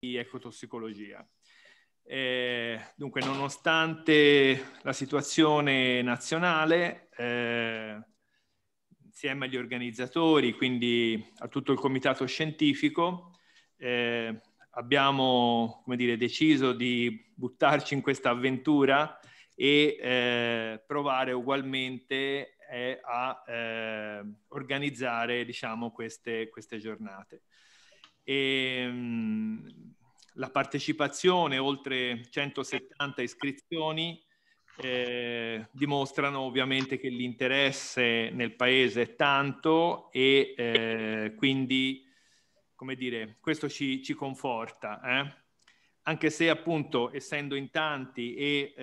di ecotossicologia. Dunque, nonostante la situazione nazionale, insieme agli organizzatori, quindi a tutto il comitato scientifico, abbiamo, come dire, deciso di buttarci in questa avventura e provare ugualmente a organizzare, diciamo, queste giornate. La partecipazione, oltre 170 iscrizioni, dimostrano ovviamente che l'interesse nel paese è tanto e quindi, come dire, questo ci conforta, anche se appunto essendo in tanti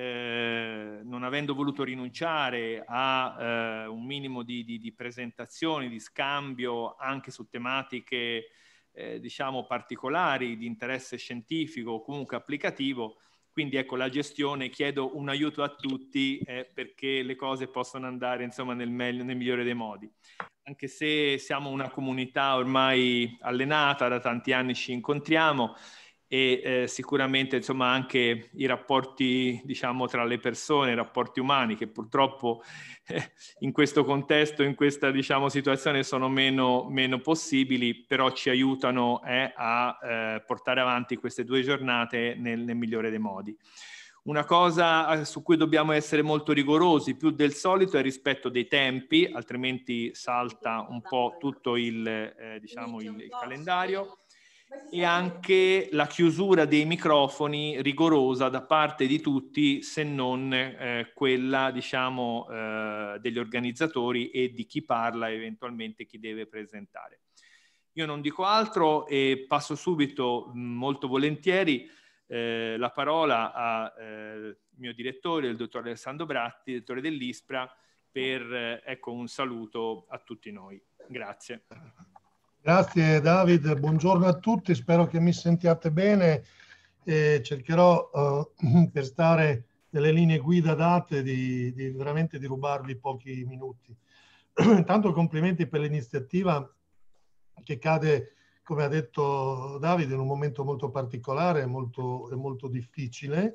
e non avendo voluto rinunciare a un minimo di presentazioni, di scambio anche su tematiche diciamo particolari di interesse scientifico o comunque applicativo. Quindi ecco, la gestione, chiedo un aiuto a tutti perché le cose possano andare insomma nel migliore dei modi. Anche se siamo una comunità ormai allenata, da tanti anni ci incontriamo e sicuramente insomma anche i rapporti, diciamo, tra le persone, i rapporti umani, che purtroppo in questo contesto, in questa, diciamo, situazione sono meno possibili, però ci aiutano a portare avanti queste 2 giornate nel migliore dei modi. Una cosa su cui dobbiamo essere molto rigorosi, più del solito, è il rispetto dei tempi, altrimenti salta un po' tutto diciamo il calendario, e anche la chiusura dei microfoni rigorosa da parte di tutti, se non quella, diciamo, degli organizzatori e di chi parla, eventualmente chi deve presentare. Io non dico altro e passo subito, molto volentieri, la parola al mio direttore, il dottor Alessandro Bratti, direttore dell'ISPRA, per ecco, un saluto a tutti noi. Grazie. Grazie David, buongiorno a tutti, spero che mi sentiate bene e cercherò per stare nelle linee guida date veramente di rubarvi pochi minuti. Intanto complimenti per l'iniziativa che cade, come ha detto Davide, in un momento molto particolare e molto difficile,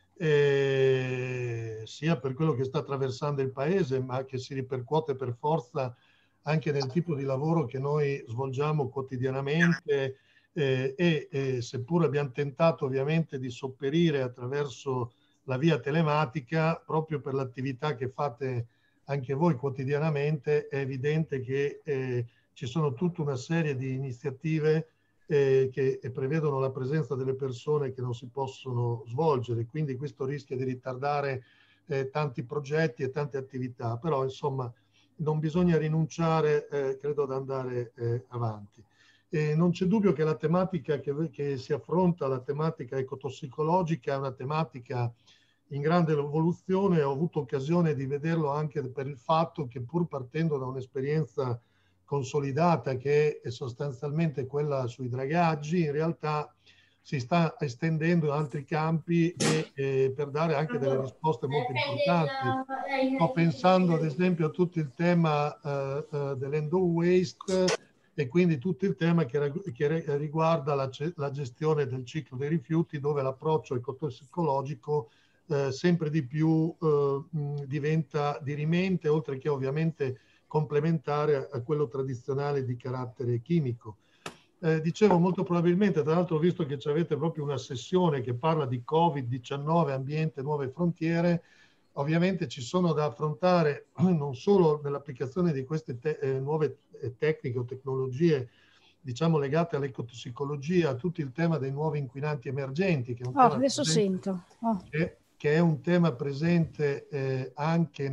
sia per quello che sta attraversando il paese, ma che si ripercuote per forza anche nel tipo di lavoro che noi svolgiamo quotidianamente seppur abbiamo tentato ovviamente di sopperire attraverso la via telematica, proprio per l'attività che fate anche voi quotidianamente, è evidente che ci sono tutta una serie di iniziative che prevedono la presenza delle persone che non si possono svolgere, quindi questo rischia di ritardare tanti progetti e tante attività, però insomma non bisogna rinunciare, credo, ad andare avanti. Non c'è dubbio che la tematica che si affronta, la tematica ecotossicologica, è una tematica in grande evoluzione. Ho avuto occasione di vederlo anche per il fatto che, pur partendo da un'esperienza consolidata che è sostanzialmente quella sui dragaggi, in realtà si sta estendendo in altri campi per dare anche delle risposte molto importanti. Sto pensando ad esempio a tutto il tema dell'end of waste e quindi tutto il tema che riguarda la gestione del ciclo dei rifiuti, dove l'approccio ecotossicologico sempre di più diventa dirimente, oltre che ovviamente complementare a quello tradizionale di carattere chimico. Dicevo, molto probabilmente, tra l'altro ho visto che avete proprio una sessione che parla di Covid-19, ambiente, nuove frontiere. Ovviamente ci sono da affrontare non solo nell'applicazione di queste nuove tecniche o tecnologie, diciamo, legate all'ecotossicologia, tutto il tema dei nuovi inquinanti emergenti, che è un tema adesso presente, sento. che è un tema presente anche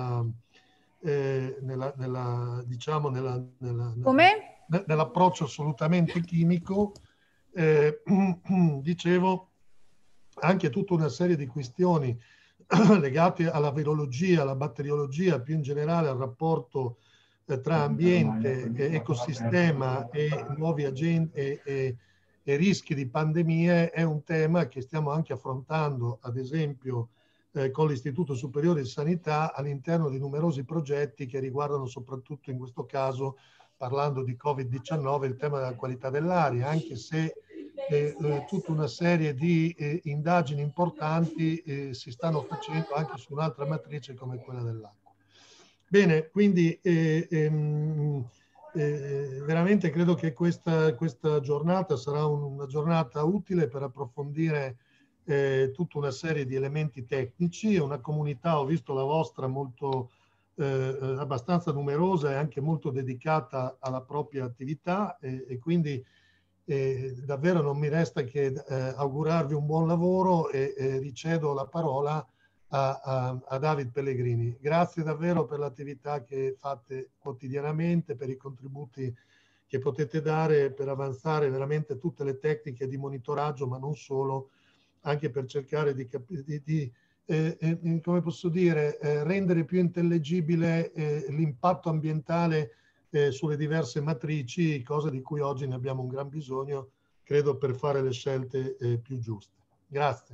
diciamo nell'approccio assolutamente chimico. Dicevo, anche tutta una serie di questioni legate alla virologia, alla batteriologia, più in generale al rapporto tra ambiente, ecosistema e nuovi agenti e rischi di pandemie, è un tema che stiamo anche affrontando, ad esempio, con l'Istituto Superiore di Sanità all'interno di numerosi progetti che riguardano soprattutto in questo caso, parlando di Covid-19, il tema della qualità dell'aria, anche se che tutta una serie di indagini importanti si stanno facendo anche su un'altra matrice come quella dell'acqua. Bene, quindi veramente credo che questa giornata sarà una giornata utile per approfondire tutta una serie di elementi tecnici. È una comunità, ho visto la vostra, molto abbastanza numerosa e anche molto dedicata alla propria attività e quindi davvero non mi resta che augurarvi un buon lavoro e ricedo la parola a David Pellegrini. Grazie davvero per l'attività che fate quotidianamente, per i contributi che potete dare per avanzare veramente tutte le tecniche di monitoraggio, ma non solo, anche per cercare di come posso dire, rendere più intellegibile l'impatto ambientale sulle diverse matrici, cosa di cui oggi ne abbiamo un gran bisogno, credo, per fare le scelte più giuste. Grazie.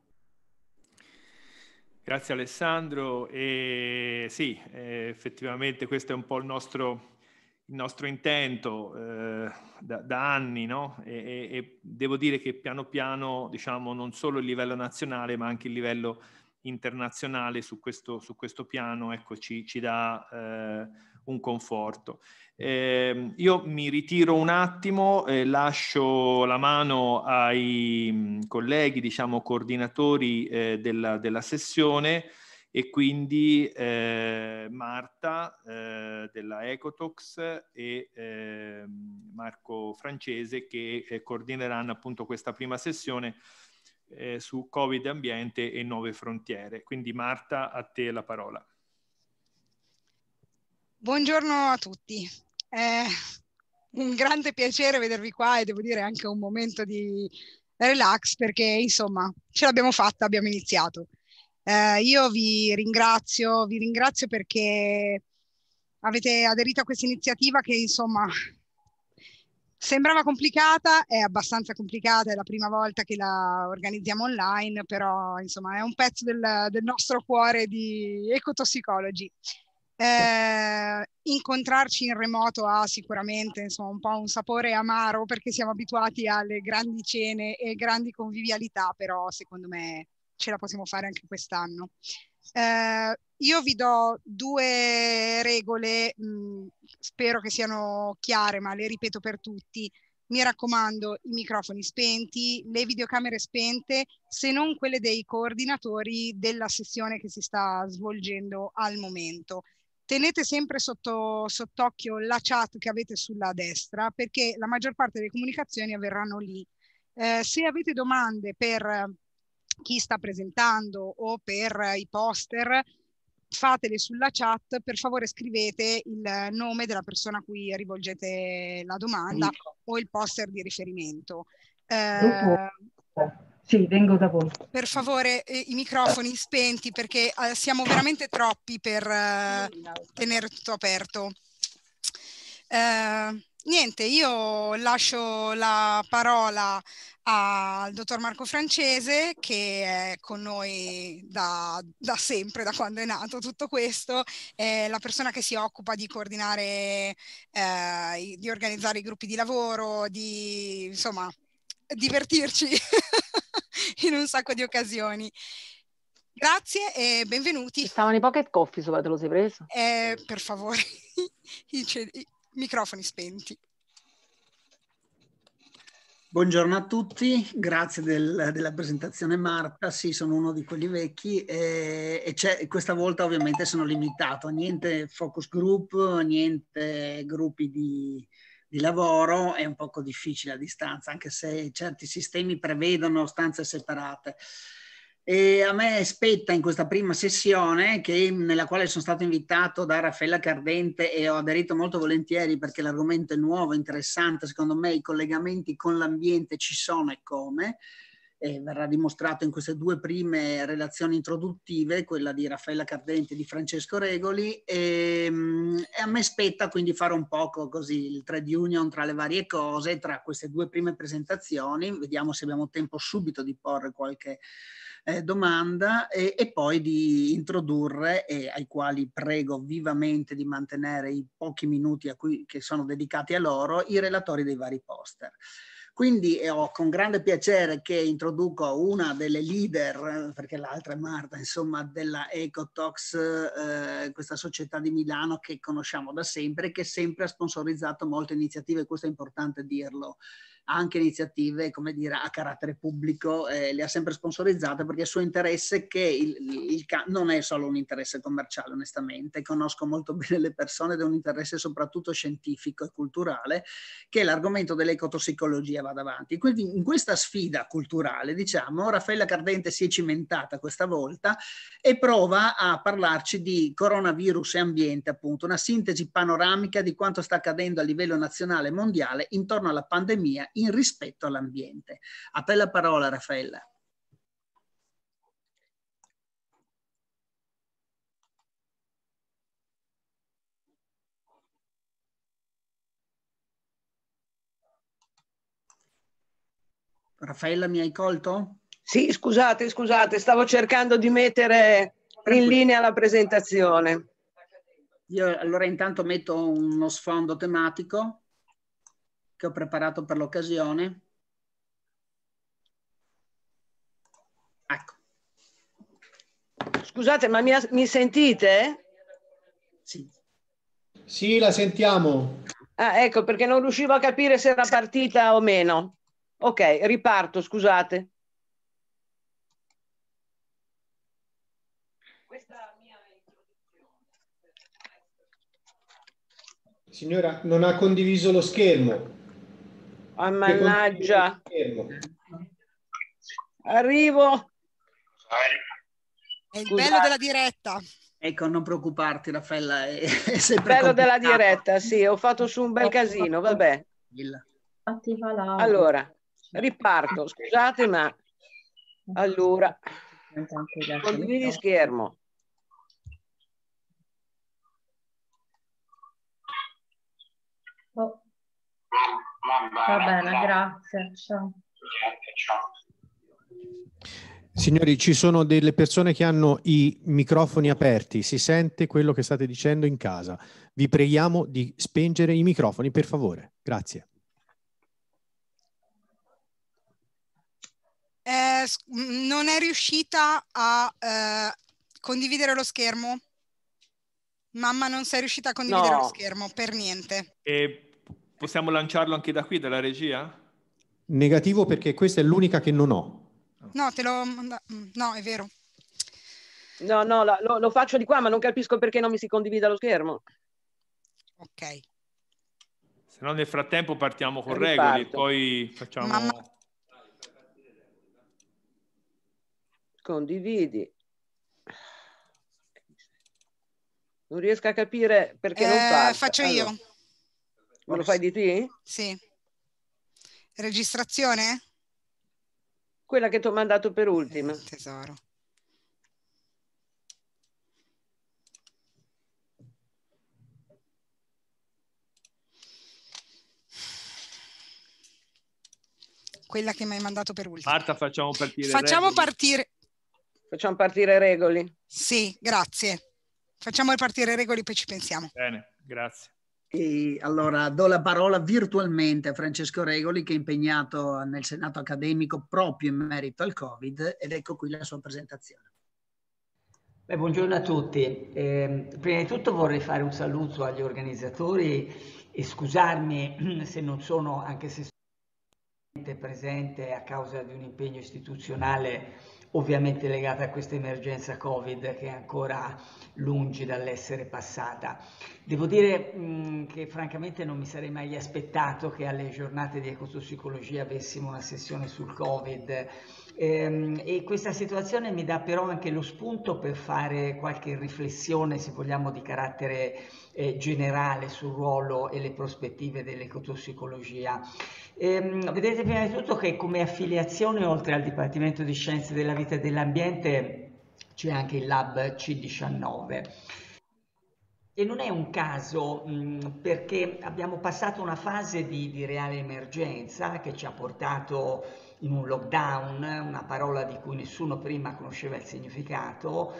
Grazie Alessandro. E sì, effettivamente questo è un po' il nostro intento da anni, no? E devo dire che piano piano, diciamo, non solo il livello nazionale, ma anche il livello internazionale su questo piano, ecco, ci dà un conforto. Io mi ritiro un attimo, lascio la mano ai colleghi, diciamo, coordinatori della sessione, e quindi Marta della Ecotox e Marco Francese che coordineranno appunto questa prima sessione su Covid, ambiente e nuove frontiere. Quindi Marta, a te la parola. Buongiorno a tutti. È un grande piacere vedervi qua e devo dire anche un momento di relax perché insomma ce l'abbiamo fatta, abbiamo iniziato. Io vi ringrazio perché avete aderito a questa iniziativa che insomma sembrava complicata, è abbastanza complicata, è la prima volta che la organizziamo online, però insomma è un pezzo del nostro cuore di Ecotoxicology. Incontrarci in remoto ha sicuramente insomma un po' un sapore amaro perché siamo abituati alle grandi cene e grandi convivialità, però secondo me ce la possiamo fare anche quest'anno. Io vi do due regole, spero che siano chiare, ma le ripeto per tutti. Mi raccomando, i microfoni spenti, le videocamere spente, se non quelle dei coordinatori della sessione che si sta svolgendo al momento. Tenete sempre sott'occhio la chat che avete sulla destra, perché la maggior parte delle comunicazioni avverranno lì. Se avete domande per chi sta presentando o per i poster, fatele sulla chat, per favore scrivete il nome della persona a cui rivolgete la domanda o il poster di riferimento. Sì, vengo da voi. Per favore i microfoni spenti perché siamo veramente troppi per tenere tutto aperto. Niente, io lascio la parola al dottor Marco Francese che è con noi da sempre, da quando è nato tutto questo, è la persona che si occupa di coordinare, di organizzare i gruppi di lavoro, di insomma divertirci in un sacco di occasioni. Grazie e benvenuti. Stavano i pocket coffee sopra, te lo sei preso? Per favore, i microfoni spenti. Buongiorno a tutti, grazie della presentazione Marta. Sì, sono uno di quelli vecchi e questa volta ovviamente sono limitato, niente focus group, niente gruppi di lavoro, è un poco difficile a distanza, anche se certi sistemi prevedono stanze separate. E a me spetta in questa prima sessione, nella quale sono stato invitato da Raffaella Cardente e ho aderito molto volentieri perché l'argomento è nuovo, interessante, secondo me i collegamenti con l'ambiente ci sono e come, e verrà dimostrato in queste due prime relazioni introduttive, quella di Raffaella Cardente e di Francesco Regoli, e a me spetta quindi fare un poco così il trade union tra le varie cose, tra queste due prime presentazioni, vediamo se abbiamo tempo subito di porre qualche domanda e poi di introdurre, ai quali prego vivamente di mantenere i pochi minuti che sono dedicati a loro, i relatori dei vari poster. Quindi ho con grande piacere che introduco una delle leader, perché l'altra è Marta, insomma, della Ecotox, questa società di Milano che conosciamo da sempre, che sempre ha sponsorizzato molte iniziative, questo è importante dirlo, anche iniziative, come dire, a carattere pubblico, le ha sempre sponsorizzate perché il suo interesse che non è solo un interesse commerciale, onestamente, conosco molto bene le persone ed è un interesse soprattutto scientifico e culturale, che l'argomento dell'ecotossicologia vada avanti. Quindi in questa sfida culturale, diciamo, Raffaella Cardente si è cimentata questa volta e prova a parlarci di coronavirus e ambiente, appunto, una sintesi panoramica di quanto sta accadendo a livello nazionale e mondiale intorno alla pandemia in rispetto all'ambiente. A te la parola, Raffaella. Raffaella, mi hai colto? Sì, scusate, stavo cercando di mettere in linea la presentazione. Io allora intanto metto uno sfondo tematico che ho preparato per l'occasione. Ecco. Scusate, ma mi sentite? Sì. Sì, la sentiamo. Ah, ecco, perché non riuscivo a capire se era partita o meno. Ok, riparto, scusate. Signora, non ha condiviso lo schermo. Ah, mannaggia. Arrivo. È il bello della diretta. Ecco, non preoccuparti, Raffaella, è sempre Bello della complicato. diretta, sì, ho fatto su un bel casino, vabbè. Allora, riparto, scusate, ma allora, condividi schermo. Oh. Va bene, grazie. Ciao. Signori, ci sono delle persone che hanno i microfoni aperti, si sente quello che state dicendo in casa. Vi preghiamo di spengere i microfoni, per favore. Grazie. Non è riuscita a condividere lo schermo? Mamma, non sei riuscita a condividere lo schermo per niente. E possiamo lanciarlo anche da qui, dalla regia? Negativo, perché questa è l'unica che non ho. No, no, è vero. No, lo faccio di qua, ma non capisco perché non mi si condivida lo schermo. Ok. Se no nel frattempo partiamo con Riparto. regoli, poi facciamo... Mamma. Condividi. Non riesco a capire perché non parla. Faccio io. Allora, me lo fai di te? Sì. Registrazione? Quella che ti ho mandato per ultima. Tesoro. Quella che mi hai mandato per ultima. Marta, facciamo partire Facciamo partire regoli. Sì, grazie. Facciamo partire regoli, poi ci pensiamo. Bene, grazie. E allora do la parola virtualmente a Francesco Regoli, che è impegnato nel Senato accademico proprio in merito al Covid, ed ecco qui la sua presentazione. Beh, buongiorno a tutti. Prima di tutto vorrei fare un saluto agli organizzatori e scusarmi se non sono, anche se sono presente a causa di un impegno istituzionale ovviamente legato a questa emergenza Covid che è ancora lungi dall'essere passata. Devo dire che francamente non mi sarei mai aspettato che alle giornate di ecotossicologia avessimo una sessione sul Covid e questa situazione mi dà però anche lo spunto per fare qualche riflessione, se vogliamo, di carattere generale sul ruolo e le prospettive dell'ecotossicologia. Vedete prima di tutto che come affiliazione, oltre al Dipartimento di Scienze della Vita e dell'Ambiente, c'è anche il Lab C19. E non è un caso perché abbiamo passato una fase di reale emergenza che ci ha portato in un lockdown, una parola di cui nessuno prima conosceva il significato,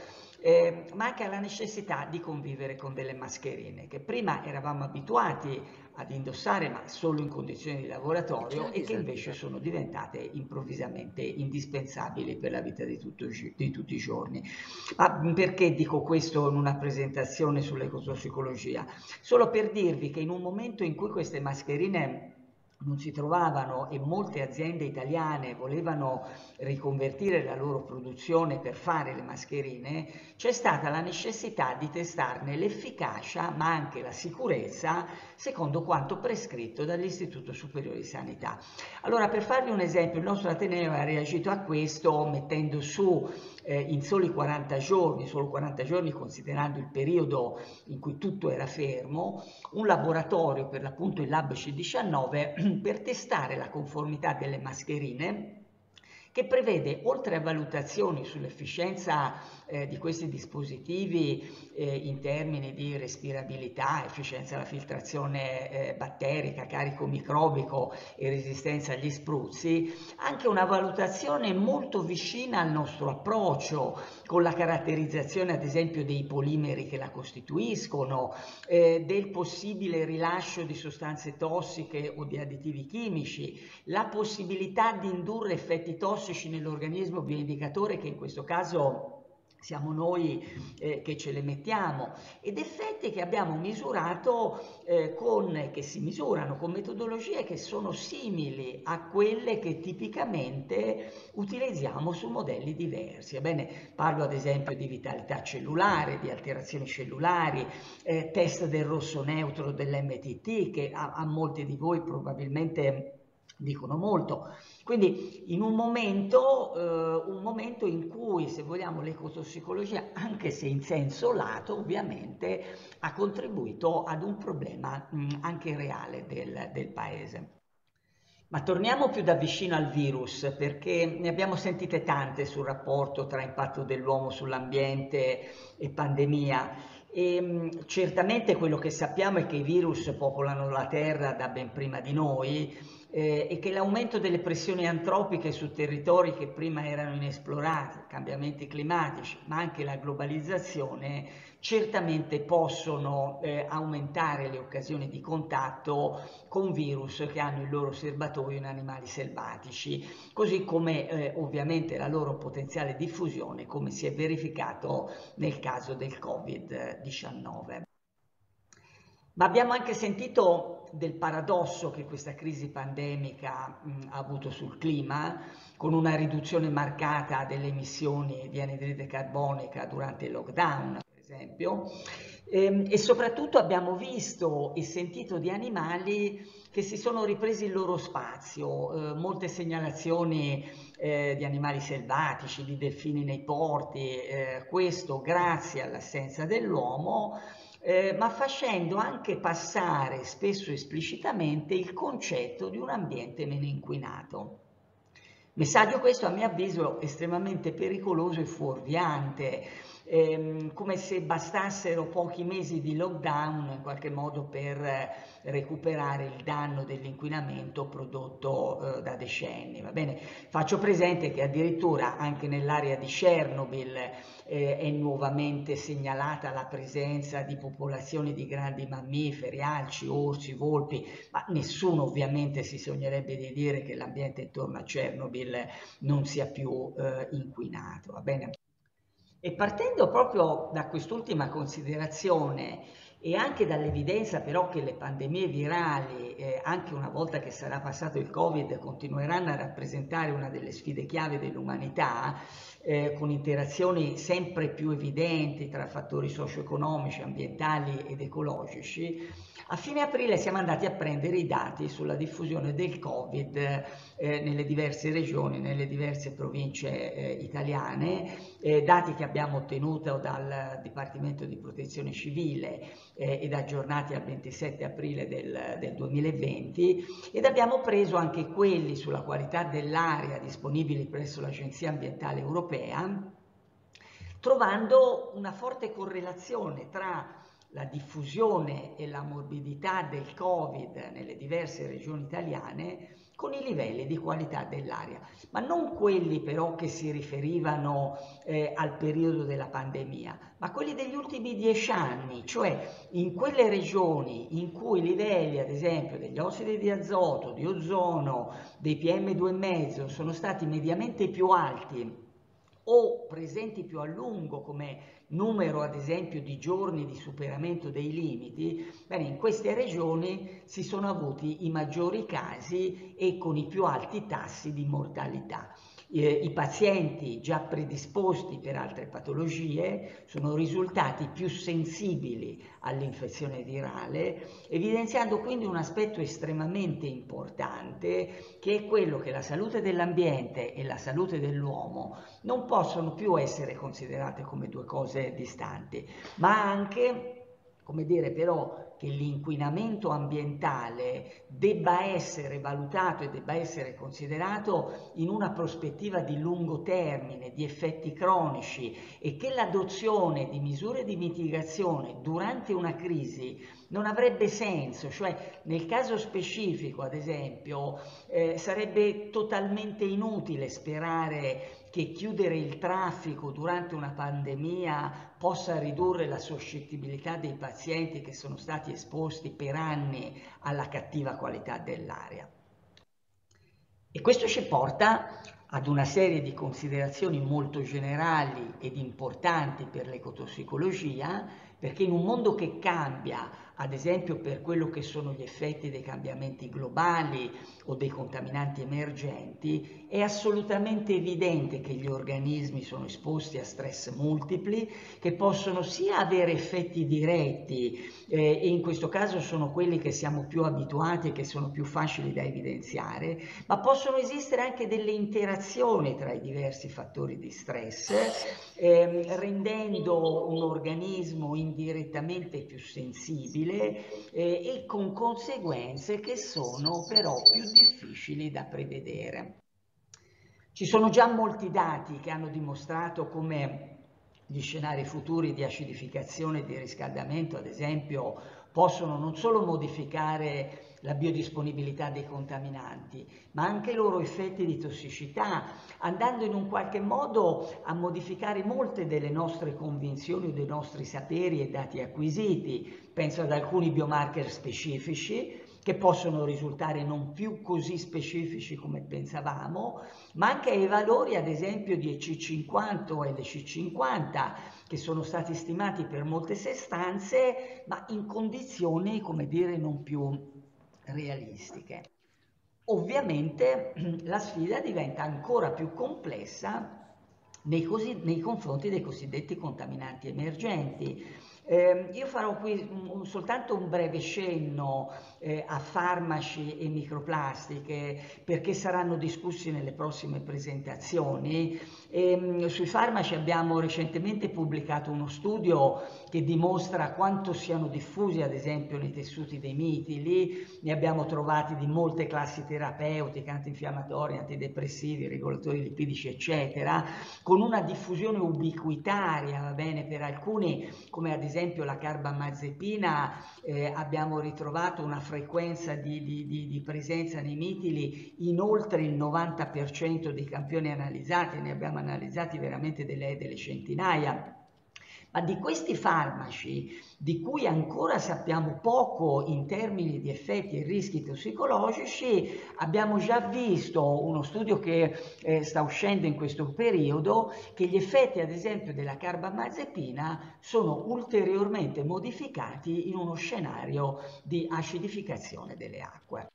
ma anche alla necessità di convivere con delle mascherine che prima eravamo abituati ad indossare ma solo in condizioni di laboratorio e che invece sono diventate improvvisamente indispensabili per la vita di tutti i giorni. Ma perché dico questo in una presentazione sull'ecotossicologia? Solo per dirvi che in un momento in cui queste mascherine non si trovavano e molte aziende italiane volevano riconvertire la loro produzione per fare le mascherine, c'è stata la necessità di testarne l'efficacia ma anche la sicurezza secondo quanto prescritto dall'Istituto Superiore di Sanità. Allora, per farvi un esempio, il nostro Ateneo ha reagito a questo mettendo su in soli 40 giorni, solo 40 giorni considerando il periodo in cui tutto era fermo, un laboratorio, per l'appunto il Lab C19, per testare la conformità delle mascherine, che prevede, oltre a valutazioni sull'efficienza di questi dispositivi in termini di respirabilità, efficienza alla filtrazione batterica, carico microbico e resistenza agli spruzzi, anche una valutazione molto vicina al nostro approccio, con la caratterizzazione ad esempio dei polimeri che la costituiscono, del possibile rilascio di sostanze tossiche o di additivi chimici, la possibilità di indurre effetti tossici nell'organismo bioindicatore, che in questo caso siamo noi che ce le mettiamo, ed effetti che abbiamo misurato che si misurano con metodologie che sono simili a quelle che tipicamente utilizziamo su modelli diversi. Ebbene, parlo ad esempio di vitalità cellulare, di alterazioni cellulari, test del rosso neutro dell'MTT, che a molti di voi probabilmente dicono molto. Quindi in un momento in cui, se vogliamo, l'ecotossicologia, anche se in senso lato, ovviamente ha contribuito ad un problema anche reale del paese. Ma torniamo più da vicino al virus, perché ne abbiamo sentite tante sul rapporto tra impatto dell'uomo sull'ambiente e pandemia. E certamente quello che sappiamo è che i virus popolano la Terra da ben prima di noi, e che l'aumento delle pressioni antropiche su territori che prima erano inesplorati, cambiamenti climatici, ma anche la globalizzazione, certamente possono aumentare le occasioni di contatto con virus che hanno il loro serbatoio in animali selvatici, così come ovviamente la loro potenziale diffusione, come si è verificato nel caso del Covid-19. Ma abbiamo anche sentito del paradosso che questa crisi pandemica ha avuto sul clima, con una riduzione marcata delle emissioni di anidride carbonica durante il lockdown, per esempio, e soprattutto abbiamo visto e sentito di animali che si sono ripresi il loro spazio, molte segnalazioni di animali selvatici, di delfini nei porti, questo grazie all'assenza dell'uomo, ma facendo anche passare spesso esplicitamente il concetto di un ambiente meno inquinato. Messaggio questo a mio avviso estremamente pericoloso e fuorviante, come se bastassero pochi mesi di lockdown in qualche modo per recuperare il danno dell'inquinamento prodotto da decenni. Va bene? Faccio presente che addirittura anche nell'area di Chernobyl è nuovamente segnalata la presenza di popolazioni di grandi mammiferi, alci, orsi, volpi, ma nessuno ovviamente si sognerebbe di dire che l'ambiente intorno a Chernobyl non sia più inquinato. Va bene? E partendo proprio da quest'ultima considerazione e anche dall'evidenza però che le pandemie virali, anche una volta che sarà passato il Covid, continueranno a rappresentare una delle sfide chiave dell'umanità, con interazioni sempre più evidenti tra fattori socio-economici, ambientali ed ecologici, a fine aprile siamo andati a prendere i dati sulla diffusione del Covid nelle diverse regioni, nelle diverse province italiane, dati che abbiamo ottenuto dal Dipartimento di Protezione Civile ed aggiornati al 27 aprile del 2020, ed abbiamo preso anche quelli sulla qualità dell'aria disponibili presso l'Agenzia Ambientale Europea, trovando una forte correlazione tra la diffusione e la morbidità del Covid nelle diverse regioni italiane con i livelli di qualità dell'aria, ma non quelli però che si riferivano al periodo della pandemia, ma quelli degli ultimi 10 anni, cioè in quelle regioni in cui i livelli, ad esempio, degli ossidi di azoto, di ozono, dei PM2,5 sono stati mediamente più alti o presenti più a lungo come numero, ad esempio, di giorni di superamento dei limiti, bene, in queste regioni si sono avuti i maggiori casi e con i più alti tassi di mortalità. I pazienti già predisposti per altre patologie sono risultati più sensibili all'infezione virale, evidenziando quindi un aspetto estremamente importante, che è quello che la salute dell'ambiente e la salute dell'uomo non possono più essere considerate come due cose distanti, ma anche, come dire, però, che l'inquinamento ambientale debba essere valutato e debba essere considerato in una prospettiva di lungo termine, di effetti cronici, e che l'adozione di misure di mitigazione durante una crisi non avrebbe senso. Cioè, nel caso specifico, ad esempio, sarebbe totalmente inutile sperare che chiudere il traffico durante una pandemia possa ridurre la suscettibilità dei pazienti che sono stati esposti per anni alla cattiva qualità dell'aria. E questo ci porta ad una serie di considerazioni molto generali ed importanti per l'ecotossicologia, perché in un mondo che cambia, ad esempio per quello che sono gli effetti dei cambiamenti globali o dei contaminanti emergenti, è assolutamente evidente che gli organismi sono esposti a stress multipli, che possono sia avere effetti diretti, e in questo caso sono quelli che siamo più abituati e che sono più facili da evidenziare, ma possono esistere anche delle interazioni tra i diversi fattori di stress, rendendo un organismo indirettamente più sensibile e con conseguenze che sono però più difficili da prevedere. Ci sono già molti dati che hanno dimostrato come gli scenari futuri di acidificazione e di riscaldamento, ad esempio, possono non solo modificare la biodisponibilità dei contaminanti, ma anche i loro effetti di tossicità, andando in un qualche modo a modificare molte delle nostre convinzioni o dei nostri saperi e dati acquisiti. Penso ad alcuni biomarker specifici che possono risultare non più così specifici come pensavamo, ma anche ai valori, ad esempio, di EC50 o LC50, che sono stati stimati per molte sostanze, ma in condizioni, come dire, non più realistiche. Ovviamente la sfida diventa ancora più complessa nei confronti dei cosiddetti contaminanti emergenti. Io farò qui soltanto un breve cenno a farmaci e microplastiche, perché saranno discussi nelle prossime presentazioni. Sui farmaci abbiamo recentemente pubblicato uno studio che dimostra quanto siano diffusi, ad esempio, nei tessuti dei mitili. Ne abbiamo trovati di molte classi terapeutiche, antinfiammatori, antidepressivi, regolatori lipidici, eccetera, con una diffusione ubiquitaria, va bene, per alcuni, come ad esempio la carbamazepina, abbiamo ritrovato una frequenza di presenza nei mitili in oltre il 90% dei campioni analizzati, ne abbiamo analizzati veramente delle centinaia. Ma di questi farmaci, di cui ancora sappiamo poco in termini di effetti e rischi tossicologici, abbiamo già visto uno studio che sta uscendo in questo periodo, che gli effetti, ad esempio, della carbamazepina sono ulteriormente modificati in uno scenario di acidificazione delle acque.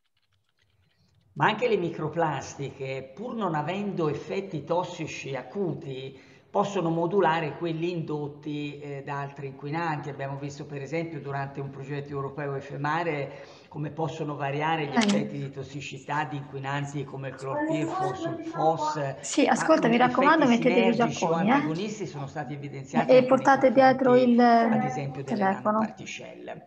Ma anche le microplastiche, pur non avendo effetti tossici acuti, possono modulare quelli indotti da altri inquinanti. Abbiamo visto per esempio durante un progetto europeo Efemare come possono variare gli effetti di tossicità di inquinanti come il clorpirifos, il FOS. Sì, ascolta, mi raccomando, mettete i giacconi, antagonisti sono stati evidenziati e portate dietro il ad esempio delle telefono. nanoparticelle.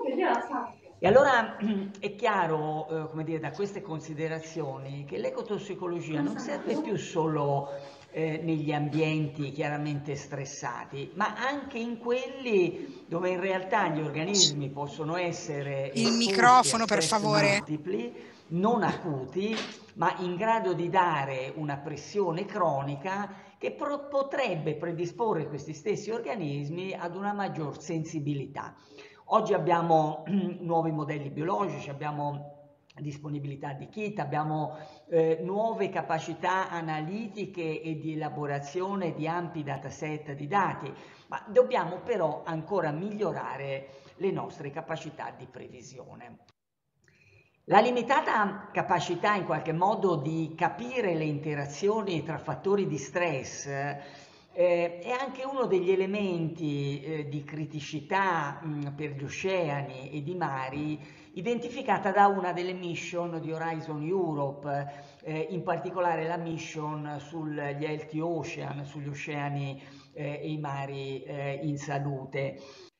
E allora è chiaro, come dire, da queste considerazioni che l'ecotossicologia non serve più solo negli ambienti chiaramente stressati, ma anche in quelli dove in realtà gli organismi possono essere il microfono, per favore, multipli, non acuti, ma in grado di dare una pressione cronica che potrebbe predisporre questi stessi organismi ad una maggior sensibilità. Oggi abbiamo nuovi modelli biologici, abbiamo disponibilità di kit, abbiamo nuove capacità analitiche e di elaborazione di ampi dataset di dati, ma dobbiamo però ancora migliorare le nostre capacità di previsione. La limitata capacità in qualche modo di capire le interazioni tra fattori di stress è anche uno degli elementi di criticità per gli oceani e i mari identificata da una delle mission di Horizon Europe, in particolare la mission sugli Healthy Ocean, sugli oceani e i mari in salute.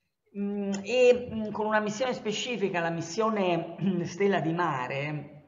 Con una missione specifica, la missione Stella di Mare,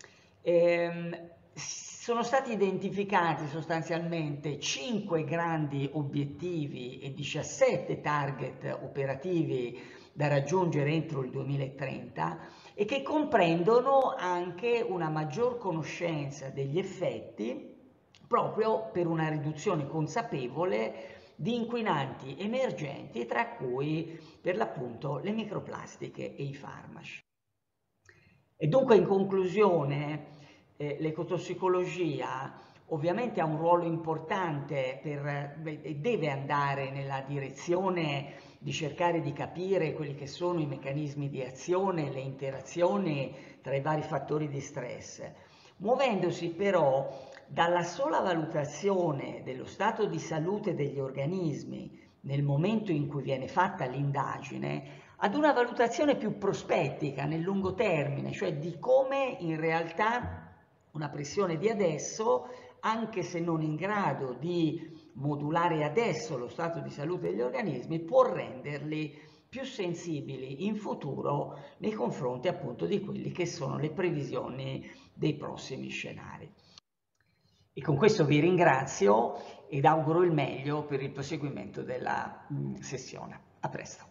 sono stati identificati sostanzialmente 5 grandi obiettivi e 17 target operativi da raggiungere entro il 2030 e che comprendono anche una maggior conoscenza degli effetti proprio per una riduzione consapevole di inquinanti emergenti, tra cui per l'appunto le microplastiche e i farmaci. E dunque, in conclusione, l'ecotossicologia ovviamente ha un ruolo importante e deve andare nella direzione di cercare di capire quelli che sono i meccanismi di azione, le interazioni tra i vari fattori di stress, muovendosi però dalla sola valutazione dello stato di salute degli organismi nel momento in cui viene fatta l'indagine ad una valutazione più prospettica nel lungo termine, cioè di come in realtà una pressione di adesso, anche se non in grado di modulare adesso lo stato di salute degli organismi, può renderli più sensibili in futuro nei confronti appunto di quelli che sono le previsioni dei prossimi scenari. E con questo vi ringrazio ed auguro il meglio per il proseguimento della sessione. A presto.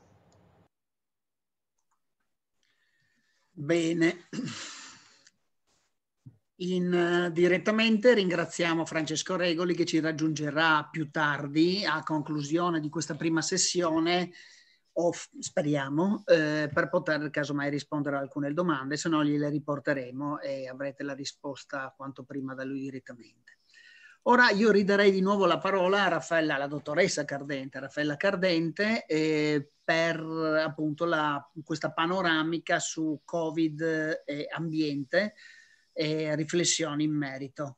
Bene. Direttamente ringraziamo Francesco Regoli che ci raggiungerà più tardi a conclusione di questa prima sessione, o speriamo, per poter casomai rispondere a alcune domande, se no gliele riporteremo e avrete la risposta quanto prima da lui direttamente. Ora io ridarei di nuovo la parola a Raffaella, alla dottoressa Cardente, Raffaella Cardente, per appunto questa panoramica su Covid e ambiente e riflessioni in merito.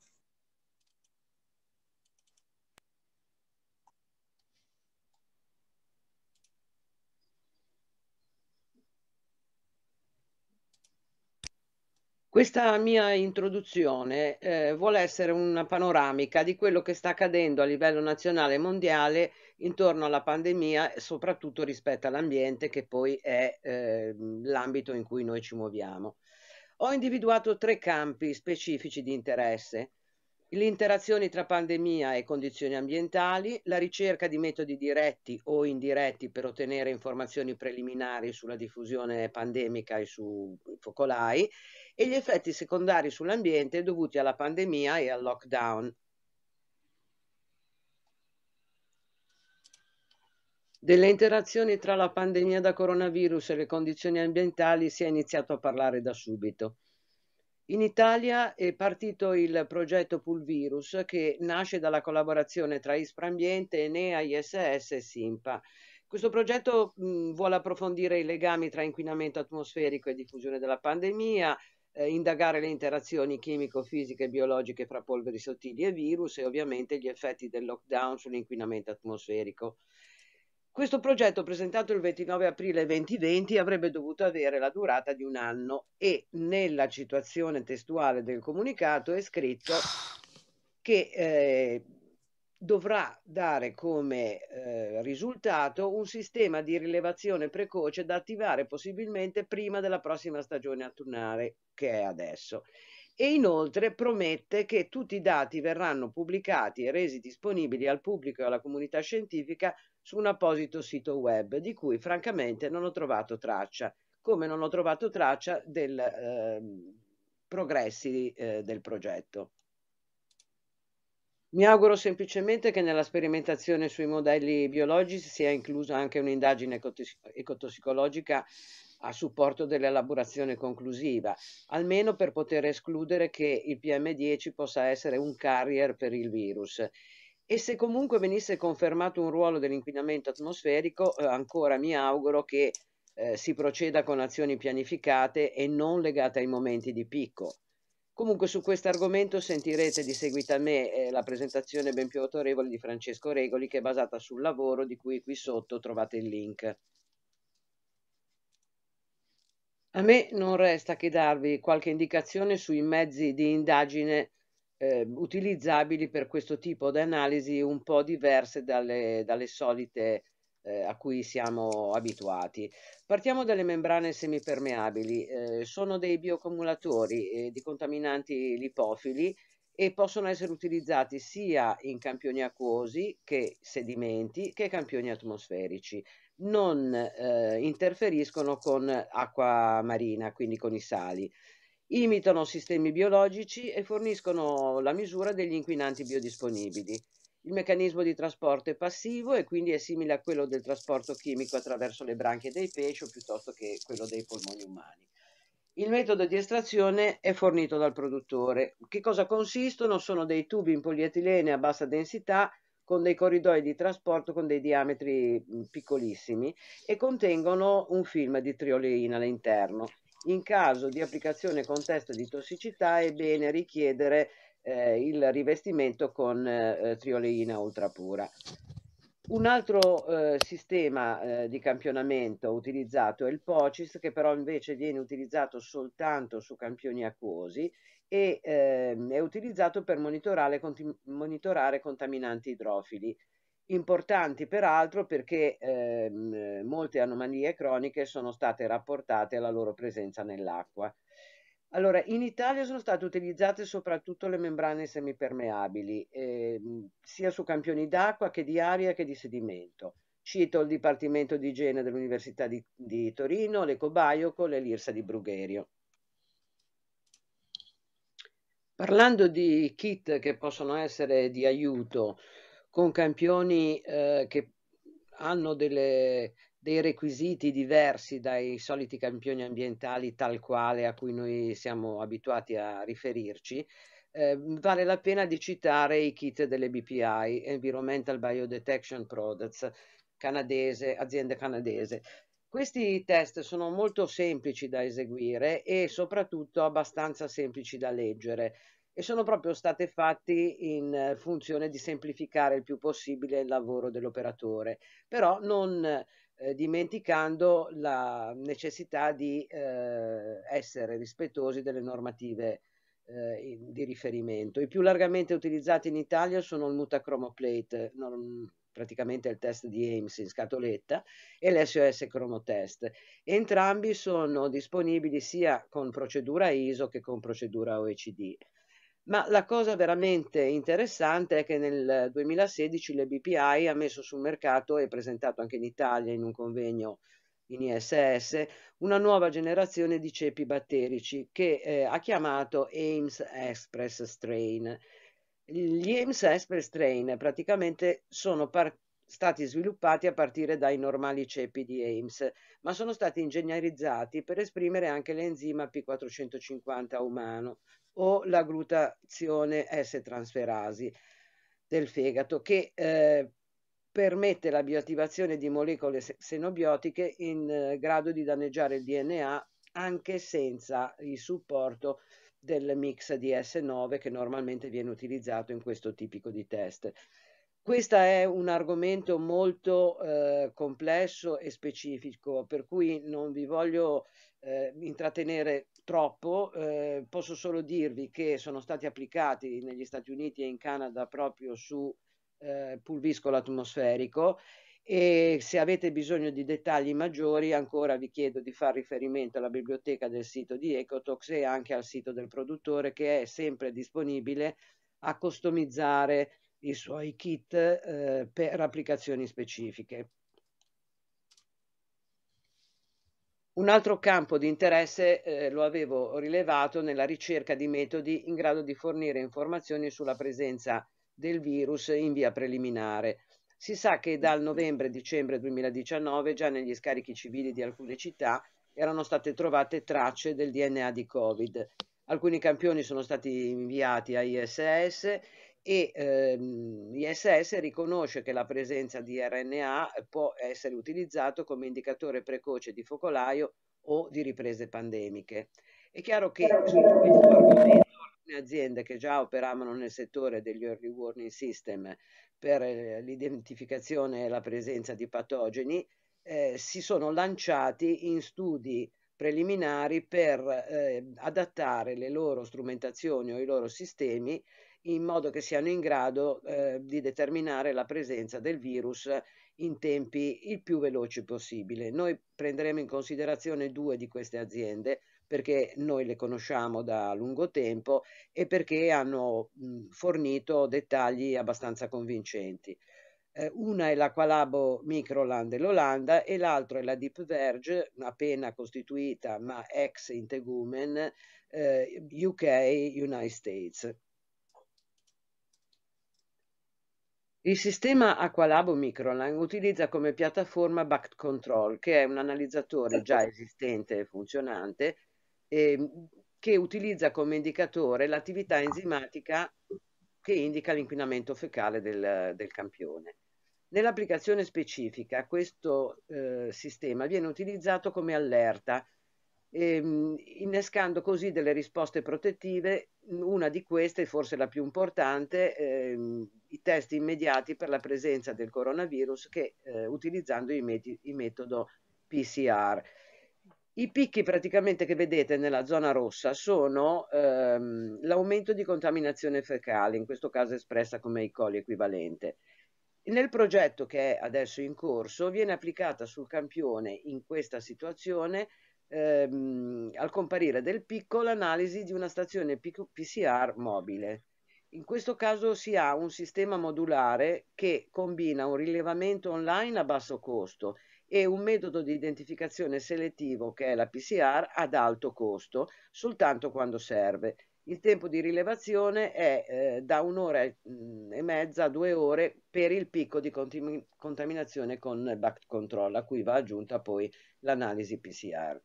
Questa mia introduzione vuole essere una panoramica di quello che sta accadendo a livello nazionale e mondiale intorno alla pandemia, soprattutto rispetto all'ambiente, che poi è l'ambito in cui noi ci muoviamo. Ho individuato 3 campi specifici di interesse: le interazioni tra pandemia e condizioni ambientali, la ricerca di metodi diretti o indiretti per ottenere informazioni preliminari sulla diffusione pandemica e sui focolai, e gli effetti secondari sull'ambiente dovuti alla pandemia e al lockdown. Delle interazioni tra la pandemia da coronavirus e le condizioni ambientali si è iniziato a parlare da subito. In Italia è partito il progetto Pulvirus, che nasce dalla collaborazione tra Isprambiente, Enea, ISS e Simpa. Questo progetto vuole approfondire i legami tra inquinamento atmosferico e diffusione della pandemia, indagare le interazioni chimico-fisiche e biologiche fra polveri sottili e virus e ovviamente gli effetti del lockdown sull'inquinamento atmosferico. Questo progetto, presentato il 29 aprile 2020, avrebbe dovuto avere la durata di 1 anno e nella citazione testuale del comunicato è scritto che dovrà dare come risultato un sistema di rilevazione precoce da attivare possibilmente prima della prossima stagione autunnale, che è adesso. E inoltre promette che tutti i dati verranno pubblicati e resi disponibili al pubblico e alla comunità scientifica su un apposito sito web, di cui francamente non ho trovato traccia, come non ho trovato traccia progressi del progetto. Mi auguro semplicemente che nella sperimentazione sui modelli biologici sia inclusa anche un'indagine ecotossicologica a supporto dell'elaborazione conclusiva, almeno per poter escludere che il PM10 possa essere un carrier per il virus. E se comunque venisse confermato un ruolo dell'inquinamento atmosferico, ancora mi auguro che si proceda con azioni pianificate e non legate ai momenti di picco. Comunque su questo argomento sentirete di seguito a me la presentazione ben più autorevole di Francesco Regoli, che è basata sul lavoro di cui qui sotto trovate il link. A me non resta che darvi qualche indicazione sui mezzi di indagine utilizzabili per questo tipo di analisi un po' diverse dalle solite a cui siamo abituati. Partiamo dalle membrane semipermeabili. Sono dei bioaccumulatori di contaminanti lipofili e possono essere utilizzati sia in campioni acquosi che sedimenti che campioni atmosferici. Non interferiscono con acqua marina, quindi con i sali. Imitano sistemi biologici e forniscono la misura degli inquinanti biodisponibili. Il meccanismo di trasporto è passivo e quindi è simile a quello del trasporto chimico attraverso le branchie dei pesci o piuttosto che quello dei polmoni umani. Il metodo di estrazione è fornito dal produttore. Che cosa consistono? Sono dei tubi in polietilene a bassa densità con dei corridoi di trasporto con dei diametri piccolissimi e contengono un film di trioleina all'interno. In caso di applicazione con test di tossicità è bene richiedere il rivestimento con trioleina ultrapura. Un altro sistema di campionamento utilizzato è il POCIS, che però invece viene utilizzato soltanto su campioni acquosi e è utilizzato per monitorare contaminanti idrofili, importanti peraltro perché molte anomalie croniche sono state rapportate alla loro presenza nell'acqua. Allora, in Italia sono state utilizzate soprattutto le membrane semipermeabili, sia su campioni d'acqua che di aria che di sedimento. Cito il Dipartimento di Igiene dell'Università di Torino, l'Ecobioco, e l'IRSA di Brugherio. Parlando di kit che possono essere di aiuto con campioni che hanno dei requisiti diversi dai soliti campioni ambientali tal quale a cui noi siamo abituati a riferirci, vale la pena di citare i kit delle BPI, Environmental Biodetection Products, azienda canadese. Questi test sono molto semplici da eseguire e soprattutto abbastanza semplici da leggere e sono proprio state fatti in funzione di semplificare il più possibile il lavoro dell'operatore, però non dimenticando la necessità di essere rispettosi delle normative di riferimento. I più largamente utilizzati in Italia sono il Mutachromoplate, praticamente il test di Ames in scatoletta, e l'SOS Chromotest. Entrambi sono disponibili sia con procedura ISO che con procedura OECD. Ma la cosa veramente interessante è che nel 2016 l'EBPI ha messo sul mercato e presentato anche in Italia in un convegno in ISS una nuova generazione di ceppi batterici che ha chiamato Ames Express Strain. Gli Ames Express Strain praticamente sono stati sviluppati a partire dai normali ceppi di Ames, ma sono stati ingegnerizzati per esprimere anche l'enzima P450 umano o la glutazione S-trasferasi del fegato, che permette la bioattivazione di molecole xenobiotiche in grado di danneggiare il DNA anche senza il supporto del mix di S9 che normalmente viene utilizzato in questo tipico di test. Questo è un argomento molto complesso e specifico, per cui non vi voglio intrattenere troppo. Posso solo dirvi che sono stati applicati negli Stati Uniti e in Canada proprio su pulviscolo atmosferico, e se avete bisogno di dettagli maggiori ancora vi chiedo di fare riferimento alla biblioteca del sito di Ecotox e anche al sito del produttore, che è sempre disponibile a customizzare i suoi kit per applicazioni specifiche. Un altro campo di interesse lo avevo rilevato nella ricerca di metodi in grado di fornire informazioni sulla presenza del virus in via preliminare. Si sa che dal novembre-dicembre 2019 già negli scarichi civili di alcune città erano state trovate tracce del DNA di Covid. Alcuni campioni sono stati inviati a ISS e ISS riconosce che la presenza di RNA può essere utilizzato come indicatore precoce di focolaio o di riprese pandemiche. È chiaro che su questo argomento alcune aziende che già operavano nel settore degli early warning system per l'identificazione e la presenza di patogeni si sono lanciati in studi preliminari per adattare le loro strumentazioni o i loro sistemi in modo che siano in grado di determinare la presenza del virus in tempi il più veloci possibile. Noi prenderemo in considerazione 2 di queste aziende perché noi le conosciamo da lungo tempo e perché hanno fornito dettagli abbastanza convincenti. Una è l'Aqualabo Microland dell'Olanda e l'altro è la Deep Verge, appena costituita ma ex Integumen, UK, United States. Il sistema Aqualabo Microland utilizza come piattaforma Bact Control, che è un analizzatore già esistente e funzionante, che utilizza come indicatore l'attività enzimatica che indica l'inquinamento fecale del campione. Nell'applicazione specifica questo sistema viene utilizzato come allerta, innescando così delle risposte protettive. Una di queste, forse la più importante, i test immediati per la presenza del coronavirus utilizzando il metodo PCR. I picchi praticamente che vedete nella zona rossa sono l'aumento di contaminazione fecale, in questo caso espressa come E. coli equivalente. Nel progetto che è adesso in corso viene applicata sul campione in questa situazione al comparire del picco l'analisi di una stazione PCR mobile. In questo caso si ha un sistema modulare che combina un rilevamento online a basso costo e un metodo di identificazione selettivo che è la PCR ad alto costo, soltanto quando serve. Il tempo di rilevazione è da 1 ora e mezza a 2 ore per il picco di contaminazione con Bact Control, a cui va aggiunta poi l'analisi PCR.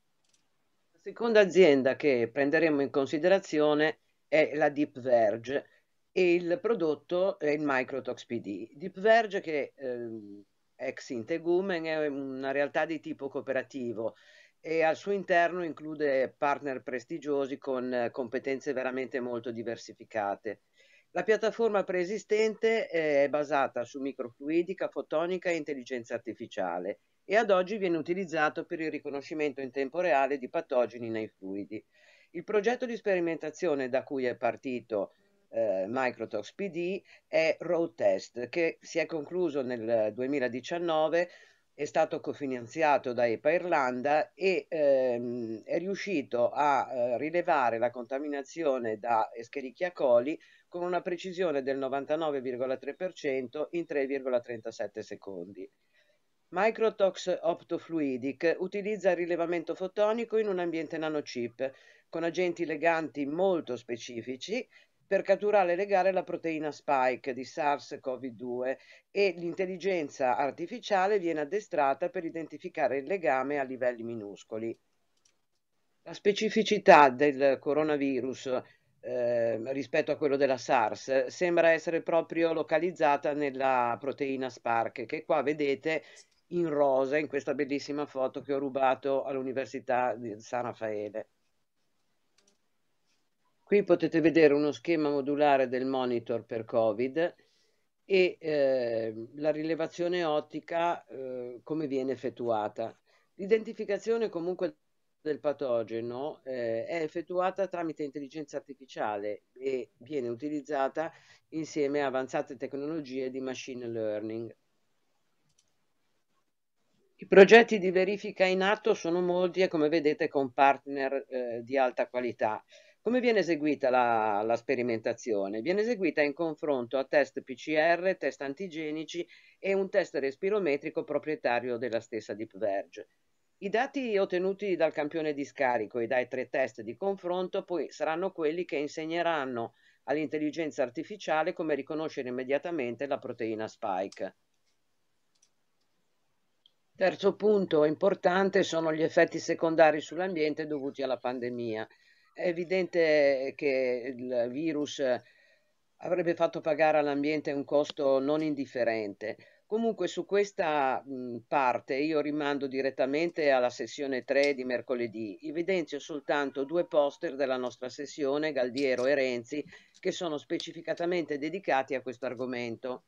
La seconda azienda che prenderemo in considerazione è la Deep Verge e il prodotto è il Microtox PD. Deep Verge, che ex Integumen, è una realtà di tipo cooperativo e al suo interno include partner prestigiosi con competenze veramente molto diversificate. La piattaforma preesistente è basata su microfluidica, fotonica e intelligenza artificiale e ad oggi viene utilizzato per il riconoscimento in tempo reale di patogeni nei fluidi. Il progetto di sperimentazione da cui è partito Microtox PD è Road Test, che si è concluso nel 2019, è stato cofinanziato da EPA Irlanda e è riuscito a rilevare la contaminazione da Escherichia coli con una precisione del 99,3% in 3,37 secondi. Microtox Optofluidic utilizza il rilevamento fotonico in un ambiente nanochip con agenti leganti molto specifici per catturare e legare la proteina spike di SARS-CoV-2 e l'intelligenza artificiale viene addestrata per identificare il legame a livelli minuscoli. La specificità del coronavirus rispetto a quello della SARS sembra essere proprio localizzata nella proteina Spark, che qua vedete in rosa in questa bellissima foto che ho rubato all'Università di San Raffaele. Qui potete vedere uno schema modulare del monitor per Covid e la rilevazione ottica come viene effettuata. L'identificazione comunque del patogeno è effettuata tramite intelligenza artificiale e viene utilizzata insieme a avanzate tecnologie di machine learning. I progetti di verifica in atto sono molti e come vedete con partner di alta qualità. Come viene eseguita la sperimentazione? Viene eseguita in confronto a test PCR, test antigenici e un test respirometrico proprietario della stessa Deep Verge. I dati ottenuti dal campione di scarico e dai 3 test di confronto poi saranno quelli che insegneranno all'intelligenza artificiale come riconoscere immediatamente la proteina spike. Terzo punto importante sono gli effetti secondari sull'ambiente dovuti alla pandemia. È evidente che il virus avrebbe fatto pagare all'ambiente un costo non indifferente. Comunque su questa parte io rimando direttamente alla sessione 3 di mercoledì. Evidenzio soltanto 2 poster della nostra sessione, Galdiero e Renzi, che sono specificatamente dedicati a questo argomento.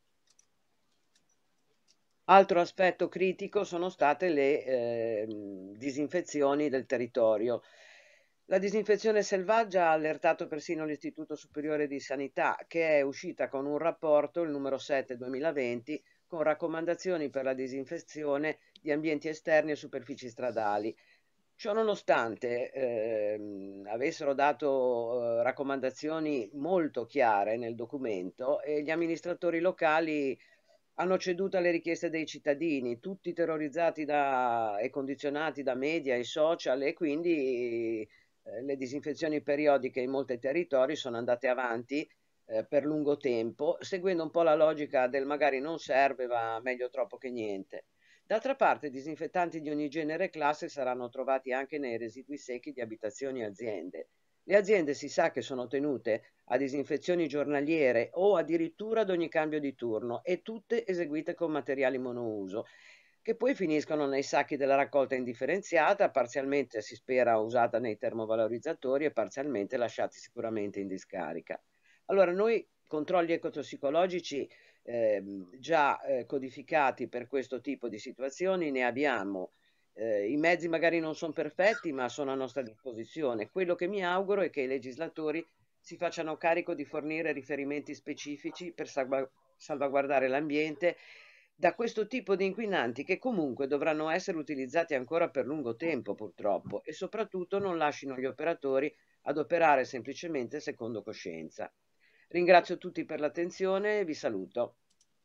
Altro aspetto critico sono state le disinfezioni del territorio. La disinfezione selvaggia ha allertato persino l'Istituto Superiore di Sanità, che è uscita con un rapporto, il numero 7 2020, con raccomandazioni per la disinfezione di ambienti esterni e superfici stradali. Ciò nonostante avessero dato raccomandazioni molto chiare nel documento, e gli amministratori locali hanno ceduto alle richieste dei cittadini, tutti terrorizzati e condizionati da media e social, e quindi le disinfezioni periodiche in molti territori sono andate avanti per lungo tempo, seguendo un po' la logica del magari non serve, va meglio troppo che niente. D'altra parte, disinfettanti di ogni genere e classe saranno trovati anche nei residui secchi di abitazioni e aziende. Le aziende si sa che sono tenute a disinfezioni giornaliere o addirittura ad ogni cambio di turno, e tutte eseguite con materiali monouso, che poi finiscono nei sacchi della raccolta indifferenziata, parzialmente si spera usata nei termovalorizzatori e parzialmente lasciati sicuramente in discarica. Allora noi controlli ecotossicologici già codificati per questo tipo di situazioni ne abbiamo. I mezzi magari non sono perfetti, ma sono a nostra disposizione. Quello che mi auguro è che i legislatori si facciano carico di fornire riferimenti specifici per salvaguardare l'ambiente da questo tipo di inquinanti, che comunque dovranno essere utilizzati ancora per lungo tempo, purtroppo, e soprattutto non lasciano gli operatori ad operare semplicemente secondo coscienza. Ringrazio tutti per l'attenzione e vi saluto.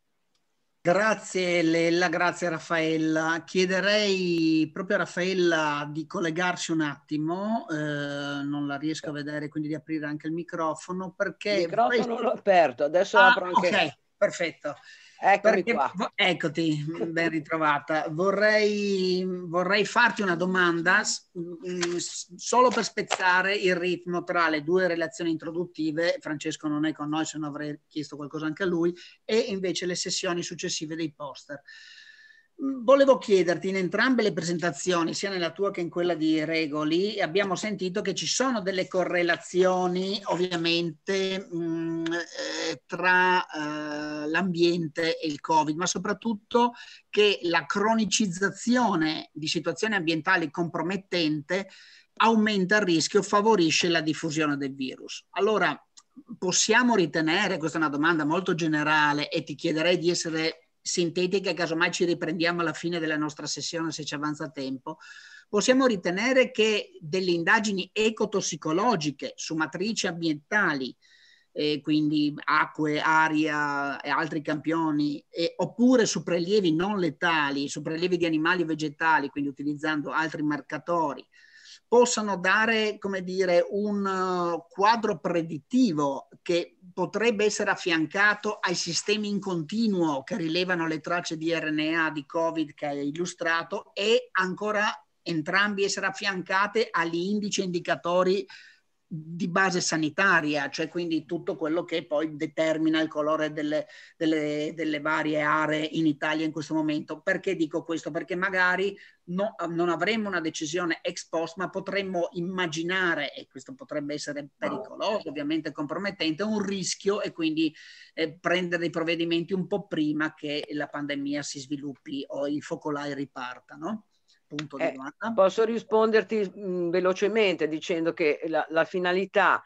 Grazie Lella, grazie Raffaella. Chiederei proprio a Raffaella di collegarsi un attimo, non la riesco a vedere, quindi di aprire anche il microfono, perché... Il microfono l'ho aperto, adesso apro anche... Ok, perfetto. Eccomi perché, qua. Eccoti, ben ritrovata. Vorrei farti una domanda solo per spezzare il ritmo tra le due relazioni introduttive. Francesco non è con noi, se no avrei chiesto qualcosa anche a lui, e invece le sessioni successive dei poster. Volevo chiederti, in entrambe le presentazioni, sia nella tua che in quella di Regoli, abbiamo sentito che ci sono delle correlazioni ovviamente tra l'ambiente e il Covid, ma soprattutto che la cronicizzazione di situazioni ambientali compromettente aumenta il rischio, favorisce la diffusione del virus. Allora, possiamo ritenere, questa è una domanda molto generale e ti chiederei di essere sintetica, casomai ci riprendiamo alla fine della nostra sessione se ci avanza tempo, possiamo ritenere che delle indagini ecotossicologiche su matrici ambientali, quindi acque, aria e altri campioni, oppure su prelievi non letali, su prelievi di animali e vegetali, quindi utilizzando altri marcatori, possano dare, come dire, un quadro predittivo che potrebbe essere affiancato ai sistemi in continuo che rilevano le tracce di RNA di Covid che hai illustrato, e ancora entrambi essere affiancate agli indici indicatori di base sanitaria, cioè quindi tutto quello che poi determina il colore delle varie aree in Italia in questo momento. Perché dico questo? Perché magari non avremmo una decisione ex post, ma potremmo immaginare, e questo potrebbe essere pericoloso, ovviamente compromettente, un rischio, e quindi prendere dei provvedimenti un po' prima che la pandemia si sviluppi o i focolai ripartano. Posso risponderti velocemente dicendo che la finalità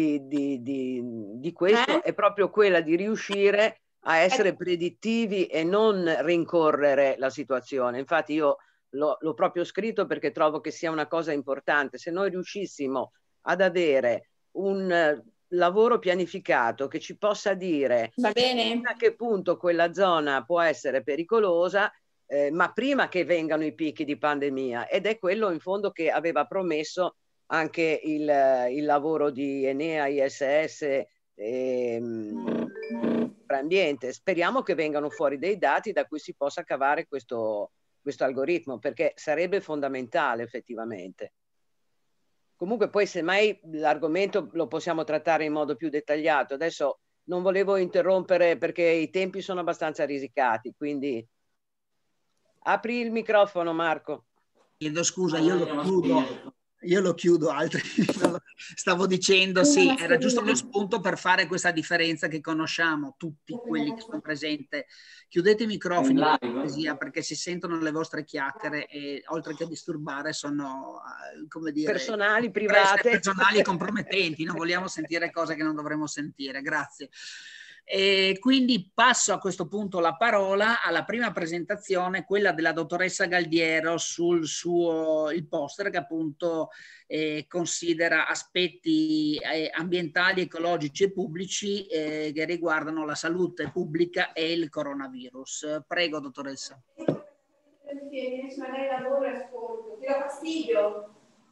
di questo è proprio quella di riuscire a essere predittivi e non rincorrere la situazione. Infatti io l'ho proprio scritto perché trovo che sia una cosa importante. Se noi riuscissimo ad avere un lavoro pianificato che ci possa dire va bene a che punto quella zona può essere pericolosa, ma prima che vengano i picchi di pandemia, ed è quello in fondo che aveva promesso anche il lavoro di Enea, ISS e Ambiente. Speriamo che vengano fuori dei dati da cui si possa cavare questo algoritmo, perché sarebbe fondamentale effettivamente. Comunque poi semmai l'argomento lo possiamo trattare in modo più dettagliato. Adesso non volevo interrompere perché i tempi sono abbastanza risicati, quindi apri il microfono, Marco. Chiedo scusa, io lo chiudo, altri stavo dicendo, sì, era giusto lo spunto per fare questa differenza che conosciamo tutti quelli che sono presenti. Chiudete i microfoni perché si sentono le vostre chiacchiere e oltre che disturbare sono, come dire, personali, private, personali e compromettenti, non vogliamo sentire cose che non dovremmo sentire. Grazie. E quindi passo a questo punto la parola alla prima presentazione, quella della dottoressa Galdiero sul il poster che appunto considera aspetti ambientali, ecologici e pubblici che riguardano la salute pubblica e il coronavirus. Prego, dottoressa. Magari lavoro e ascolto. Ti dà fastidio?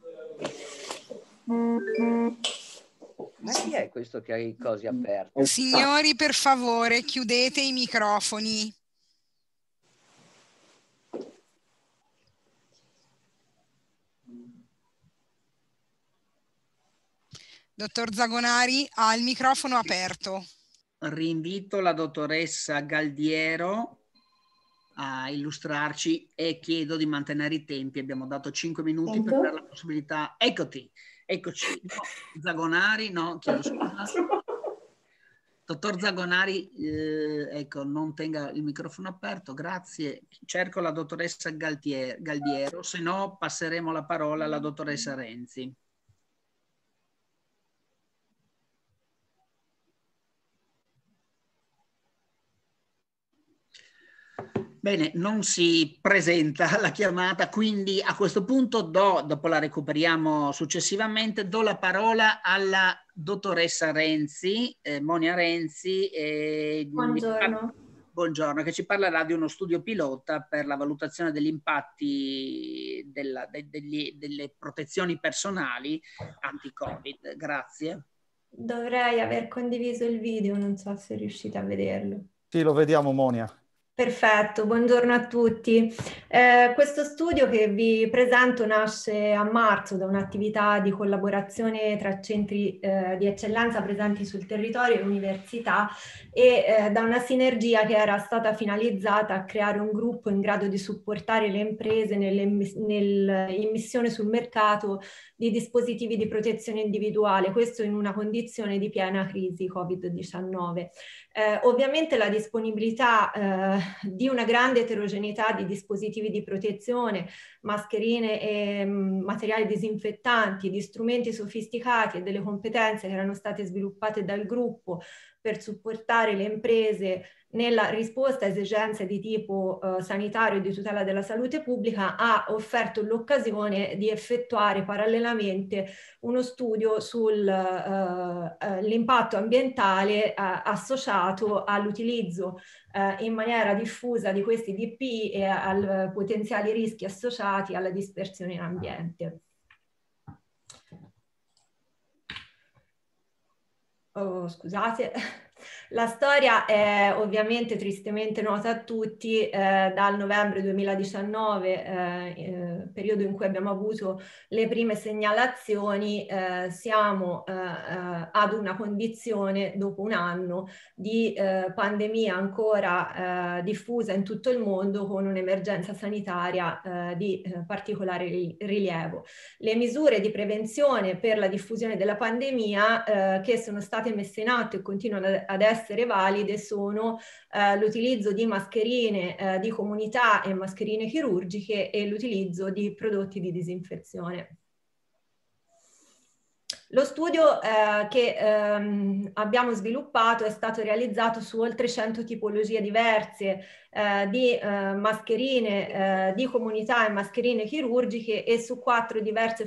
Ma chi è questo che ha i cosi aperti? Signori, per favore, chiudete i microfoni. Dottor Zagonari ha il microfono aperto. Rinvito la dottoressa Galdiero a illustrarci e chiedo di mantenere i tempi. Abbiamo dato 5 minuti per dare la possibilità. Eccoci. No, Zagonari, no, chiedo scusa. Dottor Zagonari, ecco, non tenga il microfono aperto, grazie. Cerco la dottoressa Galdiero, se no passeremo la parola alla dottoressa Renzi. Bene, non si presenta la chiamata, quindi a questo punto dopo la recuperiamo successivamente, do la parola alla dottoressa Renzi, Monia Renzi. Buongiorno. Buongiorno, che ci parlerà di uno studio pilota per la valutazione degli impatti delle protezioni personali anti-Covid. Grazie. Dovrei aver condiviso il video, non so se riuscite a vederlo. Sì, lo vediamo, Monia. Perfetto, buongiorno a tutti. Questo studio che vi presento nasce a marzo da un'attività di collaborazione tra centri di eccellenza presenti sul territorio e università e da una sinergia che era stata finalizzata a creare un gruppo in grado di supportare le imprese nell'immissione sul mercato di dispositivi di protezione individuale, questo in una condizione di piena crisi Covid-19. Ovviamente la disponibilità di una grande eterogeneità di dispositivi di protezione, mascherine e materiali disinfettanti, di strumenti sofisticati e delle competenze che erano state sviluppate dal gruppo per supportare le imprese nella risposta a esigenze di tipo sanitario e di tutela della salute pubblica ha offerto l'occasione di effettuare parallelamente uno studio sull'impatto ambientale associato all'utilizzo in maniera diffusa di questi DPI e ai potenziali rischi associati alla dispersione in ambiente. Oh, scusate. La storia è ovviamente tristemente nota a tutti. Dal novembre 2019, periodo in cui abbiamo avuto le prime segnalazioni, siamo ad una condizione, dopo un anno, di pandemia ancora diffusa in tutto il mondo, con un'emergenza sanitaria di particolare rilievo. Le misure di prevenzione per la diffusione della pandemia che sono state messe in atto e continuano ad essere valide sono l'utilizzo di mascherine di comunità e mascherine chirurgiche e l'utilizzo di prodotti di disinfezione. Lo studio che abbiamo sviluppato è stato realizzato su oltre 100 tipologie diverse di mascherine di comunità e mascherine chirurgiche e su 4 diverse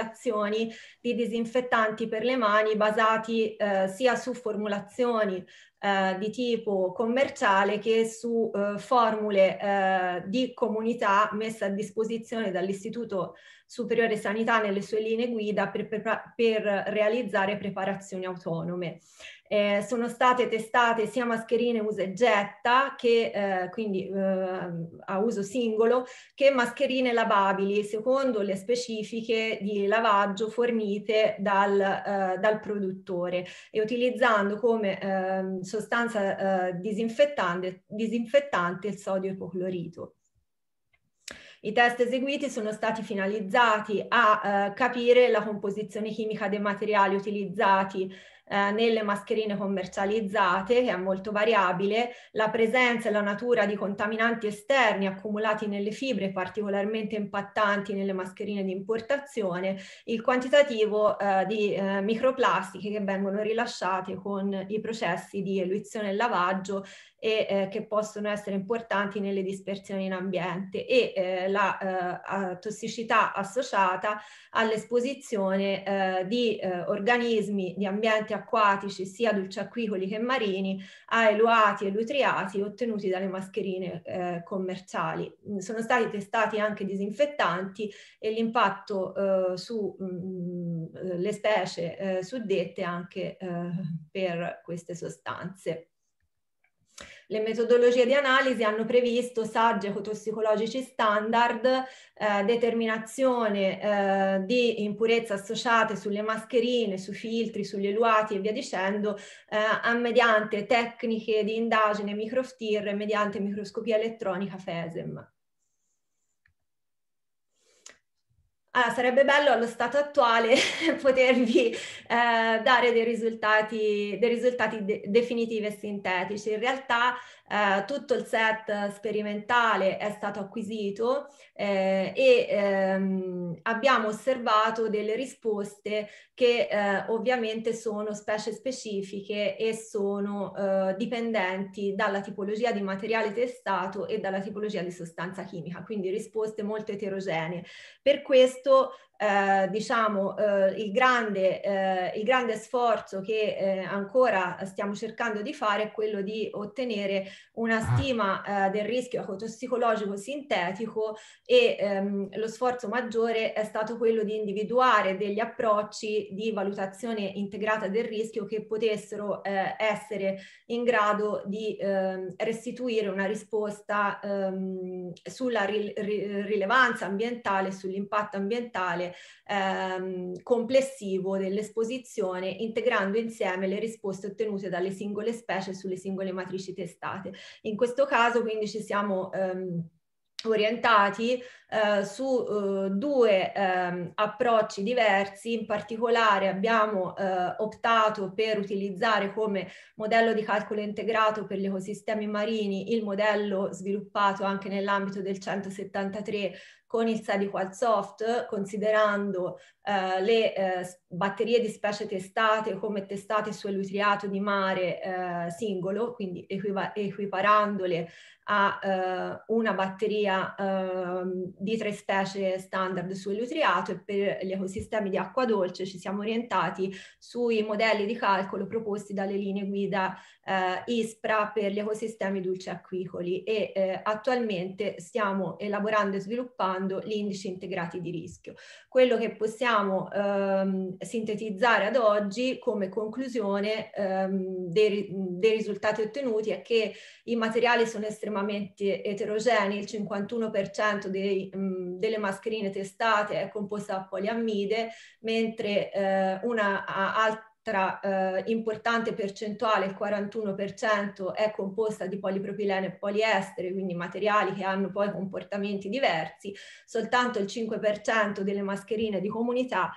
formulazioni di disinfettanti per le mani basati sia su formulazioni di tipo commerciale che su formule di comunità messe a disposizione dall'Istituto Superiore Sanità nelle sue linee guida per realizzare preparazioni autonome. Sono state testate sia mascherine usa e getta, che quindi a uso singolo, che mascherine lavabili secondo le specifiche di lavaggio fornite dal produttore e utilizzando come sostanza disinfettante il sodio ipoclorito. I test eseguiti sono stati finalizzati a capire la composizione chimica dei materiali utilizzati nelle mascherine commercializzate, che è molto variabile, la presenza e la natura di contaminanti esterni accumulati nelle fibre particolarmente impattanti nelle mascherine di importazione, il quantitativo di microplastiche che vengono rilasciate con i processi di eluizione e lavaggio e che possono essere importanti nelle dispersioni in ambiente e la tossicità associata all'esposizione di organismi di ambienti acquatici sia dolciacquicoli che marini a eluati e lutriati ottenuti dalle mascherine commerciali. Sono stati testati anche disinfettanti e l'impatto sulle specie suddette anche per queste sostanze. Le metodologie di analisi hanno previsto saggi ecotossicologici standard, determinazione di impurezze associate sulle mascherine, sui filtri, sugli eluati e via dicendo, mediante tecniche di indagine microftir e mediante microscopia elettronica FESEM. Allora, sarebbe bello allo stato attuale potervi dare dei risultati definitivi e sintetici. In realtà tutto il set sperimentale è stato acquisito abbiamo osservato delle risposte che ovviamente sono specie specifiche e sono dipendenti dalla tipologia di materiale testato e dalla tipologia di sostanza chimica, quindi risposte molto eterogenee. Per questo diciamo il grande sforzo che ancora stiamo cercando di fare è quello di ottenere una stima del rischio ecotossicologico sintetico e lo sforzo maggiore è stato quello di individuare degli approcci di valutazione integrata del rischio che potessero essere in grado di restituire una risposta sulla rilevanza ambientale, sull'impatto ambientale complessivo dell'esposizione, integrando insieme le risposte ottenute dalle singole specie sulle singole matrici testate. In questo caso quindi ci siamo orientati su due approcci diversi. In particolare abbiamo optato per utilizzare come modello di calcolo integrato per gli ecosistemi marini il modello sviluppato anche nell'ambito del 173 con il SediQualSoft, considerando le batterie di specie testate come testate su elutriato di mare singolo, quindi equiparandole a una batteria di 3 specie standard su elutriato, e per gli ecosistemi di acqua dolce ci siamo orientati sui modelli di calcolo proposti dalle linee guida ISPRA per gli ecosistemi dolciacquicoli e attualmente stiamo elaborando e sviluppando gli indici integrati di rischio. Quello che possiamo sintetizzare ad oggi come conclusione dei risultati ottenuti è che i materiali sono estremamente eterogenei. Il 51% delle mascherine testate è composta da poliammide, mentre una altra importante percentuale, il 41%, è composta di polipropilene e poliestere, quindi materiali che hanno poi comportamenti diversi. Soltanto il 5% delle mascherine di comunità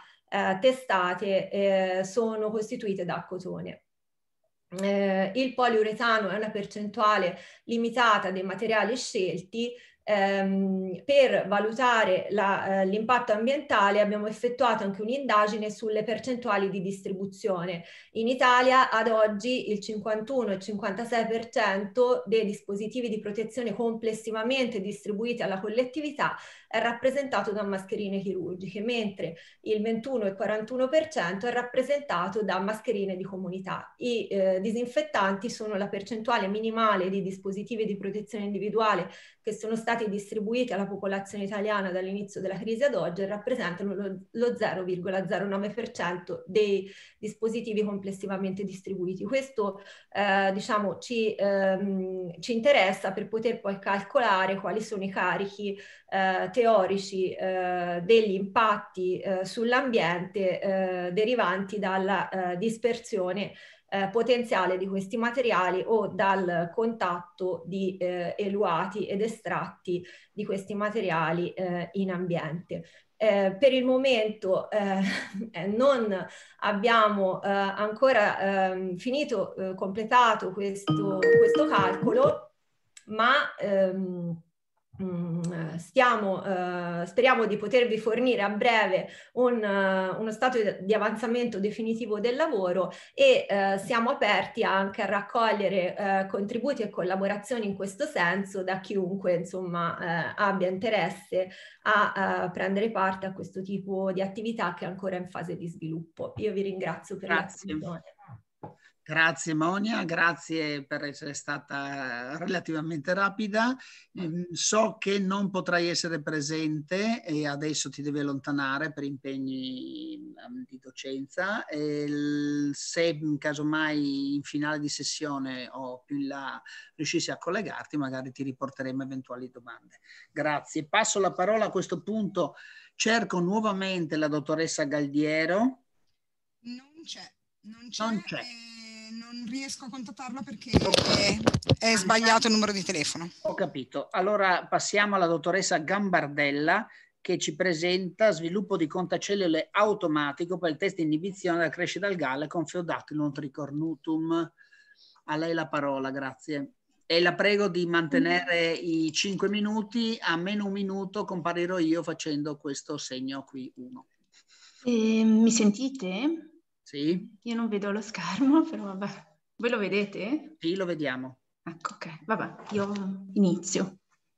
testate sono costituite da cotone. Il poliuretano è una percentuale limitata dei materiali scelti, Per valutare l'impatto ambientale abbiamo effettuato anche un'indagine sulle percentuali di distribuzione. In Italia ad oggi il 51 e il 56% dei dispositivi di protezione complessivamente distribuiti alla collettività è rappresentato da mascherine chirurgiche, mentre il 21 e il 41% è rappresentato da mascherine di comunità. I disinfettanti sono la percentuale minimale di dispositivi di protezione individuale che sono stati distribuiti alla popolazione italiana dall'inizio della crisi ad oggi e rappresentano lo 0,09% dei dispositivi complessivamente distribuiti. Questo diciamo ci interessa per poter poi calcolare quali sono i carichi teorici degli impatti sull'ambiente derivanti dalla dispersione potenziale di questi materiali o dal contatto di eluati ed estratti di questi materiali in ambiente. Per il momento non abbiamo ancora completato questo calcolo, ma speriamo di potervi fornire a breve uno stato di avanzamento definitivo del lavoro e siamo aperti anche a raccogliere contributi e collaborazioni in questo senso da chiunque insomma abbia interesse a prendere parte a questo tipo di attività che è ancora in fase di sviluppo. Io vi ringrazio per l'attenzione. Grazie Monia, grazie per essere stata relativamente rapida. So che non potrai essere presente e adesso ti devi allontanare per impegni di docenza. Se casomai in finale di sessione o più in là riuscissi a collegarti, magari ti riporteremo eventuali domande. Grazie. Passo la parola a questo punto. Cerco nuovamente la dottoressa Galdiero. Non c'è. Non riesco a contattarla perché è sbagliato il numero di telefono. Ho capito. Allora passiamo alla dottoressa Gambardella che ci presenta sviluppo di contacellule automatico per il test di inibizione della crescita algale con Pheodactylon tricornutum. A lei la parola, grazie. E la prego di mantenere i 5 minuti, a meno un minuto comparirò io facendo questo segno qui 1. Mi sentite? Sì. Io non vedo lo schermo, però vabbè. Voi lo vedete? Sì, lo vediamo. Ecco, ok. Vabbè, io inizio.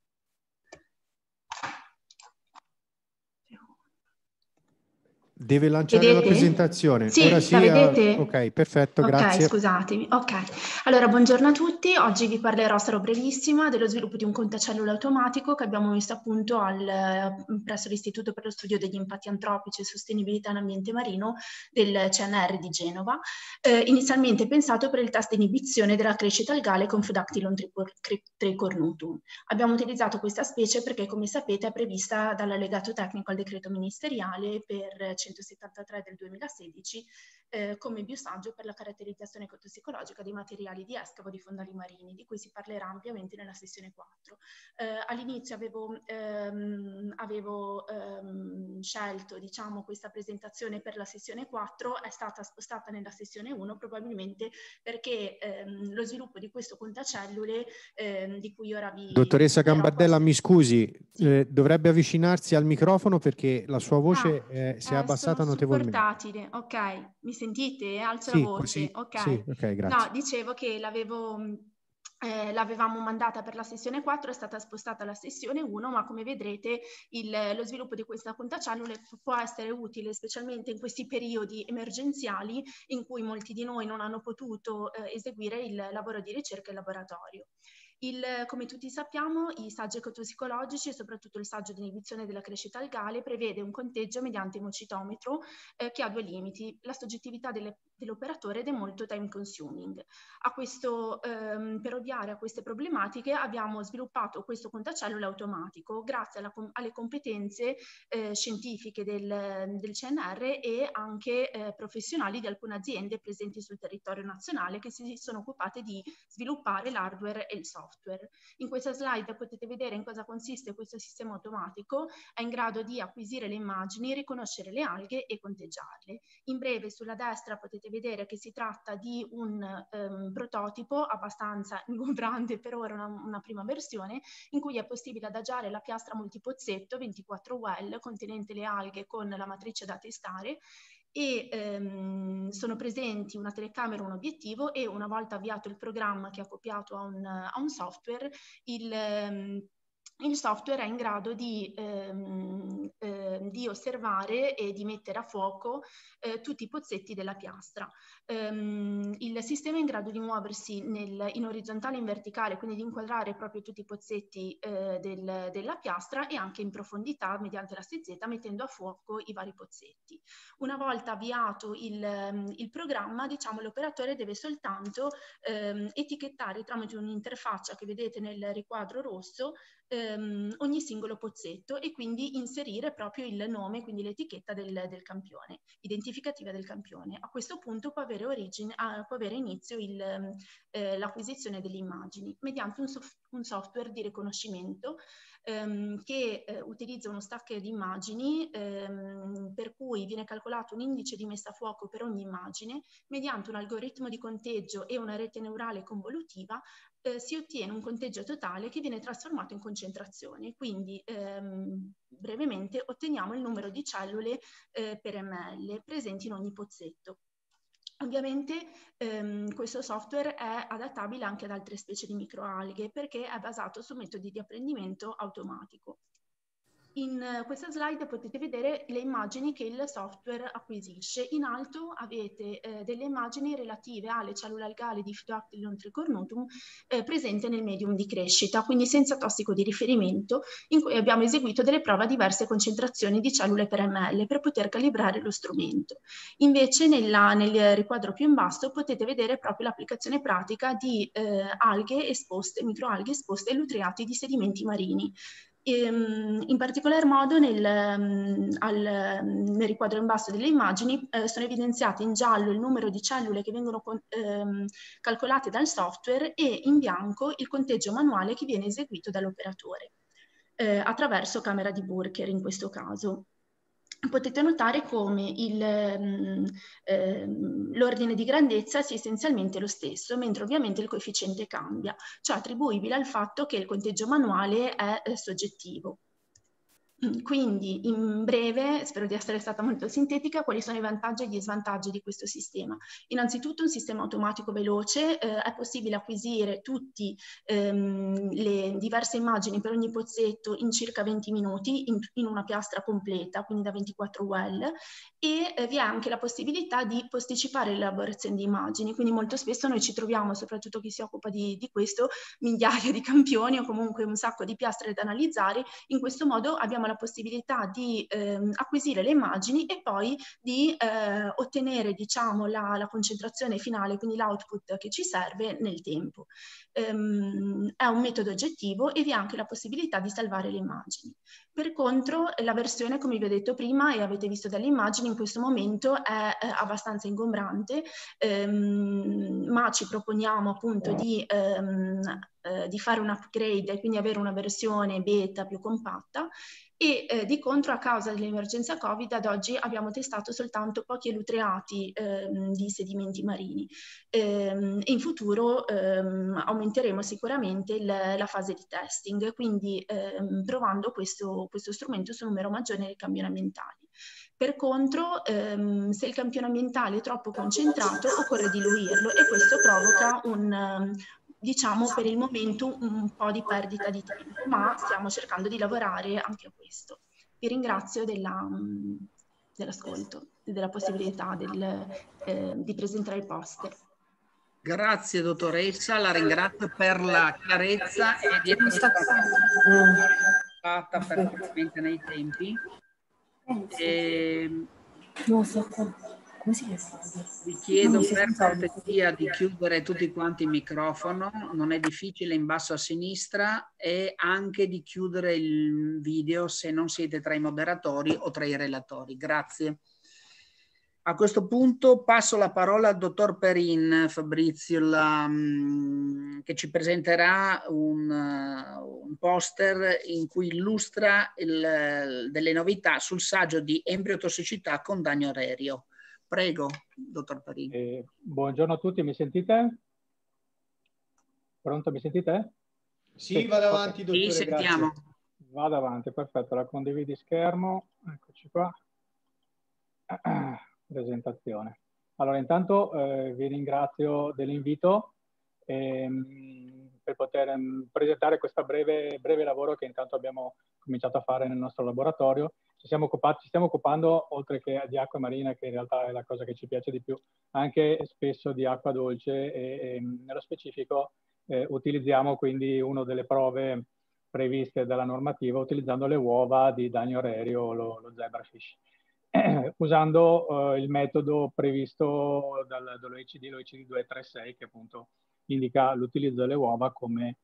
Deve lanciare vedete? la presentazione. Sì, ora la vedete? Ok, perfetto, ok, grazie. Scusatemi. Ok, allora buongiorno a tutti. Oggi vi parlerò, sarò brevissima, dello sviluppo di un contacellule automatico che abbiamo messo a punto presso l'Istituto per lo Studio degli Impatti Antropici e Sostenibilità in Ambiente Marino del CNR di Genova, inizialmente pensato per il test di inibizione della crescita algale con Pheodactylon tricornutum. Abbiamo utilizzato questa specie perché, come sapete, è prevista dall'allegato tecnico al decreto ministeriale per 173 del 2016 come biosaggio per la caratterizzazione ecotossicologica dei materiali di escavo di fondali marini, di cui si parlerà ampiamente nella sessione 4. All'inizio avevo scelto, diciamo, questa presentazione per la sessione 4, è stata spostata nella sessione 1 probabilmente perché lo sviluppo di questo contacellule di cui ora vi... Dottoressa Gambardella, mi scusi, sì. Dovrebbe avvicinarsi al microfono perché la sua voce si è abbassata notevolmente. Portatile, ok, mi sentite? Alzo sì, la voce, così, ok. Sì, ok, grazie. No, dicevo che l'avevamo mandata per la sessione 4, è stata spostata alla sessione 1, ma come vedrete lo sviluppo di questa contacellule può essere utile specialmente in questi periodi emergenziali in cui molti di noi non hanno potuto eseguire il lavoro di ricerca in laboratorio. Come tutti sappiamo, i saggi ecotossicologici e soprattutto il saggio di inibizione della crescita algale prevede un conteggio mediante emocitometro che ha due limiti: la soggettività dell'operatore ed è molto time consuming. Per ovviare a queste problematiche abbiamo sviluppato questo contacellule automatico grazie alle competenze scientifiche del CNR e anche professionali di alcune aziende presenti sul territorio nazionale che si sono occupate di sviluppare l'hardware e il software. software. In questa slide potete vedere in cosa consiste questo sistema automatico. È in grado di acquisire le immagini, riconoscere le alghe e conteggiarle. In breve, sulla destra potete vedere che si tratta di un prototipo abbastanza ingombrante, per ora una prima versione, in cui è possibile adagiare la piastra multipozzetto 24 well contenente le alghe con la matrice da testare, e sono presenti una telecamera e un obiettivo, e una volta avviato il programma che è accoppiato a un software, il software è in grado di osservare e di mettere a fuoco tutti i pozzetti della piastra. Il sistema è in grado di muoversi in orizzontale e in verticale, quindi di inquadrare proprio tutti i pozzetti della piastra, e anche in profondità mediante l'asse Z, mettendo a fuoco i vari pozzetti. Una volta avviato il programma, diciamo, l'operatore deve soltanto etichettare tramite un'interfaccia che vedete nel riquadro rosso ogni singolo pozzetto, e quindi inserire proprio il nome, quindi l'etichetta del campione, identificativa del campione. A questo punto può avere inizio l'acquisizione delle immagini mediante un software di riconoscimento che utilizza uno stack di immagini, per cui viene calcolato un indice di messa a fuoco per ogni immagine. Mediante un algoritmo di conteggio e una rete neurale convolutiva si ottiene un conteggio totale che viene trasformato in concentrazione. Quindi brevemente otteniamo il numero di cellule per ml presenti in ogni pozzetto. Ovviamente questo software è adattabile anche ad altre specie di microalghe, perché è basato su metodi di apprendimento automatico. In questa slide potete vedere le immagini che il software acquisisce. In alto avete delle immagini relative alle cellule algali di Phytodactylon tricornutum presente nel medium di crescita, quindi senza tossico di riferimento, in cui abbiamo eseguito delle prove a diverse concentrazioni di cellule per ml per poter calibrare lo strumento. Invece nel riquadro più in basso potete vedere proprio l'applicazione pratica di alghe esposte, microalghe esposte ai nutriati di sedimenti marini. In particolar modo nel riquadro in basso delle immagini sono evidenziati in giallo il numero di cellule che vengono calcolate dal software, e in bianco il conteggio manuale che viene eseguito dall'operatore attraverso camera di Burker in questo caso. Potete notare come l'ordine di grandezza sia essenzialmente lo stesso, mentre ovviamente il coefficiente cambia, cioè attribuibile al fatto che il conteggio manuale è soggettivo. Quindi, in breve, spero di essere stata molto sintetica, quali sono i vantaggi e gli svantaggi di questo sistema? Innanzitutto un sistema automatico veloce, è possibile acquisire tutte le diverse immagini per ogni pozzetto in circa 20 minuti in una piastra completa, quindi da 24 well, e vi è anche la possibilità di posticipare l'elaborazione di immagini, quindi molto spesso noi ci troviamo, soprattutto chi si occupa di questo, migliaia di campioni o comunque un sacco di piastre da analizzare. In questo modo abbiamo la possibilità di acquisire le immagini e poi di ottenere, diciamo, la concentrazione finale, quindi l'output che ci serve nel tempo. È un metodo oggettivo e vi è anche la possibilità di salvare le immagini. Per contro, la versione, come vi ho detto prima e avete visto dalle immagini, in questo momento è abbastanza ingombrante, ma ci proponiamo appunto di fare un upgrade e quindi avere una versione beta più compatta. E di contro, a causa dell'emergenza Covid, ad oggi abbiamo testato soltanto pochi elutriati di sedimenti marini, e in futuro aumenteremo sicuramente la fase di testing, quindi provando questo strumento su un numero maggiore di campioni ambientali. Per contro, se il campione ambientale è troppo concentrato, occorre diluirlo, e questo provoca diciamo per il momento un po' di perdita di tempo, ma stiamo cercando di lavorare anche a questo. Vi ringrazio dell'ascolto e della possibilità di presentare il poster. Grazie dottoressa, la ringrazio per la chiarezza e di essere stata perfettamente nei tempi. Vi chiedo per cortesia di chiudere tutti quanti il microfono, non è difficile, in basso a sinistra, e anche di chiudere il video se non siete tra i moderatori o tra i relatori. Grazie. A questo punto passo la parola al dottor Perin, Fabrizio, che ci presenterà un poster in cui illustra delle novità sul saggio di embriotossicità con Dagno Rerio. Prego, dottor Perin. Buongiorno a tutti, mi sentite? Pronto, mi sentite? Sì, vado avanti, dottore, sì, sentiamo. grazie. Vado avanti, perfetto, la condividi schermo, eccoci qua. Presentazione. Allora, intanto vi ringrazio dell'invito per poter presentare questo breve lavoro che intanto abbiamo cominciato a fare nel nostro laboratorio. Ci stiamo occupando, oltre che di acqua marina, che in realtà è la cosa che ci piace di più, anche spesso di acqua dolce e nello specifico utilizziamo quindi una delle prove previste dalla normativa utilizzando le uova di Dagno Rerio, lo zebrafish. Usando il metodo previsto dall'OECD, l'OECD 236, che appunto indica l'utilizzo delle uova come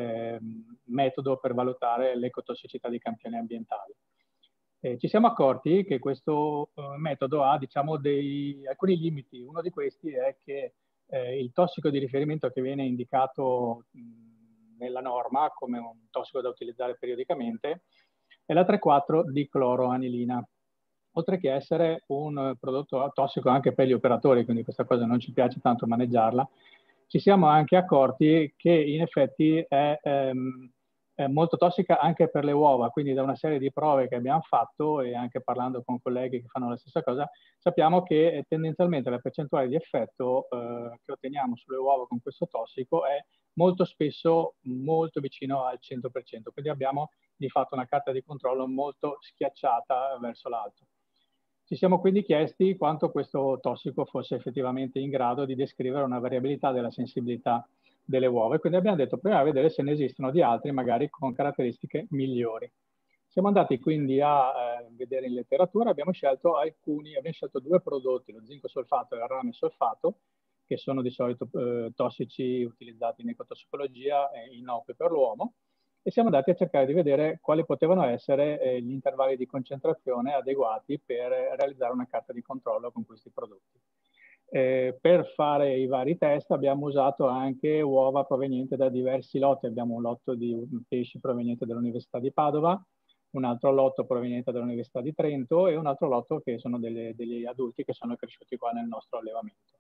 metodo per valutare l'ecotossicità di campioni ambientali. Ci siamo accorti che questo metodo ha, diciamo, alcuni limiti. Uno di questi è che il tossico di riferimento che viene indicato nella norma come un tossico da utilizzare periodicamente è la 3,4-dicloroanilina. Oltre che essere un prodotto tossico anche per gli operatori, quindi questa cosa non ci piace tanto maneggiarla, ci siamo anche accorti che in effetti è molto tossica anche per le uova, quindi da una serie di prove che abbiamo fatto e anche parlando con colleghi che fanno la stessa cosa, sappiamo che tendenzialmente la percentuale di effetto che otteniamo sulle uova con questo tossico è molto spesso molto vicino al 100%, quindi abbiamo di fatto una carta di controllo molto schiacciata verso l'alto. Ci siamo quindi chiesti quanto questo tossico fosse effettivamente in grado di descrivere una variabilità della sensibilità delle uova e quindi abbiamo detto proviamo a vedere se ne esistono di altri magari con caratteristiche migliori. Siamo andati quindi a vedere in letteratura, abbiamo scelto due prodotti, lo zinco solfato e il rame solfato, che sono di solito tossici utilizzati in ecotossicologia e innocui per l'uomo, e siamo andati a cercare di vedere quali potevano essere gli intervalli di concentrazione adeguati per realizzare una carta di controllo con questi prodotti. Per fare i vari test abbiamo usato anche uova provenienti da diversi lotti. Abbiamo un lotto di pesci proveniente dall'Università di Padova, un altro lotto proveniente dall'Università di Trento e un altro lotto che sono degli adulti che sono cresciuti qua nel nostro allevamento.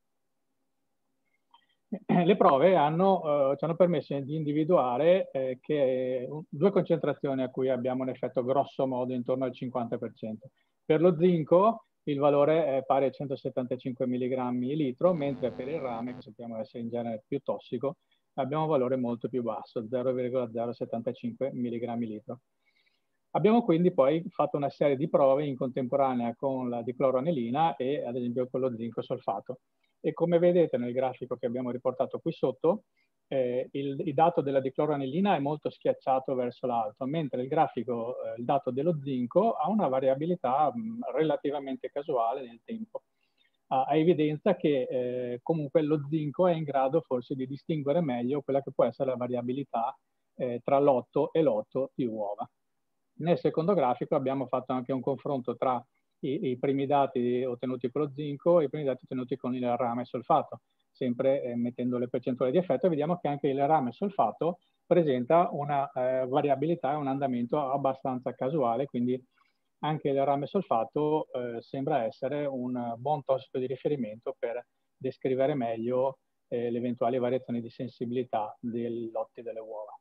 Le prove ci hanno permesso di individuare due concentrazioni a cui abbiamo un effetto grosso modo intorno al 50%. Per lo zinco il valore è pari a 175 mg/litro, mentre per il rame, che sappiamo essere in genere più tossico, abbiamo un valore molto più basso, 0,075 mg/litro. Abbiamo quindi poi fatto una serie di prove in contemporanea con la dicloroanilina e ad esempio con lo zinco solfato. E come vedete nel grafico che abbiamo riportato qui sotto, il dato della dicloroanilina è molto schiacciato verso l'alto, mentre il dato dello zinco ha una variabilità relativamente casuale nel tempo. Ha evidenza che comunque lo zinco è in grado forse di distinguere meglio quella che può essere la variabilità tra lotto e lotto di uova. Nel secondo grafico abbiamo fatto anche un confronto tra i primi dati ottenuti con lo zinco e i primi dati ottenuti con il rame solfato, sempre mettendo le percentuali di effetto, e vediamo che anche il rame solfato presenta una variabilità e un andamento abbastanza casuale, quindi anche il rame solfato sembra essere un buon tossico di riferimento per descrivere meglio le eventuali variazioni di sensibilità dei lotti delle uova.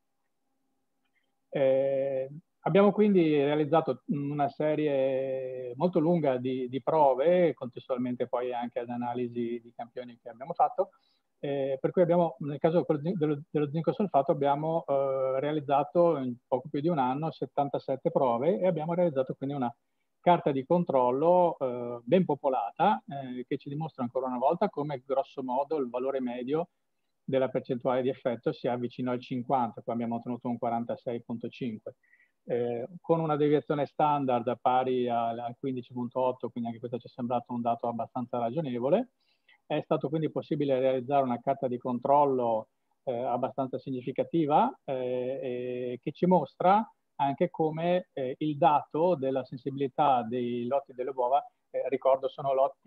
Abbiamo quindi realizzato una serie molto lunga di prove, contestualmente poi anche ad analisi di campioni che abbiamo fatto, per cui abbiamo, nel caso dello zinco solfato, abbiamo realizzato in poco più di un anno 77 prove e abbiamo realizzato quindi una carta di controllo ben popolata che ci dimostra ancora una volta come grosso modo il valore medio della percentuale di effetto sia vicino al 50, qua abbiamo ottenuto un 46,5. Con una deviazione standard pari al 15,8, quindi anche questo ci è sembrato un dato abbastanza ragionevole. È stato quindi possibile realizzare una carta di controllo abbastanza significativa che ci mostra anche come il dato della sensibilità dei lotti delle uova, ricordo sono lotti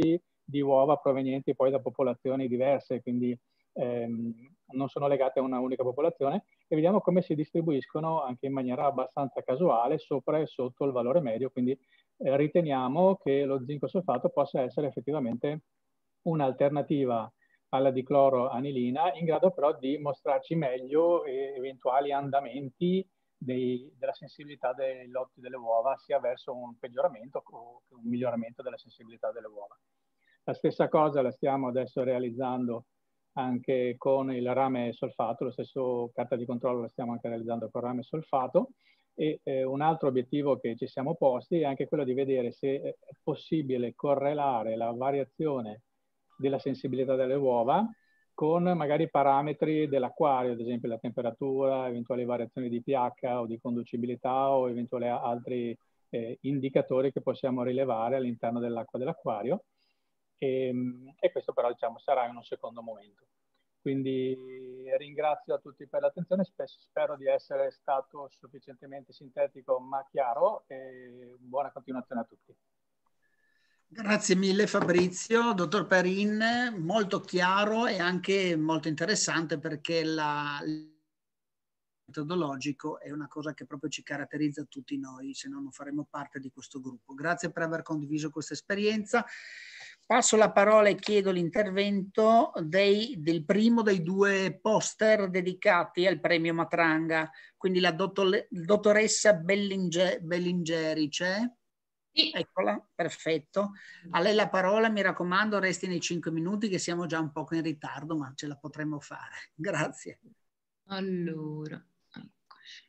di uova provenienti poi da popolazioni diverse, quindi non sono legate a una unica popolazione, e vediamo come si distribuiscono anche in maniera abbastanza casuale sopra e sotto il valore medio, quindi riteniamo che lo zinco solfato possa essere effettivamente un'alternativa alla dicloroanilina, in grado però di mostrarci meglio eventuali andamenti della sensibilità dei lotti delle uova, sia verso un peggioramento o un miglioramento della sensibilità delle uova. La stessa cosa la stiamo adesso realizzando anche con il rame solfato, lo stesso carta di controllo la stiamo anche realizzando con rame solfato, e un altro obiettivo che ci siamo posti è anche quello di vedere se è possibile correlare la variazione della sensibilità delle uova con magari parametri dell'acquario, ad esempio la temperatura, eventuali variazioni di pH o di conducibilità o eventuali altri indicatori che possiamo rilevare all'interno dell'acqua dell'acquario. E questo però diciamo sarà in un secondo momento. Quindi ringrazio a tutti per l'attenzione, spero di essere stato sufficientemente sintetico ma chiaro, e buona continuazione a tutti. Grazie mille Fabrizio. Dottor Perin, molto chiaro e anche molto interessante, perché il metodologico è una cosa che proprio ci caratterizza tutti noi, se no non faremo parte di questo gruppo. Grazie per aver condiviso questa esperienza. Passo la parola e chiedo l'intervento del primo dei due poster dedicati al premio Matranga, quindi la dottoressa Bellingeri. C'è? Sì. Eccola, perfetto. A lei la parola, mi raccomando, resti nei 5 minuti che siamo già un poco in ritardo, ma ce la potremo fare. Grazie. Allora, eccoci.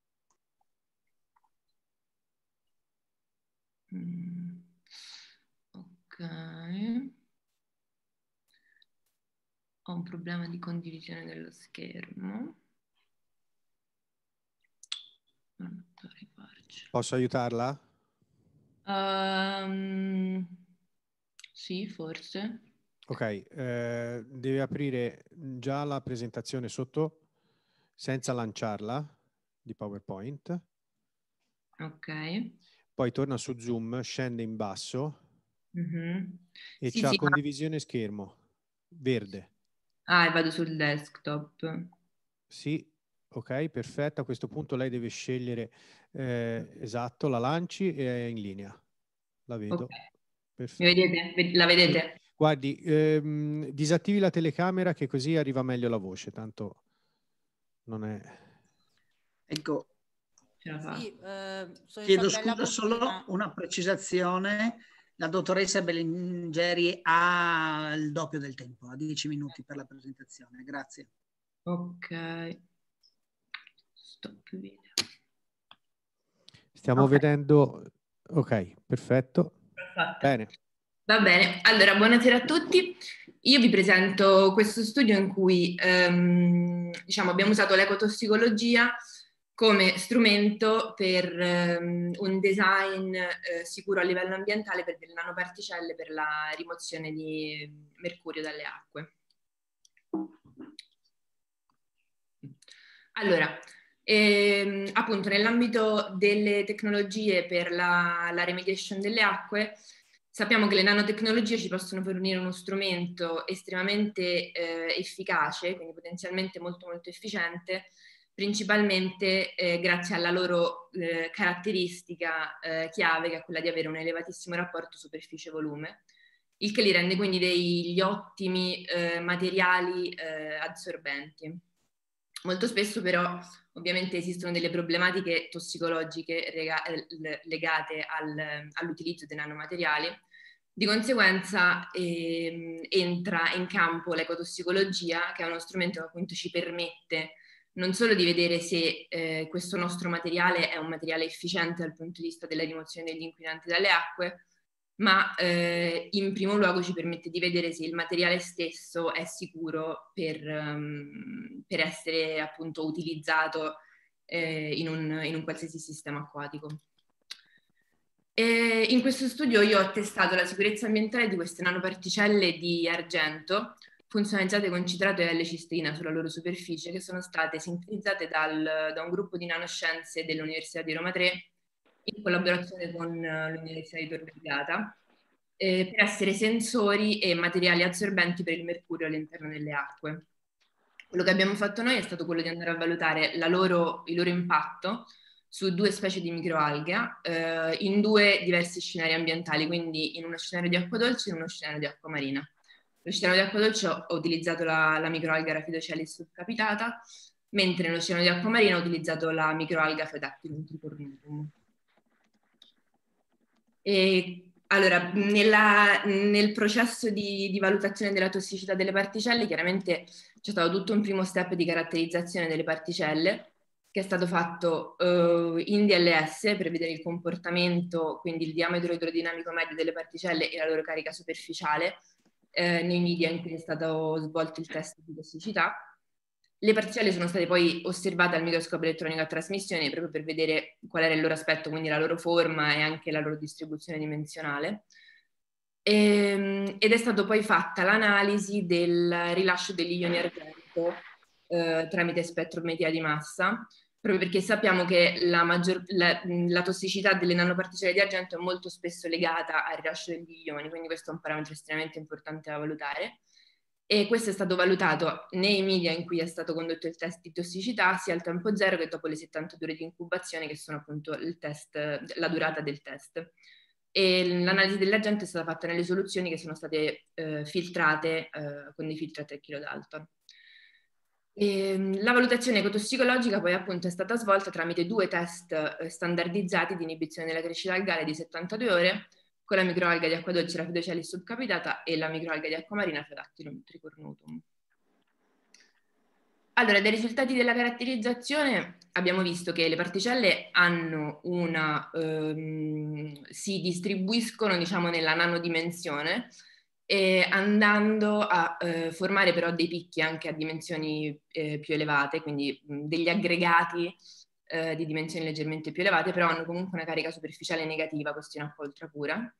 Ok. Ho un problema di condivisione dello schermo. Posso aiutarla? Sì, forse. Ok, deve aprire già la presentazione sotto senza lanciarla di PowerPoint. Ok. Poi torna su Zoom, scende in basso e sì, c'ha sì, condivisione schermo verde. Ah, e vado sul desktop. Sì, ok, perfetto. A questo punto lei deve scegliere, esatto, la lanci e è in linea. La vedo. Okay. Perfetto. Mi vedete? La vedete? Guardi, disattivi la telecamera che così arriva meglio la voce, tanto non è... Ecco. Sì, chiedo scusa, solo una precisazione. La dottoressa Bellingeri ha il doppio del tempo, ha 10 minuti per la presentazione. Grazie. Ok. Stop video. Stiamo vedendo... Ok, perfetto. Bene. Va bene, allora buonasera a tutti. Io vi presento questo studio in cui diciamo, abbiamo usato l'ecotossicologia come strumento per un design sicuro a livello ambientale per delle nanoparticelle per la rimozione di mercurio dalle acque. Allora, appunto nell'ambito delle tecnologie per la remediation delle acque, sappiamo che le nanotecnologie ci possono fornire uno strumento estremamente efficace, quindi potenzialmente molto molto efficiente, principalmente grazie alla loro caratteristica chiave, che è quella di avere un elevatissimo rapporto superficie-volume, il che li rende quindi degli ottimi materiali assorbenti. Molto spesso però ovviamente esistono delle problematiche tossicologiche legate all'utilizzo dei nanomateriali. Di conseguenza entra in campo l'ecotossicologia, che è uno strumento che appunto ci permette non solo di vedere se questo nostro materiale è un materiale efficiente dal punto di vista della rimozione degli inquinanti dalle acque, ma in primo luogo ci permette di vedere se il materiale stesso è sicuro per essere appunto utilizzato in un qualsiasi sistema acquatico. In questo studio io ho testato la sicurezza ambientale di queste nanoparticelle di argento funzionalizzate con citrato e L-cisteina sulla loro superficie, che sono state sintetizzate da un gruppo di nanoscienze dell'Università di Roma 3 in collaborazione con l'Università di Tor Vergata. per essere sensori e materiali assorbenti per il mercurio all'interno delle acque. Quello che abbiamo fatto noi è stato quello di andare a valutare il loro impatto su 2 specie di microalga in 2 diversi scenari ambientali, quindi in uno scenario di acqua dolce e in uno scenario di acqua marina. Nello scenario di acqua dolce ho utilizzato la microalga Rhapidochelis subcapitata, mentre nello scenario di acqua marina ho utilizzato la microalga Phaedactylum tricornutum. Allora, nel processo di valutazione della tossicità delle particelle, chiaramente c'è stato tutto un primo step di caratterizzazione delle particelle, che è stato fatto in DLS per vedere il comportamento, quindi il diametro idrodinamico medio delle particelle e la loro carica superficiale, nei media in cui è stato svolto il test di tossicità. Le particelle sono state poi osservate al microscopio elettronico a trasmissione proprio per vedere qual era il loro aspetto, quindi la loro forma e anche la loro distribuzione dimensionale. Ed è stato poi fatta l'analisi del rilascio degli ioni argento tramite spettrometria di massa, proprio perché sappiamo che la tossicità delle nanoparticelle di argento è molto spesso legata al rilascio degli ioni, quindi questo è un parametro estremamente importante da valutare. E questo è stato valutato nei media in cui è stato condotto il test di tossicità, sia al tempo zero che dopo le 72 ore di incubazione, che sono appunto la durata del test. E l'analisi dell'agente è stata fatta nelle soluzioni che sono state filtrate con dei filtri a 3 kg Dalton. La valutazione ecotossicologica poi appunto è stata svolta tramite 2 test standardizzati di inibizione della crescita algale di 72 ore, con la microalga di acqua dolce Rhapidochelis subcapitata e la microalga di acqua marina Phaedactylum tricornutum. Allora, dai risultati della caratterizzazione abbiamo visto che le particelle si distribuiscono, diciamo, nella nanodimensione, andando a formare però dei picchi anche a dimensioni più elevate, quindi degli aggregati di dimensioni leggermente più elevate, però hanno comunque una carica superficiale negativa, questo in acqua ultrapura.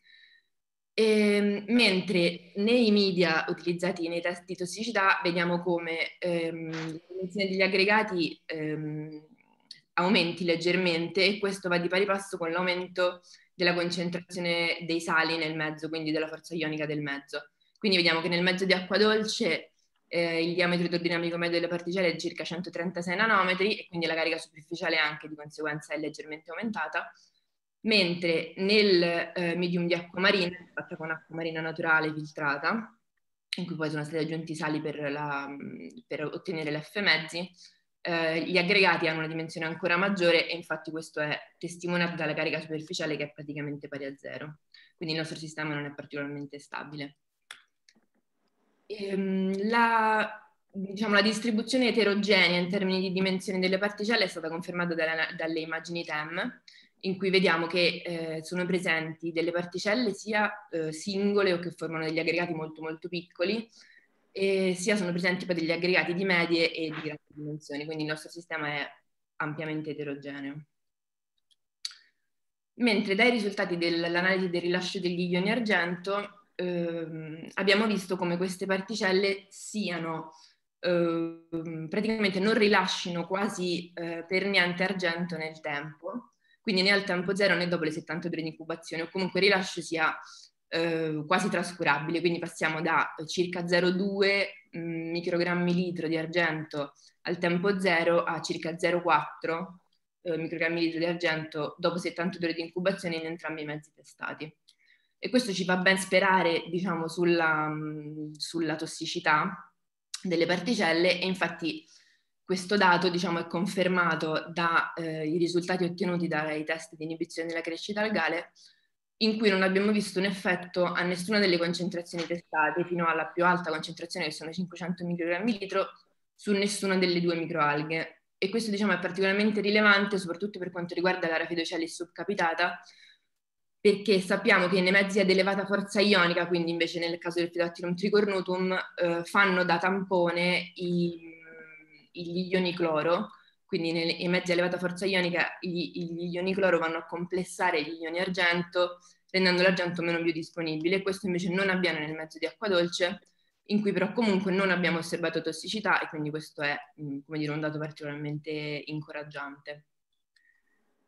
Mentre nei media utilizzati nei test di tossicità vediamo come la dimensione degli aggregati aumenti leggermente, e questo va di pari passo con l'aumento della concentrazione dei sali nel mezzo, quindi della forza ionica del mezzo. Quindi vediamo che nel mezzo di acqua dolce il diametro idrodinamico medio delle particelle è circa 136 nanometri e quindi la carica superficiale anche di conseguenza è leggermente aumentata, mentre nel medium di acqua marina, fatta con acqua marina naturale filtrata, in cui poi sono stati aggiunti sali per ottenere l'F mezzi, gli aggregati hanno una dimensione ancora maggiore e infatti questo è testimoniato dalla carica superficiale che è praticamente pari a 0. Quindi il nostro sistema non è particolarmente stabile. La distribuzione eterogenea in termini di dimensioni delle particelle è stata confermata dalle immagini TEM, in cui vediamo che sono presenti delle particelle sia singole o che formano degli aggregati molto molto piccoli, e sia sono presenti poi degli aggregati di medie e di grandi dimensioni, quindi il nostro sistema è ampiamente eterogeneo. Mentre dai risultati dell'analisi del rilascio degli ioni argento abbiamo visto come queste particelle siano praticamente non rilascino quasi per niente argento nel tempo, quindi né al tempo zero né dopo le 72 ore di incubazione, o comunque il rilascio sia quasi trascurabile, quindi passiamo da circa 0,2 microgrammi litro di argento al tempo zero a circa 0,4 microgrammi litro di argento dopo 72 ore di incubazione in entrambi i mezzi testati. E questo ci fa ben sperare, diciamo, sulla tossicità delle particelle, e infatti questo dato, diciamo, è confermato dai risultati ottenuti dai test di inibizione della crescita algale, in cui non abbiamo visto un effetto a nessuna delle concentrazioni testate, fino alla più alta concentrazione che sono 500 microgrammi litro, su nessuna delle 2 microalghe. E questo, diciamo, è particolarmente rilevante soprattutto per quanto riguarda la Rhapidochelis subcapitata, perché sappiamo che nei mezzi ad elevata forza ionica, quindi invece nel caso del Phaedactylum tricornutum, fanno da tampone gli ioni cloro, quindi nei mezzi a elevata forza ionica gli ioni cloro vanno a complessare gli ioni argento, rendendo l'argento meno biodisponibile, e questo invece non avviene nel mezzo di acqua dolce, in cui però comunque non abbiamo osservato tossicità, e quindi questo è, come dire, un dato particolarmente incoraggiante.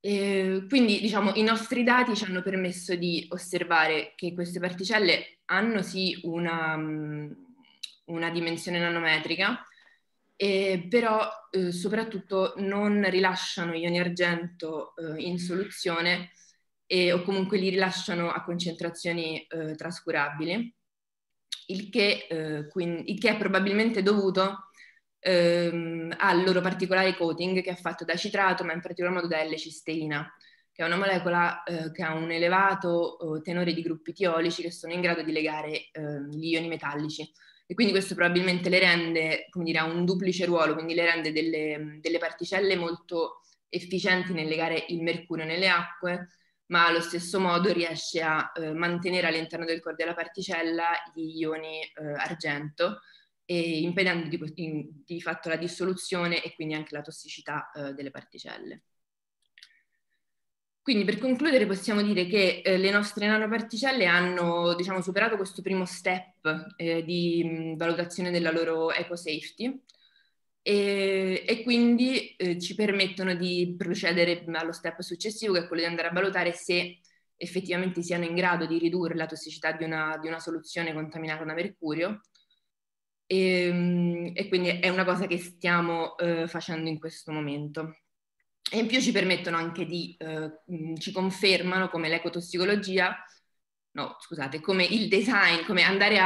Quindi diciamo i nostri dati ci hanno permesso di osservare che queste particelle hanno sì una dimensione nanometrica, però soprattutto non rilasciano ioni argento in soluzione o comunque li rilasciano a concentrazioni trascurabili, il che è probabilmente dovuto al loro particolare coating che è fatto da citrato, ma in particolar modo da L-cisteina, che è una molecola che ha un elevato tenore di gruppi tiolici che sono in grado di legare gli ioni metallici. E quindi questo probabilmente le rende, come dire, ha un duplice ruolo, quindi le rende delle particelle molto efficienti nel legare il mercurio nelle acque, ma allo stesso modo riesce a mantenere all'interno del core della particella gli ioni argento, e impedendo di fatto la dissoluzione e quindi anche la tossicità delle particelle. Quindi per concludere possiamo dire che le nostre nanoparticelle hanno, diciamo, superato questo primo step di valutazione della loro eco-safety e quindi ci permettono di procedere allo step successivo, che è quello di andare a valutare se effettivamente siano in grado di ridurre la tossicità di una soluzione contaminata da mercurio. E quindi è una cosa che stiamo facendo in questo momento. E in più ci permettono anche ci confermano come l'ecotossicologia, no scusate, come il design, come andare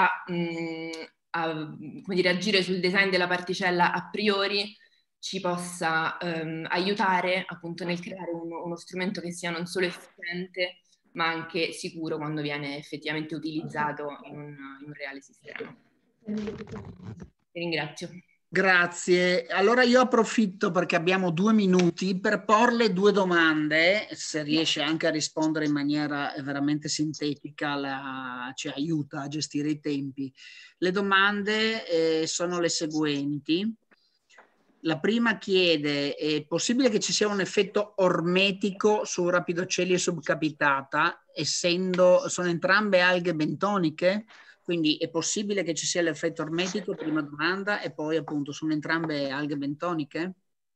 come dire, agire sul design della particella a priori ci possa aiutare appunto nel creare uno strumento che sia non solo efficiente ma anche sicuro quando viene effettivamente utilizzato in un reale sistema. Ti ringrazio. Grazie. Allora io approfitto perché abbiamo 2 minuti per porle 2 domande, se riesce anche a rispondere in maniera veramente sintetica, ci aiuta a gestire i tempi. Le domande sono le seguenti. La prima chiede: è possibile che ci sia un effetto ormetico su rapidocelli subcapitata, sono entrambe alghe bentoniche? Quindi è possibile che ci sia l'effetto ormetico, prima domanda, e poi appunto sono entrambe alghe bentoniche?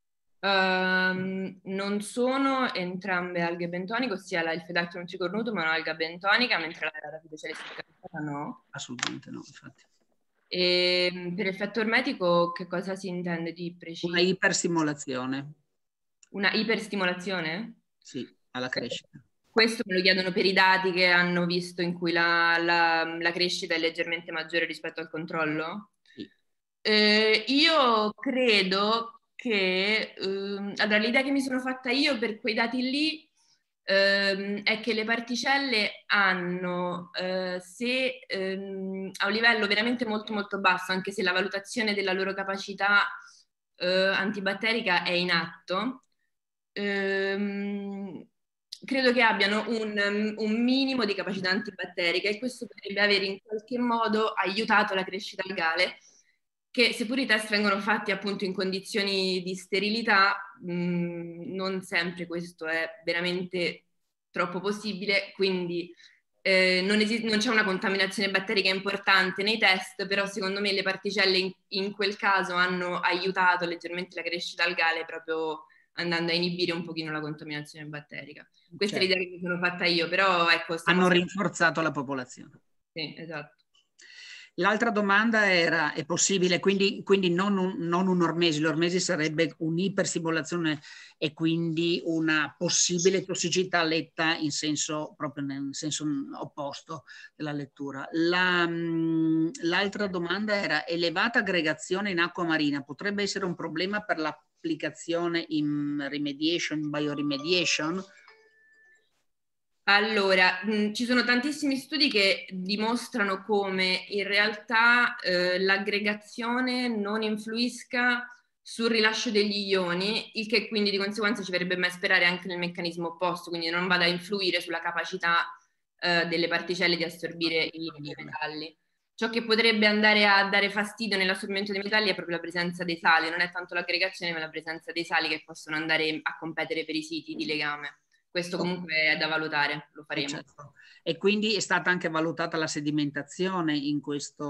Non sono entrambe alghe bentoniche, ossia il Phaedactylum tricornutum è un'alga bentonica, mentre la rapidocelli subcapitata no. Assolutamente no, infatti. E per effetto ormetico che cosa si intende di preciso? Una iperstimolazione. Una iperstimolazione? Sì, alla crescita. Questo me lo chiedono per i dati che hanno visto in cui la crescita è leggermente maggiore rispetto al controllo? Sì. Io credo che allora l'idea che mi sono fatta io per quei dati lì è che le particelle hanno, se a un livello veramente molto molto basso, anche se la valutazione della loro capacità antibatterica è in atto, credo che abbiano un minimo di capacità antibatterica, e questo potrebbe avere in qualche modo aiutato la crescita algale, che seppur i test vengono fatti appunto in condizioni di sterilità, non sempre questo è veramente troppo possibile, quindi non c'è una contaminazione batterica importante nei test, però secondo me le particelle in quel caso hanno aiutato leggermente la crescita algale, proprio andando a inibire un pochino la contaminazione batterica. Questa è l'idea che mi sono fatta io, però ecco... Hanno rinforzato la popolazione. Sì, esatto. L'altra domanda era: è possibile, quindi non un'ormesi, l'ormesi sarebbe un'iperstimolazione e quindi una possibile tossicità letta proprio nel senso opposto della lettura. L'altra domanda era: elevata aggregazione in acqua marina potrebbe essere un problema per l'applicazione in bioremediation? Allora, ci sono tantissimi studi che dimostrano come in realtà l'aggregazione non influisca sul rilascio degli ioni, il che quindi di conseguenza ci farebbe mai sperare anche nel meccanismo opposto, quindi non vada a influire sulla capacità delle particelle di assorbire i metalli. Ciò che potrebbe andare a dare fastidio nell'assorbimento dei metalli è proprio la presenza dei sali, non è tanto l'aggregazione ma la presenza dei sali che possono andare a competere per i siti di legame. Questo comunque è da valutare, lo faremo. Certo. E quindi è stata anche valutata la sedimentazione in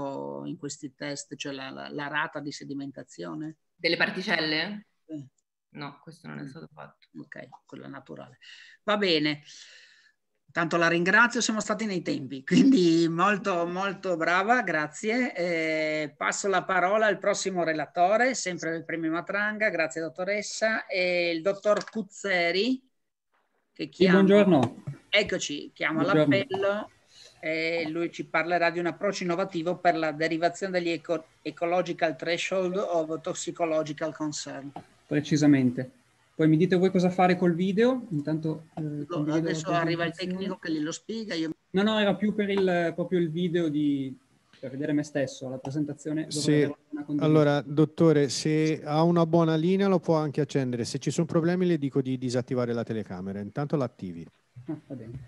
questi test, cioè la rata di sedimentazione? Delle particelle? No, questo non è stato fatto. Ok, quello è naturale. Va bene. Tanto la ringrazio, siamo stati nei tempi, quindi molto molto brava, grazie. Passo la parola al prossimo relatore, sempre del premio Matranga, grazie dottoressa, e il dottor Cuzzeri, che chiamo. Sì, buongiorno. Eccoci, chiamo Buongiorno. all'appello. Lui ci parlerà di un approccio innovativo per la derivazione degli ecological threshold of toxicological concern. Precisamente. Poi mi dite voi cosa fare col video. Intanto adesso arriva il tecnico che glielo spiega. No, era più per proprio il video per vedere me stesso, la presentazione. Sì. Allora, dottore, se ha una buona linea lo può anche accendere. Se ci sono problemi le dico di disattivare la telecamera. Intanto l'attivi. Va bene.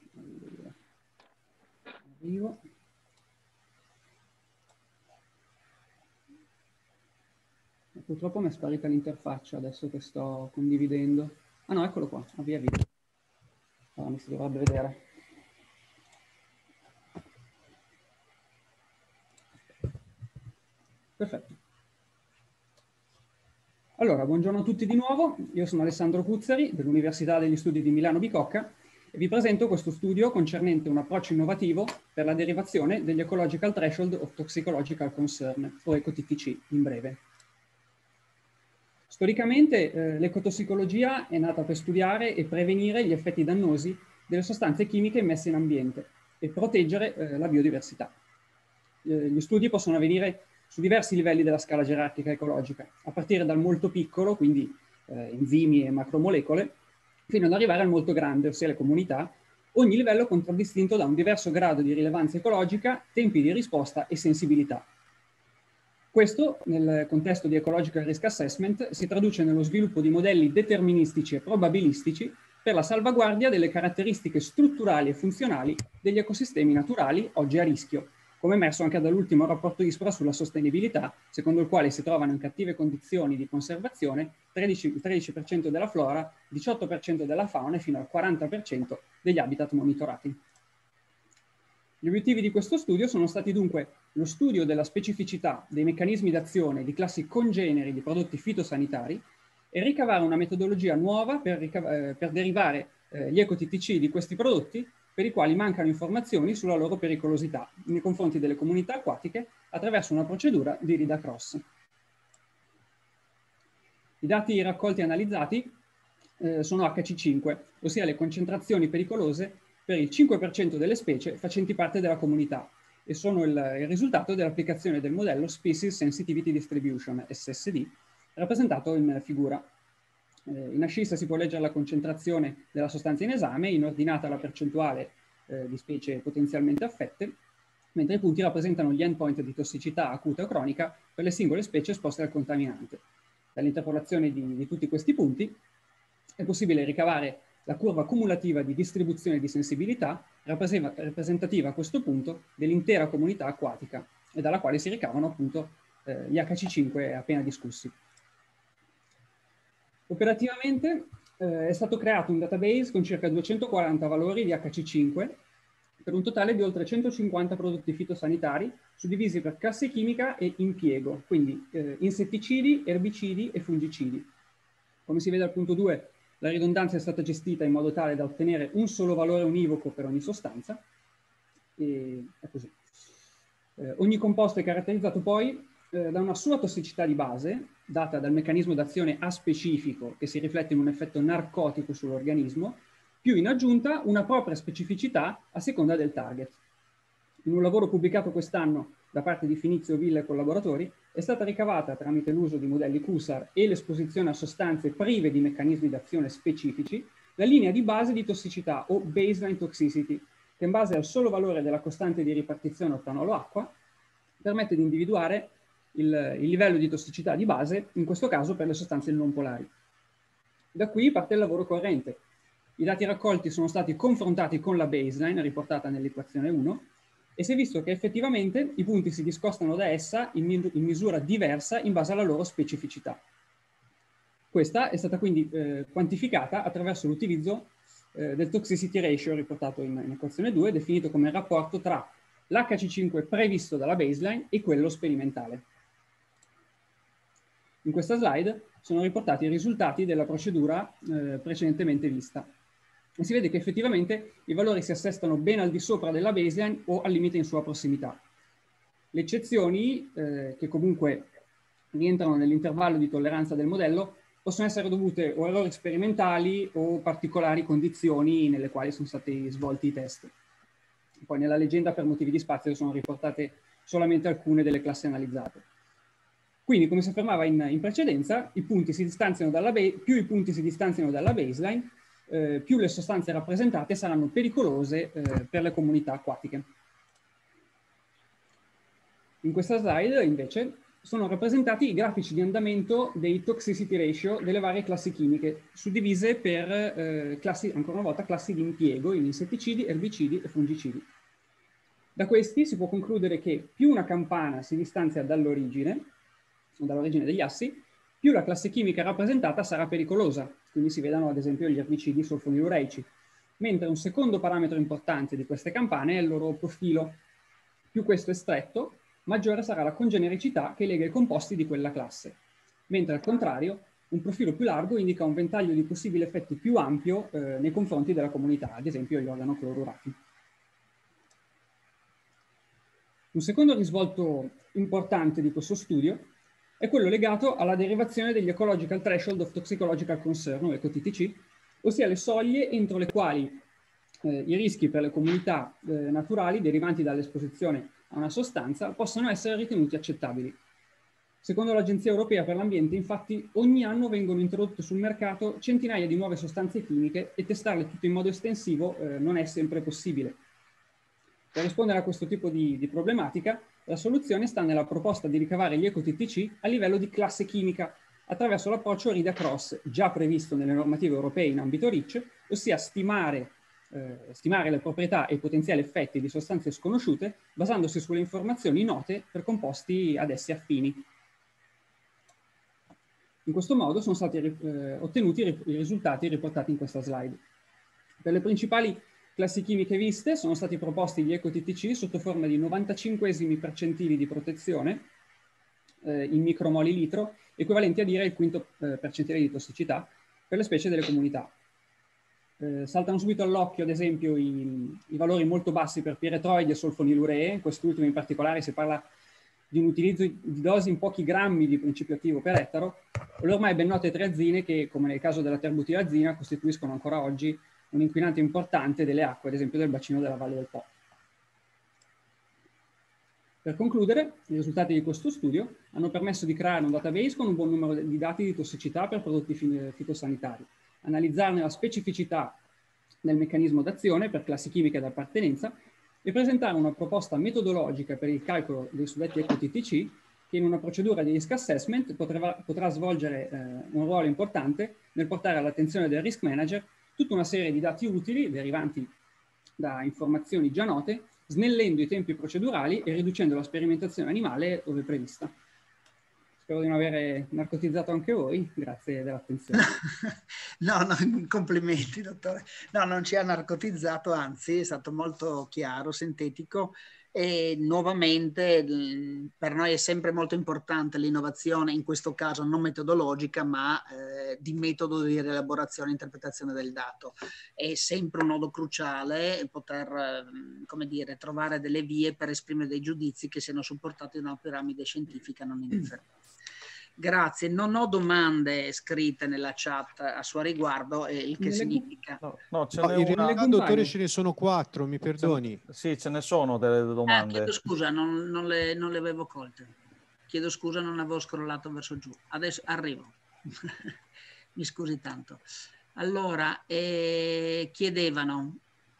Arrivo. Purtroppo mi è sparita l'interfaccia adesso che sto condividendo. Ah no, eccolo qua, avvia video. Allora mi si dovrebbe vedere. Perfetto. Allora, buongiorno a tutti di nuovo. Io sono Alessandro Cuzzeri dell'Università degli Studi di Milano Bicocca e vi presento questo studio concernente un approccio innovativo per la derivazione degli Ecological Threshold of Toxicological Concern, o ECOTTC in breve. Storicamente l'ecotossicologia è nata per studiare e prevenire gli effetti dannosi delle sostanze chimiche immesse in ambiente e proteggere la biodiversità. Gli studi possono avvenire su diversi livelli della scala gerarchica ecologica, a partire dal molto piccolo, quindi enzimi e macromolecole, fino ad arrivare al molto grande, ossia le comunità, ogni livello contraddistinto da un diverso grado di rilevanza ecologica, tempi di risposta e sensibilità. Questo, nel contesto di Ecological Risk Assessment, si traduce nello sviluppo di modelli deterministici e probabilistici per la salvaguardia delle caratteristiche strutturali e funzionali degli ecosistemi naturali oggi a rischio, come emerso anche dall'ultimo rapporto ISPRA sulla sostenibilità, secondo il quale si trovano in cattive condizioni di conservazione il 13% della flora, 18% della fauna e fino al 40% degli habitat monitorati. Gli obiettivi di questo studio sono stati dunque lo studio della specificità dei meccanismi d'azione di classi congeneri di prodotti fitosanitari e ricavare una metodologia nuova per derivare gli ECOTTC di questi prodotti per i quali mancano informazioni sulla loro pericolosità nei confronti delle comunità acquatiche attraverso una procedura di read-across. I dati raccolti e analizzati sono HC5, ossia le concentrazioni pericolose per il 5% delle specie facenti parte della comunità e sono il risultato dell'applicazione del modello Species Sensitivity Distribution, SSD, rappresentato in figura. In ascissa si può leggere la concentrazione della sostanza in esame in ordinata alla percentuale di specie potenzialmente affette, mentre i punti rappresentano gli endpoint di tossicità acuta o cronica per le singole specie esposte al contaminante. Dall'interpolazione di tutti questi punti è possibile ricavare la curva cumulativa di distribuzione di sensibilità rappresentativa a questo punto dell'intera comunità acquatica e dalla quale si ricavano appunto gli HC5 appena discussi. Operativamente è stato creato un database con circa 240 valori di HC5 per un totale di oltre 150 prodotti fitosanitari suddivisi per classe chimica e impiego, quindi insetticidi, erbicidi e fungicidi. Come si vede al punto 2, la ridondanza è stata gestita in modo tale da ottenere un solo valore univoco per ogni sostanza. E è così. Ogni composto è caratterizzato poi da una sua tossicità di base, data dal meccanismo d'azione aspecifico che si riflette in un effetto narcotico sull'organismo, più in aggiunta una propria specificità a seconda del target. In un lavoro pubblicato quest'anno da parte di Finizio Villa e collaboratori, è stata ricavata tramite l'uso di modelli QSAR e l'esposizione a sostanze prive di meccanismi d'azione specifici, la linea di base di tossicità o baseline toxicity, che in base al solo valore della costante di ripartizione ottanolo-acqua permette di individuare il livello di tossicità di base, in questo caso per le sostanze non polari. Da qui parte il lavoro corrente. I dati raccolti sono stati confrontati con la baseline riportata nell'equazione 1 e si è visto che effettivamente i punti si discostano da essa in misura diversa in base alla loro specificità. Questa è stata quindi quantificata attraverso l'utilizzo del toxicity ratio riportato in equazione 2, definito come il rapporto tra l'HC5 previsto dalla baseline e quello sperimentale. In questa slide sono riportati i risultati della procedura precedentemente vista. E si vede che effettivamente i valori si assestano ben al di sopra della baseline o al limite in sua prossimità. Le eccezioni, che comunque rientrano nell'intervallo di tolleranza del modello, possono essere dovute o errori sperimentali o particolari condizioni nelle quali sono stati svolti i test. Poi nella leggenda per motivi di spazio sono riportate solamente alcune delle classi analizzate. Quindi, come si affermava in precedenza, più i punti si distanziano dalla baseline, più le sostanze rappresentate saranno pericolose per le comunità acquatiche. In questa slide, invece, sono rappresentati i grafici di andamento dei toxicity ratio delle varie classi chimiche, suddivise per classi, ancora una volta, classi di impiego in insetticidi, erbicidi e fungicidi. Da questi si può concludere che più una campana si distanzia dall'origine degli assi, più la classe chimica rappresentata sarà pericolosa, quindi si vedano ad esempio gli erbicidi sulfonilureici, mentre un secondo parametro importante di queste campane è il loro profilo. Più questo è stretto, maggiore sarà la congenericità che lega i composti di quella classe, mentre al contrario un profilo più largo indica un ventaglio di possibili effetti più ampio nei confronti della comunità, ad esempio gli organoclorurati. Un secondo risvolto importante di questo studio è quello legato alla derivazione degli Ecological Threshold of Toxicological Concern, o ECOTTC, ossia le soglie entro le quali i rischi per le comunità naturali derivanti dall'esposizione a una sostanza possono essere ritenuti accettabili. Secondo l'Agenzia Europea per l'Ambiente, infatti, ogni anno vengono introdotte sul mercato centinaia di nuove sostanze chimiche e testarle tutte in modo estensivo non è sempre possibile. Per rispondere a questo tipo di problematica, la soluzione sta nella proposta di ricavare gli ECOTTC a livello di classe chimica attraverso l'approccio read-across già previsto nelle normative europee in ambito REACH, ossia stimare le proprietà e i potenziali effetti di sostanze sconosciute basandosi sulle informazioni note per composti ad essi affini. In questo modo sono stati ottenuti i risultati riportati in questa slide. Per le principali classi chimiche viste sono stati proposti gli ECOTTC sotto forma di 95esimi percentili di protezione in micromoli litro, equivalenti a dire il quinto percentile di tossicità per le specie delle comunità. Saltano subito all'occhio, ad esempio, i valori molto bassi per piretroidi e solfoniluree. In quest'ultimo in particolare si parla di un utilizzo di dosi in pochi grammi di principio attivo per ettaro, o le ormai ben note triazine che, come nel caso della terbutilazina, costituiscono ancora oggi un inquinante importante delle acque, ad esempio del bacino della Valle del Po. Per concludere, i risultati di questo studio hanno permesso di creare un database con un buon numero di dati di tossicità per prodotti fitosanitari, analizzarne la specificità del meccanismo d'azione per classi chimiche d'appartenenza e presentare una proposta metodologica per il calcolo dei suddetti ECOTTC che in una procedura di risk assessment potrà svolgere un ruolo importante nel portare all'attenzione del risk manager tutta una serie di dati utili derivanti da informazioni già note, snellendo i tempi procedurali e riducendo la sperimentazione animale dove prevista. Spero di non avere narcotizzato anche voi, grazie dell'attenzione. No, complimenti dottore. No, non ci ha narcotizzato, anzi è stato molto chiaro, sintetico e nuovamente per noi è sempre molto importante l'innovazione, in questo caso non metodologica ma di metodo di rielaborazione e interpretazione del dato. È sempre un nodo cruciale poter, come dire, trovare delle vie per esprimere dei giudizi che siano supportati da una piramide scientifica non indifferente. Grazie, non ho domande scritte nella chat a suo riguardo, il che significa... No, in realtà, dottore, ce ne sono 4, mi perdoni. Sì, ce ne sono delle domande. Chiedo scusa, non le avevo colte. Chiedo scusa, non avevo scrollato verso giù. Adesso arrivo. Mi scusi tanto. Allora, chiedevano...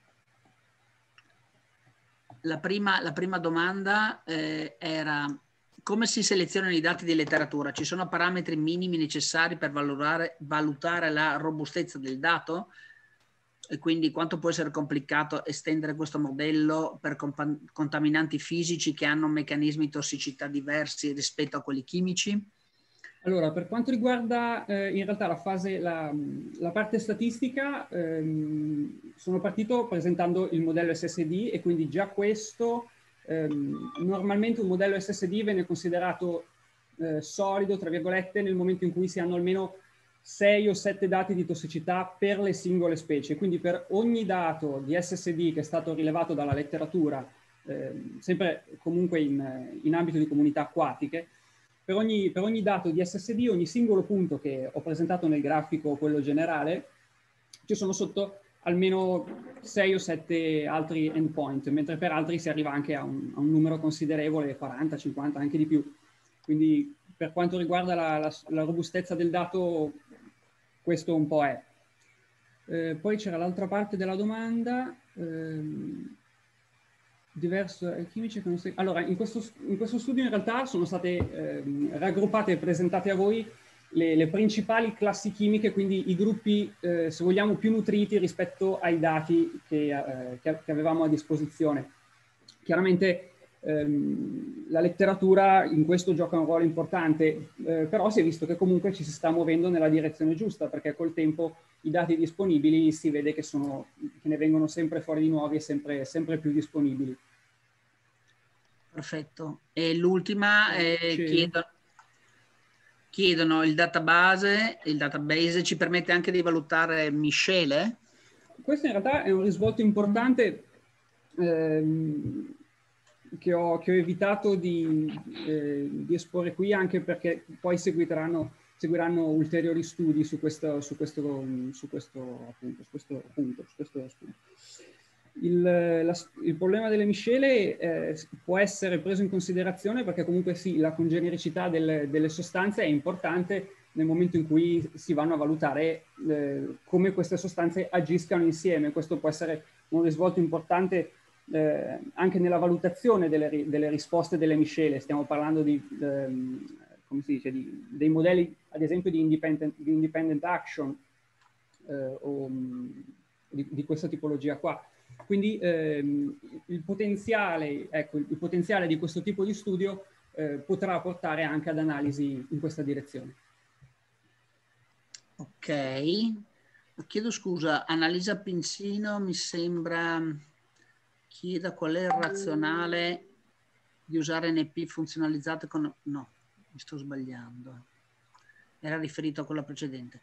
La prima domanda era... Come si selezionano i dati di letteratura? Ci sono parametri minimi necessari per valutare la robustezza del dato? E quindi quanto può essere complicato estendere questo modello per contaminanti fisici che hanno meccanismi di tossicità diversi rispetto a quelli chimici? Allora, per quanto riguarda in realtà la parte statistica, sono partito presentando il modello SSD e quindi già questo... normalmente un modello SSD viene considerato solido, tra virgolette, nel momento in cui si hanno almeno 6 o 7 dati di tossicità per le singole specie. Quindi per ogni dato di SSD che è stato rilevato dalla letteratura, sempre comunque in ambito di comunità acquatiche, per ogni dato di SSD, ogni singolo punto che ho presentato nel grafico, quello generale, ci sono sotto almeno 6 o 7 altri endpoint, mentre per altri si arriva anche a un numero considerevole, 40, 50, anche di più. Quindi per quanto riguarda la robustezza del dato, questo un po' è. Poi c'era l'altra parte della domanda. Chimici che non si... Allora, in questo studio in realtà sono state raggruppate e presentate a voi le principali classi chimiche, quindi i gruppi, se vogliamo, più nutriti rispetto ai dati che avevamo a disposizione. Chiaramente la letteratura in questo gioca un ruolo importante, però si è visto che comunque ci si sta muovendo nella direzione giusta, perché col tempo i dati disponibili si vede che ne vengono sempre fuori di nuovi e sempre più disponibili. Perfetto. E l'ultima, chiedono il database ci permette anche di valutare miscele? Questo in realtà è un risvolto importante che ho evitato di esporre qui, anche perché poi seguiranno ulteriori studi su questo punto. Il problema delle miscele può essere preso in considerazione perché comunque sì, la congenericità delle sostanze è importante nel momento in cui si vanno a valutare come queste sostanze agiscano insieme. Questo può essere un risvolto importante anche nella valutazione delle risposte delle miscele. Stiamo parlando come si dice, dei modelli, ad esempio, di independent action o di questa tipologia qua. Quindi il potenziale di questo tipo di studio potrà portare anche ad analisi in questa direzione. Ok, chiedo scusa, Annalisa Pincino mi sembra chieda qual è il razionale di usare NP funzionalizzate con... No, mi sto sbagliando, era riferito a quella precedente.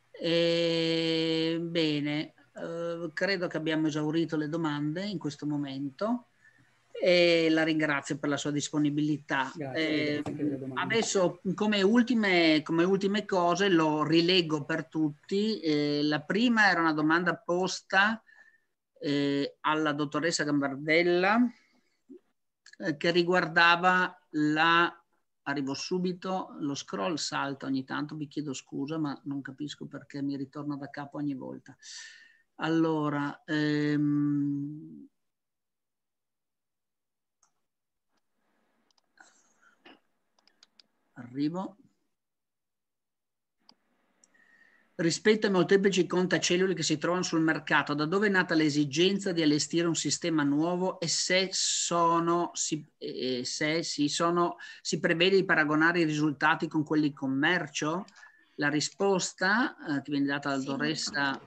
Bene, credo che abbiamo esaurito le domande in questo momento e la ringrazio per la sua disponibilità. Adesso come ultime cose lo rileggo per tutti. La prima era una domanda posta alla dottoressa Gambardella che riguardava arrivo subito, lo scroll salta ogni tanto, vi chiedo scusa, ma non capisco perché mi ritorna da capo ogni volta. Allora, arrivo. Rispetto ai molteplici contacellule che si trovano sul mercato, da dove è nata l'esigenza di allestire un sistema nuovo e si prevede di paragonare i risultati con quelli in commercio? La risposta che viene data dalla dottoressa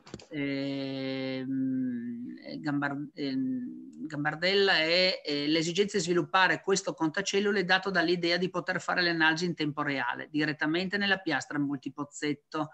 Gambardella è l'esigenza di sviluppare questo contacellule dato dall'idea di poter fare le analisi in tempo reale, direttamente nella piastra multipozzetto.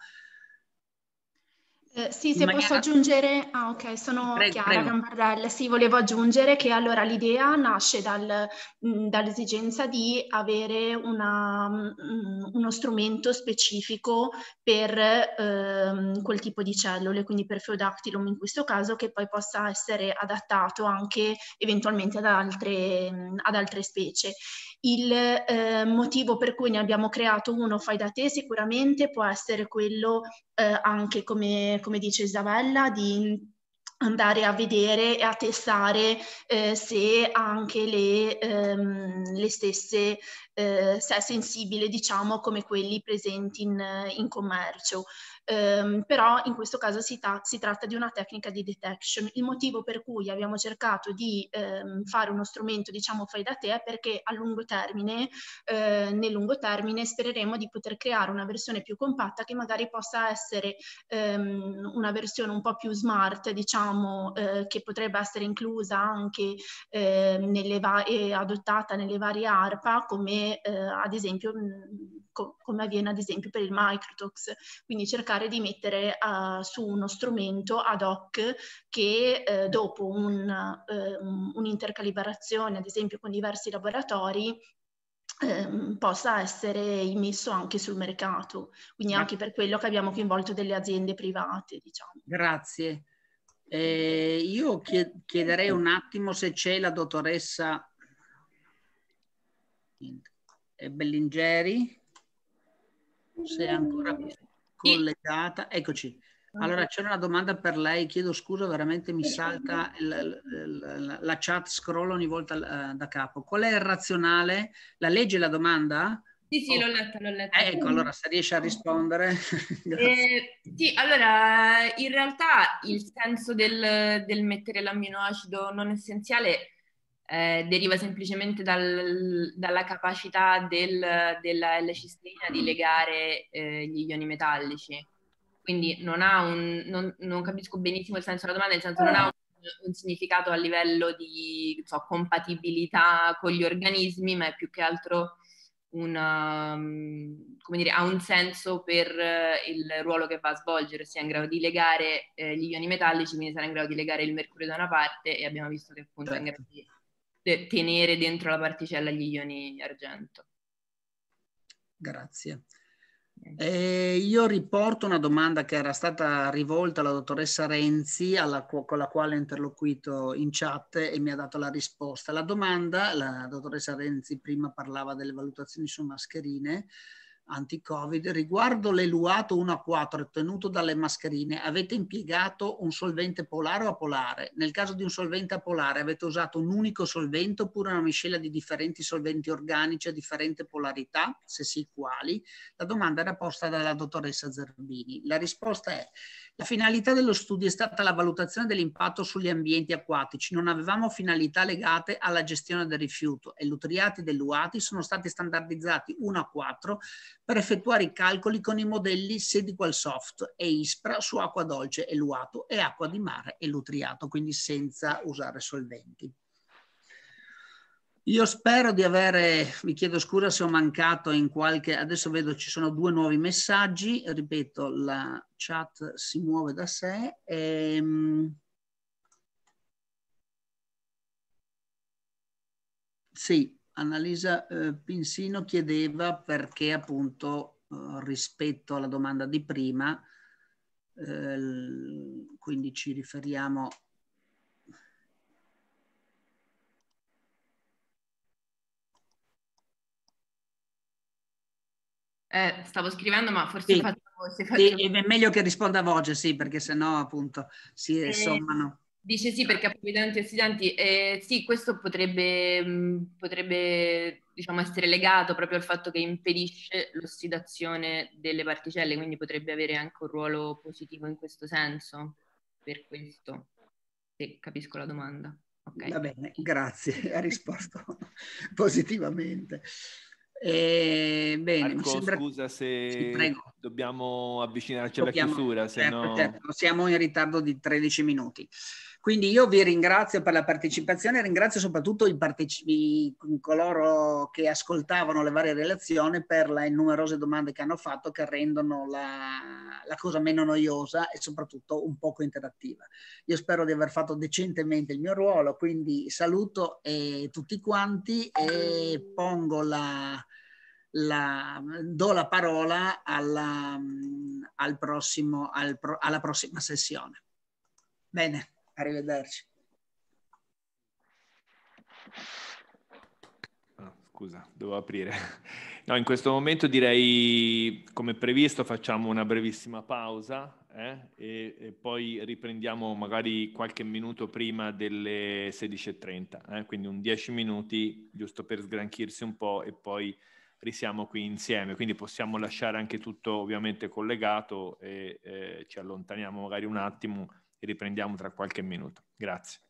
Sì, se posso aggiungere, ok, sono Chiara Gambardella, sì, volevo aggiungere che allora l'idea nasce dall'esigenza di avere uno strumento specifico per quel tipo di cellule, quindi per Pheodactylum in questo caso, che poi possa essere adattato anche eventualmente ad altre specie. Il motivo per cui ne abbiamo creato uno fai da te sicuramente può essere quello anche come dice Isabella, di andare a vedere e a testare se anche le stesse, se è sensibile, diciamo, come quelli presenti in commercio. però in questo caso si tratta di una tecnica di detection. Il motivo per cui abbiamo cercato di fare uno strumento, diciamo, fai da te, è perché a lungo termine, nel lungo termine, spereremo di poter creare una versione più compatta che magari possa essere una versione un po' più smart, diciamo, che potrebbe essere inclusa anche e adottata nelle varie ARPA, come ad esempio come avviene ad esempio per il Microtox. Quindi cercare di mettere su uno strumento ad hoc che dopo un'intercalibrazione ad esempio con diversi laboratori possa essere immesso anche sul mercato, quindi anche per quello che abbiamo coinvolto delle aziende private, diciamo. Grazie. Io chiederei un attimo se c'è la dottoressa Bellingeri, se è ancora collegata. Eccoci. Allora c'era una domanda per lei, chiedo scusa, veramente mi salta la chat, scrolla ogni volta da capo. Qual è il razionale? La legge la domanda? Sì, l'ho letta. Ecco, allora se riesce a rispondere. Sì, allora in realtà il senso del mettere l'amminoacido non essenziale deriva semplicemente dalla capacità della L-cisteina di legare gli ioni metallici. Quindi non capisco benissimo il senso della domanda, nel senso non ha un significato a livello di compatibilità con gli organismi, ma è più che altro ha un senso per il ruolo che va a svolgere, ossia è in grado di legare gli ioni metallici, quindi sarà in grado di legare il mercurio da una parte e abbiamo visto che appunto è in grado di tenere dentro la particella gli ioni argento. Grazie. Io riporto una domanda che era stata rivolta alla dottoressa Renzi, con la quale ho interloquito in chat e mi ha dato la risposta. La domanda, la dottoressa Renzi prima parlava delle valutazioni su mascherine anti-Covid. Riguardo l'eluato 1A4 ottenuto dalle mascherine, avete impiegato un solvente polare o apolare? Nel caso di un solvente apolare avete usato un unico solvente oppure una miscela di differenti solventi organici a differente polarità? Se sì, quali? La domanda era posta dalla dottoressa Zerbini. La risposta è: la finalità dello studio è stata la valutazione dell'impatto sugli ambienti acquatici. Non avevamo finalità legate alla gestione del rifiuto e l'utriati degli UATI sono stati standardizzati 1A4 per effettuare i calcoli con i modelli SediQualSoft e ISPRA su acqua dolce eluato e acqua di mare elutriato, quindi senza usare solventi. Io spero di avere, mi chiedo scusa se ho mancato in qualche, adesso vedo ci sono 2 nuovi messaggi, ripeto la chat si muove da sé. Sì. Annalisa Pinsino chiedeva perché appunto rispetto alla domanda di prima, quindi ci riferiamo. Stavo scrivendo, ma forse sì, faccio... Sì, è meglio che risponda a voce, sì, perché sennò appunto si sommano. Dice sì, perché approfittano antiossidanti. Sì, questo potrebbe diciamo, essere legato proprio al fatto che impedisce l'ossidazione delle particelle, quindi potrebbe avere anche un ruolo positivo in questo senso, per questo, se capisco la domanda. Okay. Va bene, grazie, ha risposto positivamente. Bene, Marco, mi sembra... scusa se sì, prego. Dobbiamo avvicinarci alla chiusura, se no... Certo, siamo in ritardo di 13 minuti. Quindi io vi ringrazio per la partecipazione, ringrazio soprattutto coloro che ascoltavano le varie relazioni per le numerose domande che hanno fatto, che rendono la cosa meno noiosa e soprattutto un poco interattiva. Io spero di aver fatto decentemente il mio ruolo, quindi saluto tutti quanti e pongo do la parola alla prossima sessione. Bene, arrivederci. Scusa, devo aprire. No, in questo momento direi, come previsto, facciamo una brevissima pausa e poi riprendiamo magari qualche minuto prima delle 16:30, quindi un 10 minuti giusto per sgranchirsi un po' e poi risiamo qui insieme, quindi possiamo lasciare anche tutto ovviamente collegato e ci allontaniamo magari un attimo e riprendiamo tra qualche minuto. Grazie.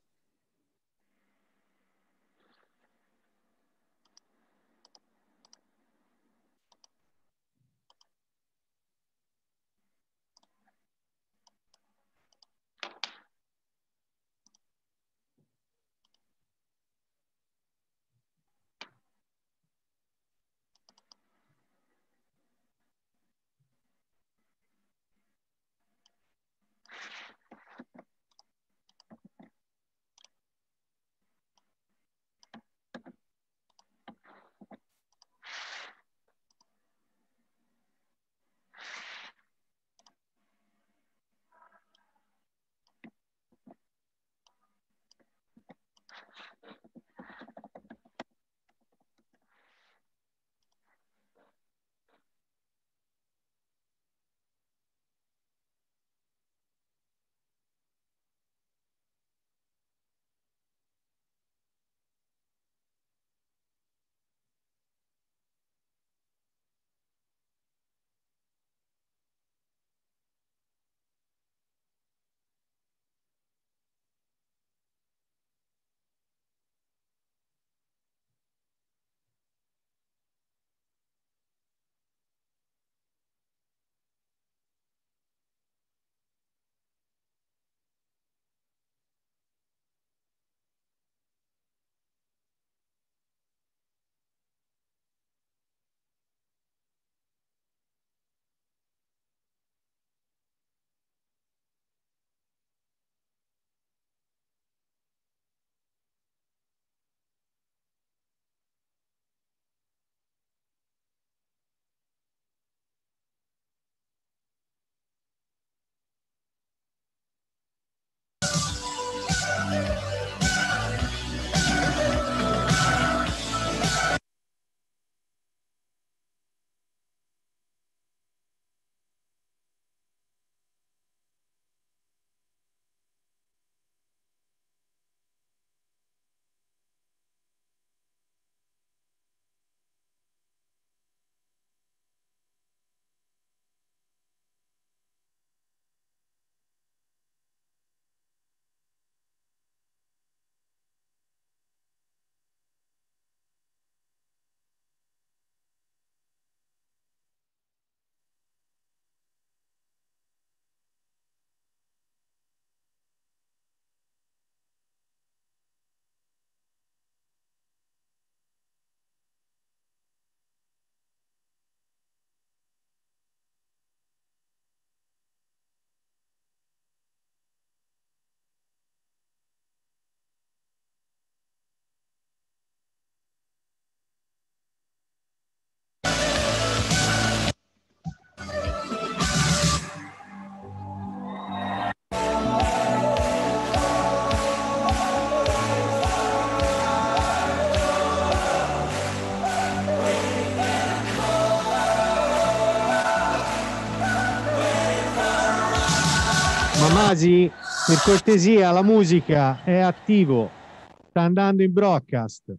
Mamasi, per cortesia, la musica è attivo, sta andando in broadcast.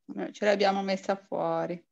Ce l'abbiamo messa fuori.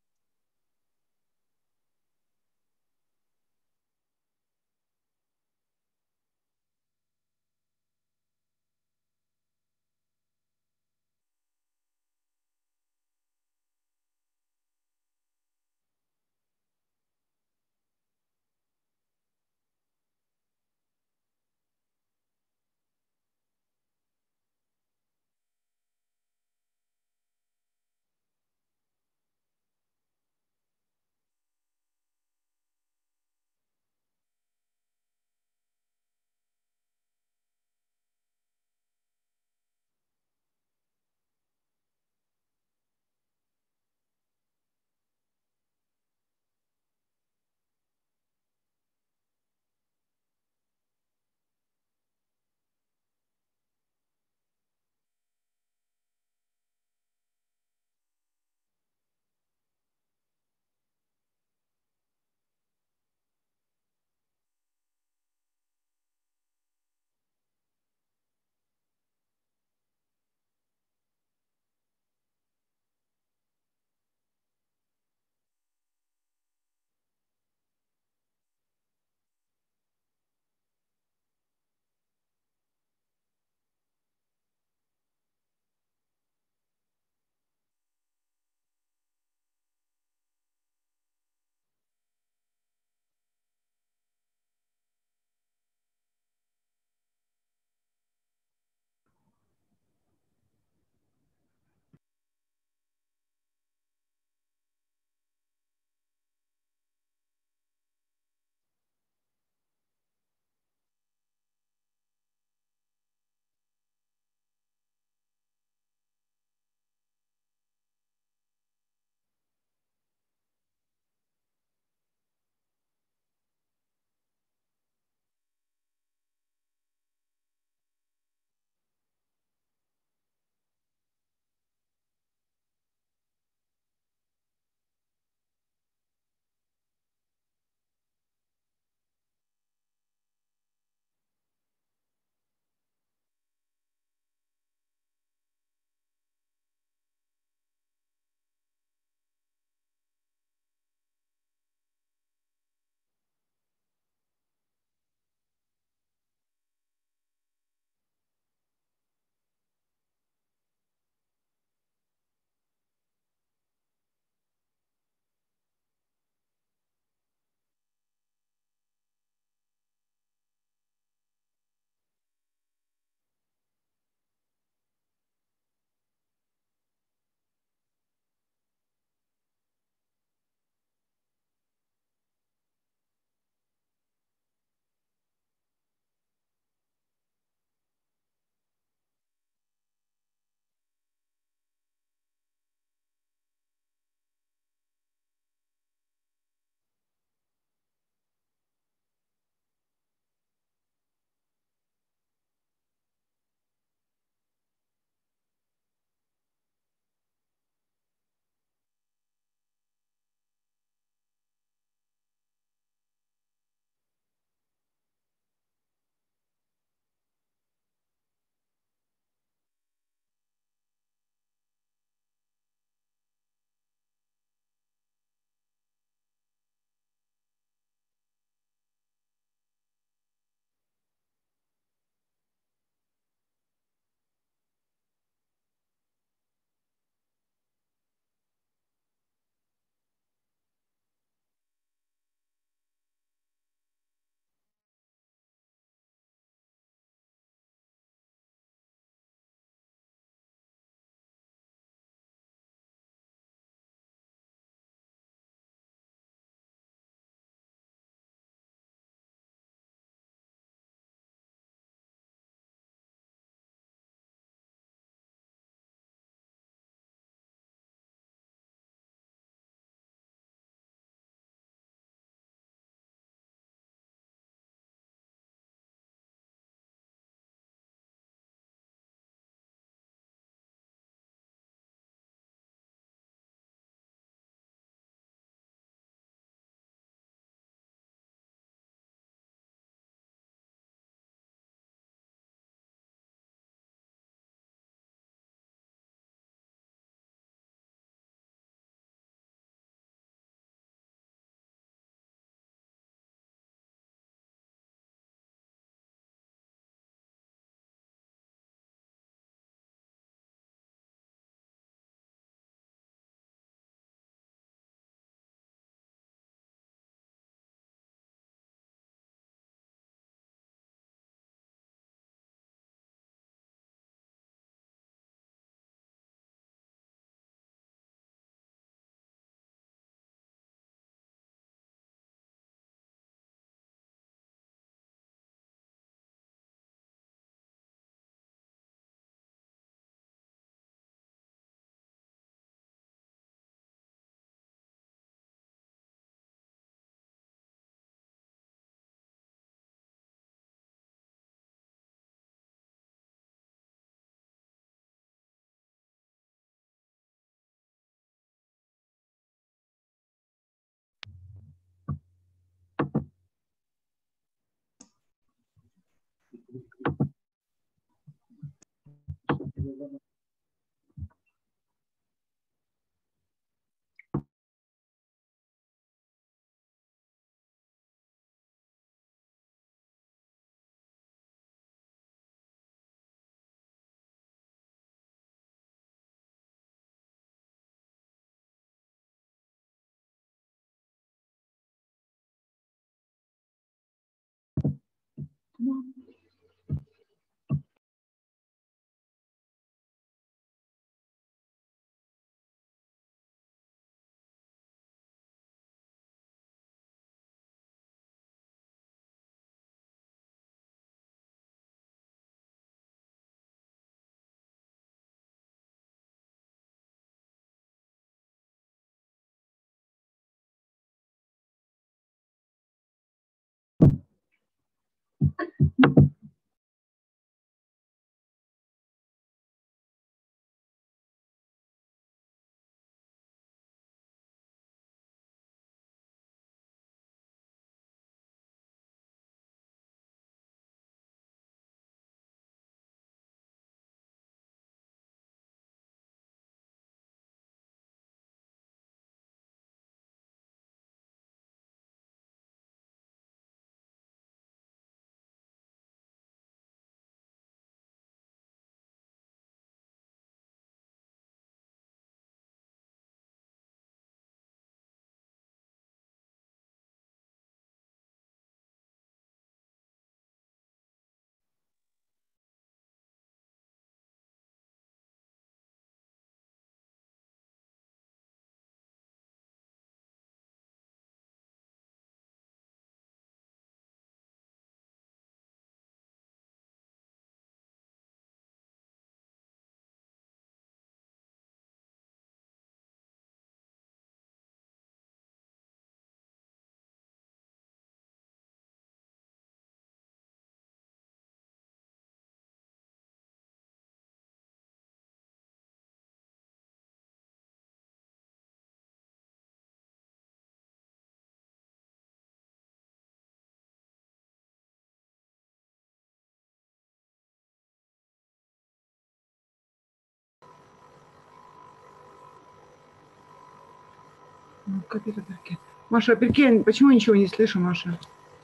Non ho capito perché. Маша, perché? Почему ничего не слышу, Маша?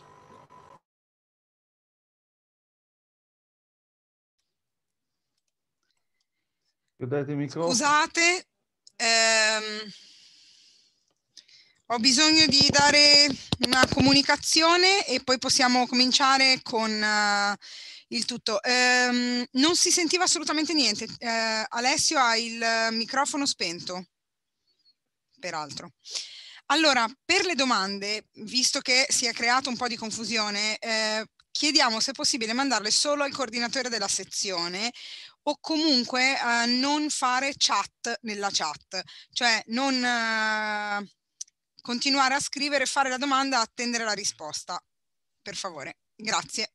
Chiudete il microfono. Scusate, ho bisogno di dare una comunicazione e poi possiamo cominciare con il tutto. Non si sentiva assolutamente niente. Alessio ha il microfono spento, peraltro. Allora, per le domande, visto che si è creato un po' di confusione, chiediamo se è possibile mandarle solo al coordinatore della sezione o comunque non fare chat nella chat, cioè non continuare a scrivere, fare la domanda, attendere la risposta. Per favore, grazie.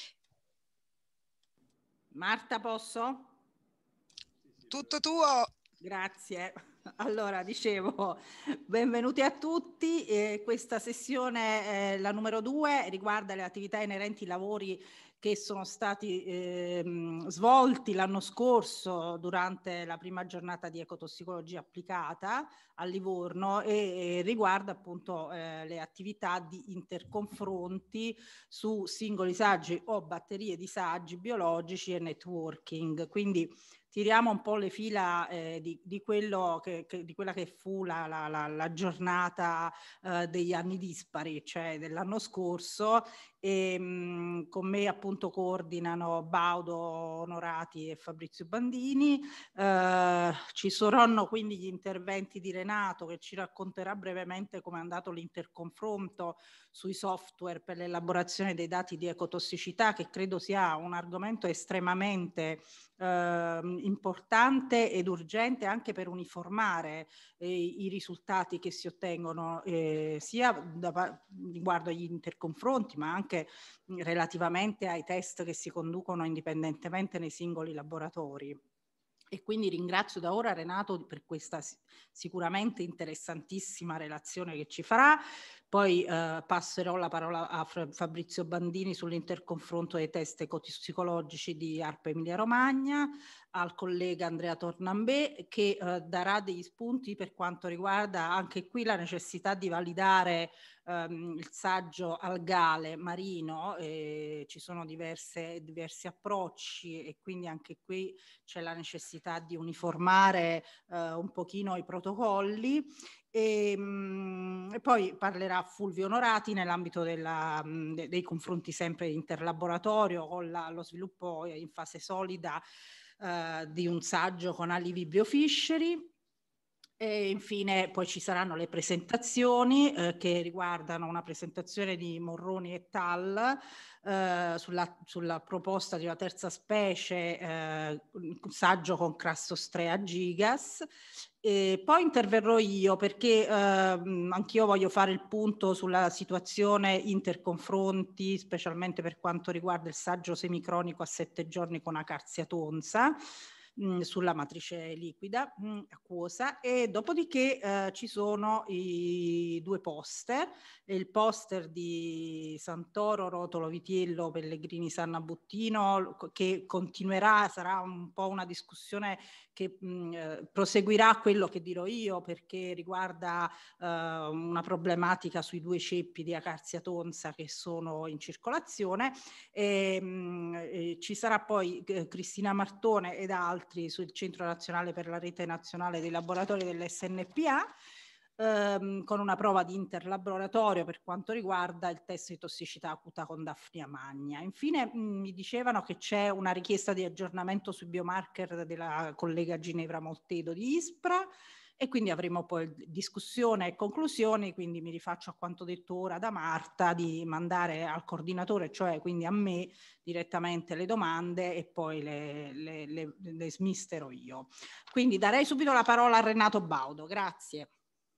Marta, posso? Tutto tuo. Grazie. Allora, dicevo, benvenuti a tutti. Questa sessione, la numero 2, riguarda le attività inerenti ai lavori che sono stati svolti l'anno scorso durante la prima giornata di ecotossicologia applicata a Livorno e riguarda appunto le attività di interconfronti su singoli saggi o batterie di saggi biologici e networking. Quindi tiriamo un po' le fila di quella che fu la giornata degli anni dispari, cioè dell'anno scorso, e con me appunto coordinano Baudo Onorati e Fabrizio Bandini. Ci saranno quindi gli interventi di Renato, che ci racconterà brevemente come è andato l'interconfronto sui software per l'elaborazione dei dati di ecotossicità, che credo sia un argomento estremamente importante ed urgente anche per uniformare i risultati che si ottengono sia riguardo agli interconfronti, ma anche relativamente ai test che si conducono indipendentemente nei singoli laboratori. E quindi ringrazio da ora Renato per questa sicuramente interessantissima relazione che ci farà. Poi passerò la parola a Fabrizio Bandini sull'interconfronto dei test ecotossicologici di ARPA Emilia Romagna. al collega Andrea Tornambè, che darà degli spunti per quanto riguarda anche qui la necessità di validare il saggio algale marino. Ci sono diversi approcci e quindi anche qui c'è la necessità di uniformare un pochino i protocolli. E poi parlerà Fulvio Onorati nell'ambito dei confronti sempre interlaboratorio con lo sviluppo in fase solida di un saggio con Ali Vibbio Fischeri. E infine poi ci saranno le presentazioni che riguardano una presentazione di Morroni et al. Sulla proposta di una terza specie, un saggio con Crassostrea gigas. E poi interverrò io perché anch'io voglio fare il punto sulla situazione interconfronti, specialmente per quanto riguarda il saggio semicronico a 7 giorni con acarzia tonsa, sulla matrice liquida acquosa, e dopodiché ci sono i 2 poster, il poster di Santoro, Rotolo, Vitiello, Pellegrini, Sanna, Buttino, che continuerà, sarà un po' una discussione che proseguirà quello che dirò io, perché riguarda una problematica sui 2 ceppi di acarzia tonsa che sono in circolazione. Ci sarà poi Cristina Martone ed altri sul Centro Nazionale per la Rete Nazionale dei Laboratori dell'SNPA, con una prova di interlaboratorio per quanto riguarda il test di tossicità acuta con Daphnia magna. Infine mi dicevano che c'è una richiesta di aggiornamento sui biomarker della collega Ginevra Moltedo di ISPRA, e quindi avremo poi discussione e conclusioni, quindi mi rifaccio a quanto detto ora da Marta, di mandare al coordinatore, cioè quindi a me direttamente le domande e poi le smisterò io. Quindi darei subito la parola a Renato Baudo, grazie.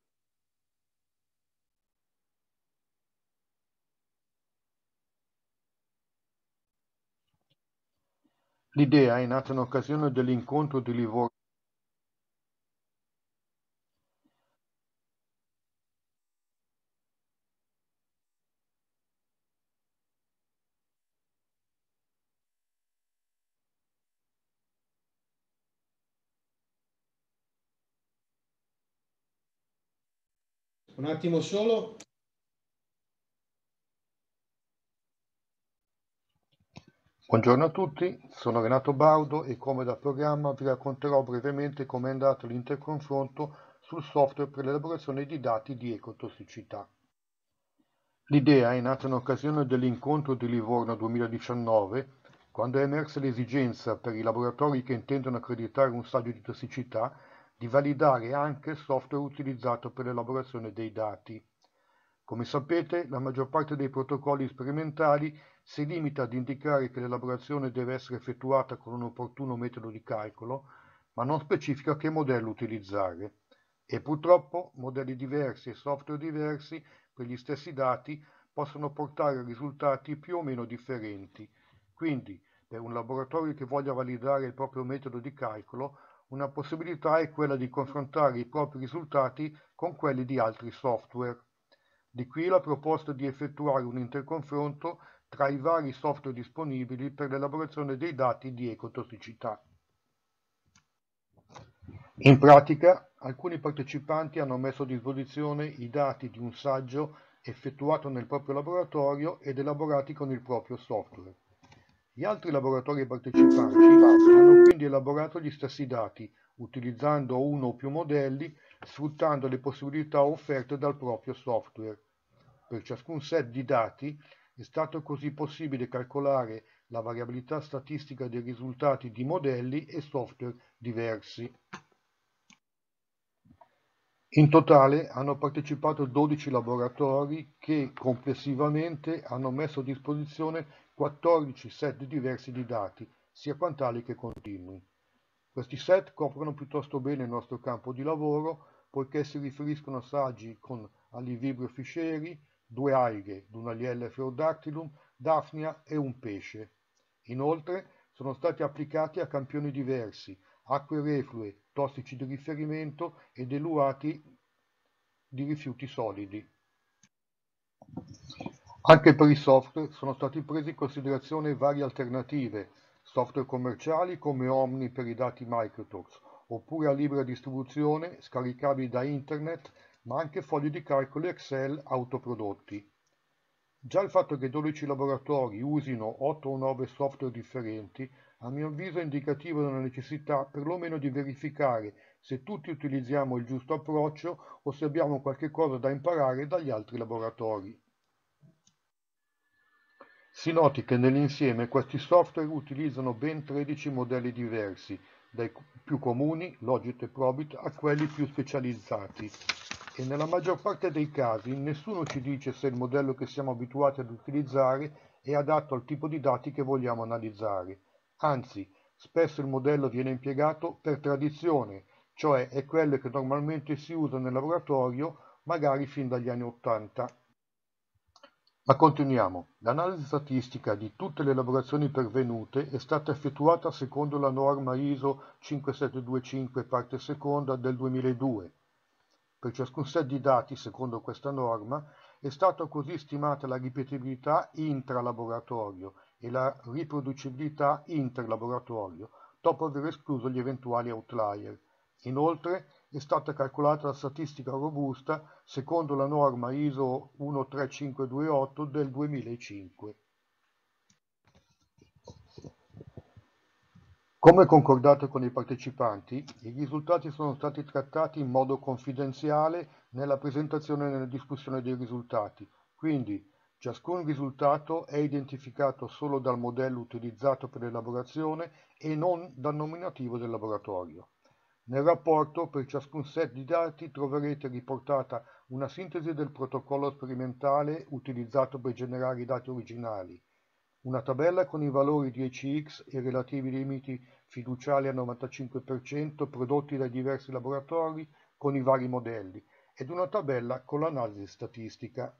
L'idea è nata in occasione dell'incontro di Livorno. Un attimo solo. Buongiorno a tutti, sono Renato Baudo e come da programma vi racconterò brevemente come è andato l'interconfronto sul software per l'elaborazione di dati di ecotossicità. L'idea è nata in occasione dell'incontro di Livorno 2019, quando è emersa l'esigenza per i laboratori che intendono accreditare un saggio di tossicità di validare anche il software utilizzato per l'elaborazione dei dati. Come sapete, la maggior parte dei protocolli sperimentali si limita ad indicare che l'elaborazione deve essere effettuata con un opportuno metodo di calcolo, ma non specifica che modello utilizzare. E purtroppo modelli diversi e software diversi per gli stessi dati possono portare a risultati più o meno differenti. Quindi, per un laboratorio che voglia validare il proprio metodo di calcolo, una possibilità è quella di confrontare i propri risultati con quelli di altri software. Di qui la proposta di effettuare un interconfronto tra i vari software disponibili per l'elaborazione dei dati di ecotossicità. In pratica, alcuni partecipanti hanno messo a disposizione i dati di un saggio effettuato nel proprio laboratorio ed elaborati con il proprio software. Gli altri laboratori partecipanti hanno quindi elaborato gli stessi dati, utilizzando uno o più modelli, sfruttando le possibilità offerte dal proprio software. Per ciascun set di dati è stato così possibile calcolare la variabilità statistica dei risultati di modelli e software diversi. In totale hanno partecipato 12 laboratori che complessivamente hanno messo a disposizione 14 set diversi di dati, sia quantali che continui. Questi set coprono piuttosto bene il nostro campo di lavoro, poiché si riferiscono a saggi con Alivibrio Fischeri, 2 alghe, Dunaliella Feodactylum, Daphnia e un pesce. Inoltre sono stati applicati a campioni diversi, acque reflue, tossici di riferimento ed eluati di rifiuti solidi. Anche per i software sono stati presi in considerazione varie alternative, software commerciali come Omni per i dati Microtalks, oppure a libera distribuzione, scaricabili da internet, ma anche fogli di calcolo Excel autoprodotti. Già il fatto che 12 laboratori usino 8 o 9 software differenti, a mio avviso è indicativo della necessità perlomeno di verificare se tutti utilizziamo il giusto approccio o se abbiamo qualche cosa da imparare dagli altri laboratori. Si noti che nell'insieme questi software utilizzano ben 13 modelli diversi, dai più comuni, Logit e Probit, a quelli più specializzati. E nella maggior parte dei casi nessuno ci dice se il modello che siamo abituati ad utilizzare è adatto al tipo di dati che vogliamo analizzare. Anzi, spesso il modello viene impiegato per tradizione, cioè è quello che normalmente si usa nel laboratorio, magari fin dagli anni '80. Ma continuiamo. L'analisi statistica di tutte le elaborazioni pervenute è stata effettuata secondo la norma ISO 5725 parte seconda del 2002. Per ciascun set di dati, secondo questa norma, è stata così stimata la ripetibilità intralaboratorio e la riproducibilità interlaboratorio, dopo aver escluso gli eventuali outlier. Inoltre, è stata calcolata la statistica robusta secondo la norma ISO 13528 del 2005. Come concordato con i partecipanti, i risultati sono stati trattati in modo confidenziale nella presentazione e nella discussione dei risultati, quindi ciascun risultato è identificato solo dal modello utilizzato per l'elaborazione e non dal nominativo del laboratorio. Nel rapporto, per ciascun set di dati troverete riportata una sintesi del protocollo sperimentale utilizzato per generare i dati originali, una tabella con i valori di ECX e i relativi limiti fiduciali al 95% prodotti dai diversi laboratori con i vari modelli ed una tabella con l'analisi statistica.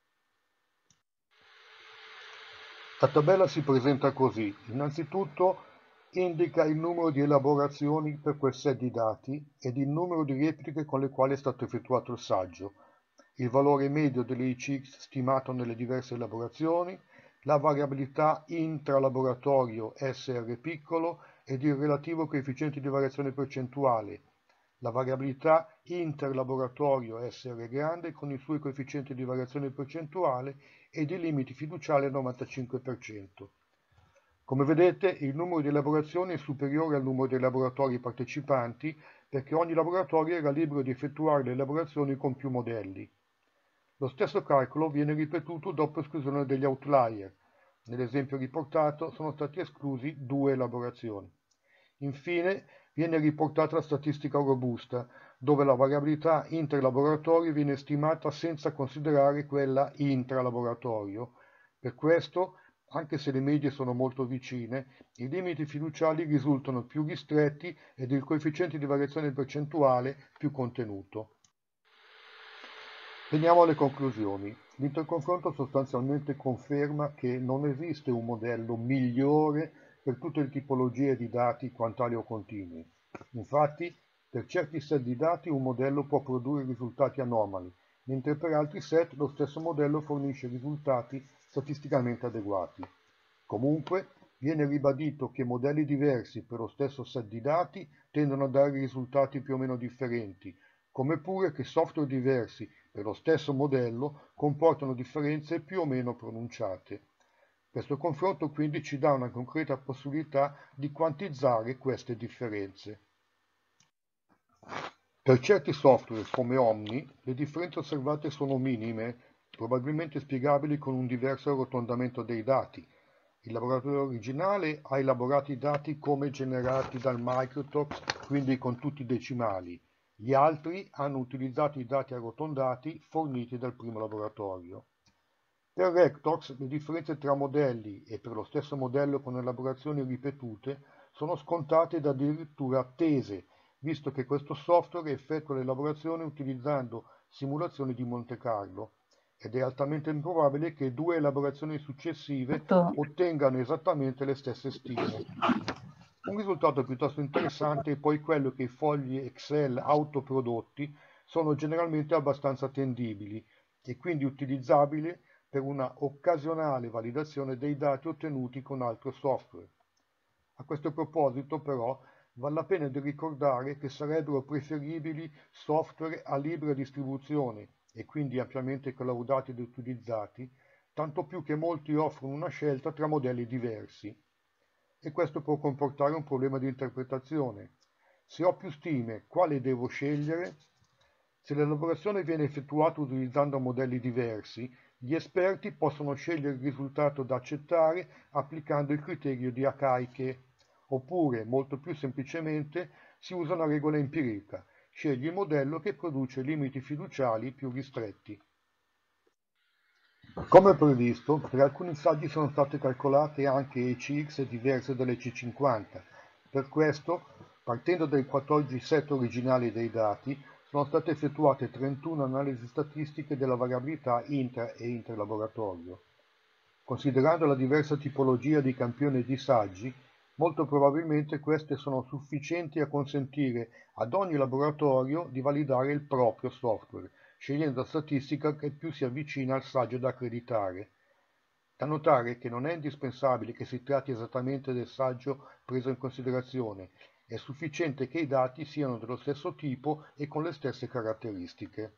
La tabella si presenta così. Innanzitutto indica il numero di elaborazioni per quel set di dati ed il numero di repliche con le quali è stato effettuato il saggio, il valore medio delle ECX stimato nelle diverse elaborazioni, la variabilità intralaboratorio SR piccolo ed il relativo coefficiente di variazione percentuale, la variabilità interlaboratorio SR grande con i suoi coefficienti di variazione percentuale ed i limiti fiduciali al 95%. Come vedete, il numero di elaborazioni è superiore al numero dei laboratori partecipanti perché ogni laboratorio era libero di effettuare le elaborazioni con più modelli. Lo stesso calcolo viene ripetuto dopo esclusione degli outlier. Nell'esempio riportato sono stati esclusi 2 elaborazioni. Infine viene riportata la statistica robusta, dove la variabilità interlaboratorio viene stimata senza considerare quella intralaboratorio. Per questo, anche se le medie sono molto vicine, i limiti fiduciali risultano più ristretti ed il coefficiente di variazione percentuale più contenuto. Veniamo alle conclusioni. L'interconfronto sostanzialmente conferma che non esiste un modello migliore per tutte le tipologie di dati quantali o continui. Infatti, per certi set di dati un modello può produrre risultati anomali, mentre per altri set lo stesso modello fornisce risultati statisticamente adeguati. Comunque, viene ribadito che modelli diversi per lo stesso set di dati tendono a dare risultati più o meno differenti, come pure che software diversi per lo stesso modello comportano differenze più o meno pronunciate. Questo confronto quindi ci dà una concreta possibilità di quantizzare queste differenze. Per certi software come Omni, le differenze osservate sono minime, probabilmente spiegabili con un diverso arrotondamento dei dati. Il laboratorio originale ha elaborato i dati come generati dal Microtalks, quindi con tutti i decimali. Gli altri hanno utilizzato i dati arrotondati forniti dal primo laboratorio. Per Rectox le differenze tra modelli e per lo stesso modello con elaborazioni ripetute sono scontate ed addirittura attese, visto che questo software effettua l'elaborazione utilizzando simulazioni di Monte Carlo, ed è altamente improbabile che 2 elaborazioni successive ottengano esattamente le stesse stime. Un risultato piuttosto interessante è poi quello che i fogli Excel autoprodotti sono generalmente abbastanza attendibili e quindi utilizzabili per una occasionale validazione dei dati ottenuti con altro software. A questo proposito, però, vale la pena di ricordare che sarebbero preferibili software a libera distribuzione e quindi ampiamente collaudati ed utilizzati, tanto più che molti offrono una scelta tra modelli diversi. E questo può comportare un problema di interpretazione. Se ho più stime, quale devo scegliere? Se l'elaborazione viene effettuata utilizzando modelli diversi, gli esperti possono scegliere il risultato da accettare applicando il criterio di Akaike, oppure, molto più semplicemente, si usa una regola empirica: scegli il modello che produce limiti fiduciali più ristretti. Come previsto, per alcuni saggi sono state calcolate anche ECX diverse dall'EC50. Per questo, partendo dai 14 set originali dei dati, sono state effettuate 31 analisi statistiche della variabilità intra- e interlaboratorio. Considerando la diversa tipologia di campione di saggi, molto probabilmente queste sono sufficienti a consentire ad ogni laboratorio di validare il proprio software, scegliendo la statistica che più si avvicina al saggio da accreditare. Da notare che non è indispensabile che si tratti esattamente del saggio preso in considerazione, è sufficiente che i dati siano dello stesso tipo e con le stesse caratteristiche.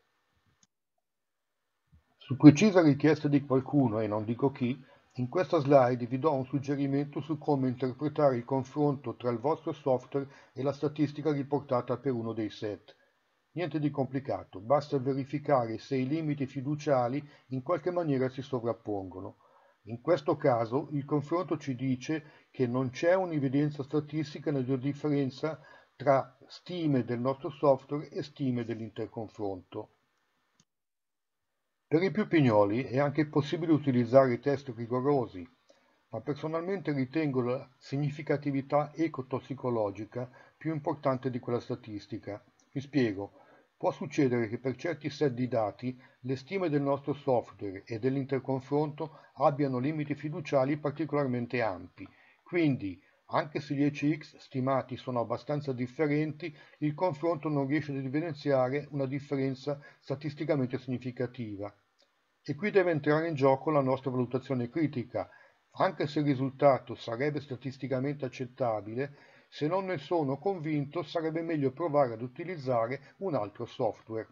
Su precisa richiesta di qualcuno, e non dico chi, in questa slide vi do un suggerimento su come interpretare il confronto tra il vostro software e la statistica riportata per uno dei set. Niente di complicato, basta verificare se i limiti fiduciali in qualche maniera si sovrappongono. In questo caso il confronto ci dice che non c'è un'evidenza statistica nella differenza tra stime del nostro software e stime dell'interconfronto. Per i più pignoli è anche possibile utilizzare test rigorosi, ma personalmente ritengo la significatività ecotossicologica più importante di quella statistica. Mi spiego. Può succedere che per certi set di dati le stime del nostro software e dell'interconfronto abbiano limiti fiduciali particolarmente ampi, quindi anche se gli ECX stimati sono abbastanza differenti, il confronto non riesce ad evidenziare una differenza statisticamente significativa. E qui deve entrare in gioco la nostra valutazione critica. Anche se il risultato sarebbe statisticamente accettabile, se non ne sono convinto sarebbe meglio provare ad utilizzare un altro software.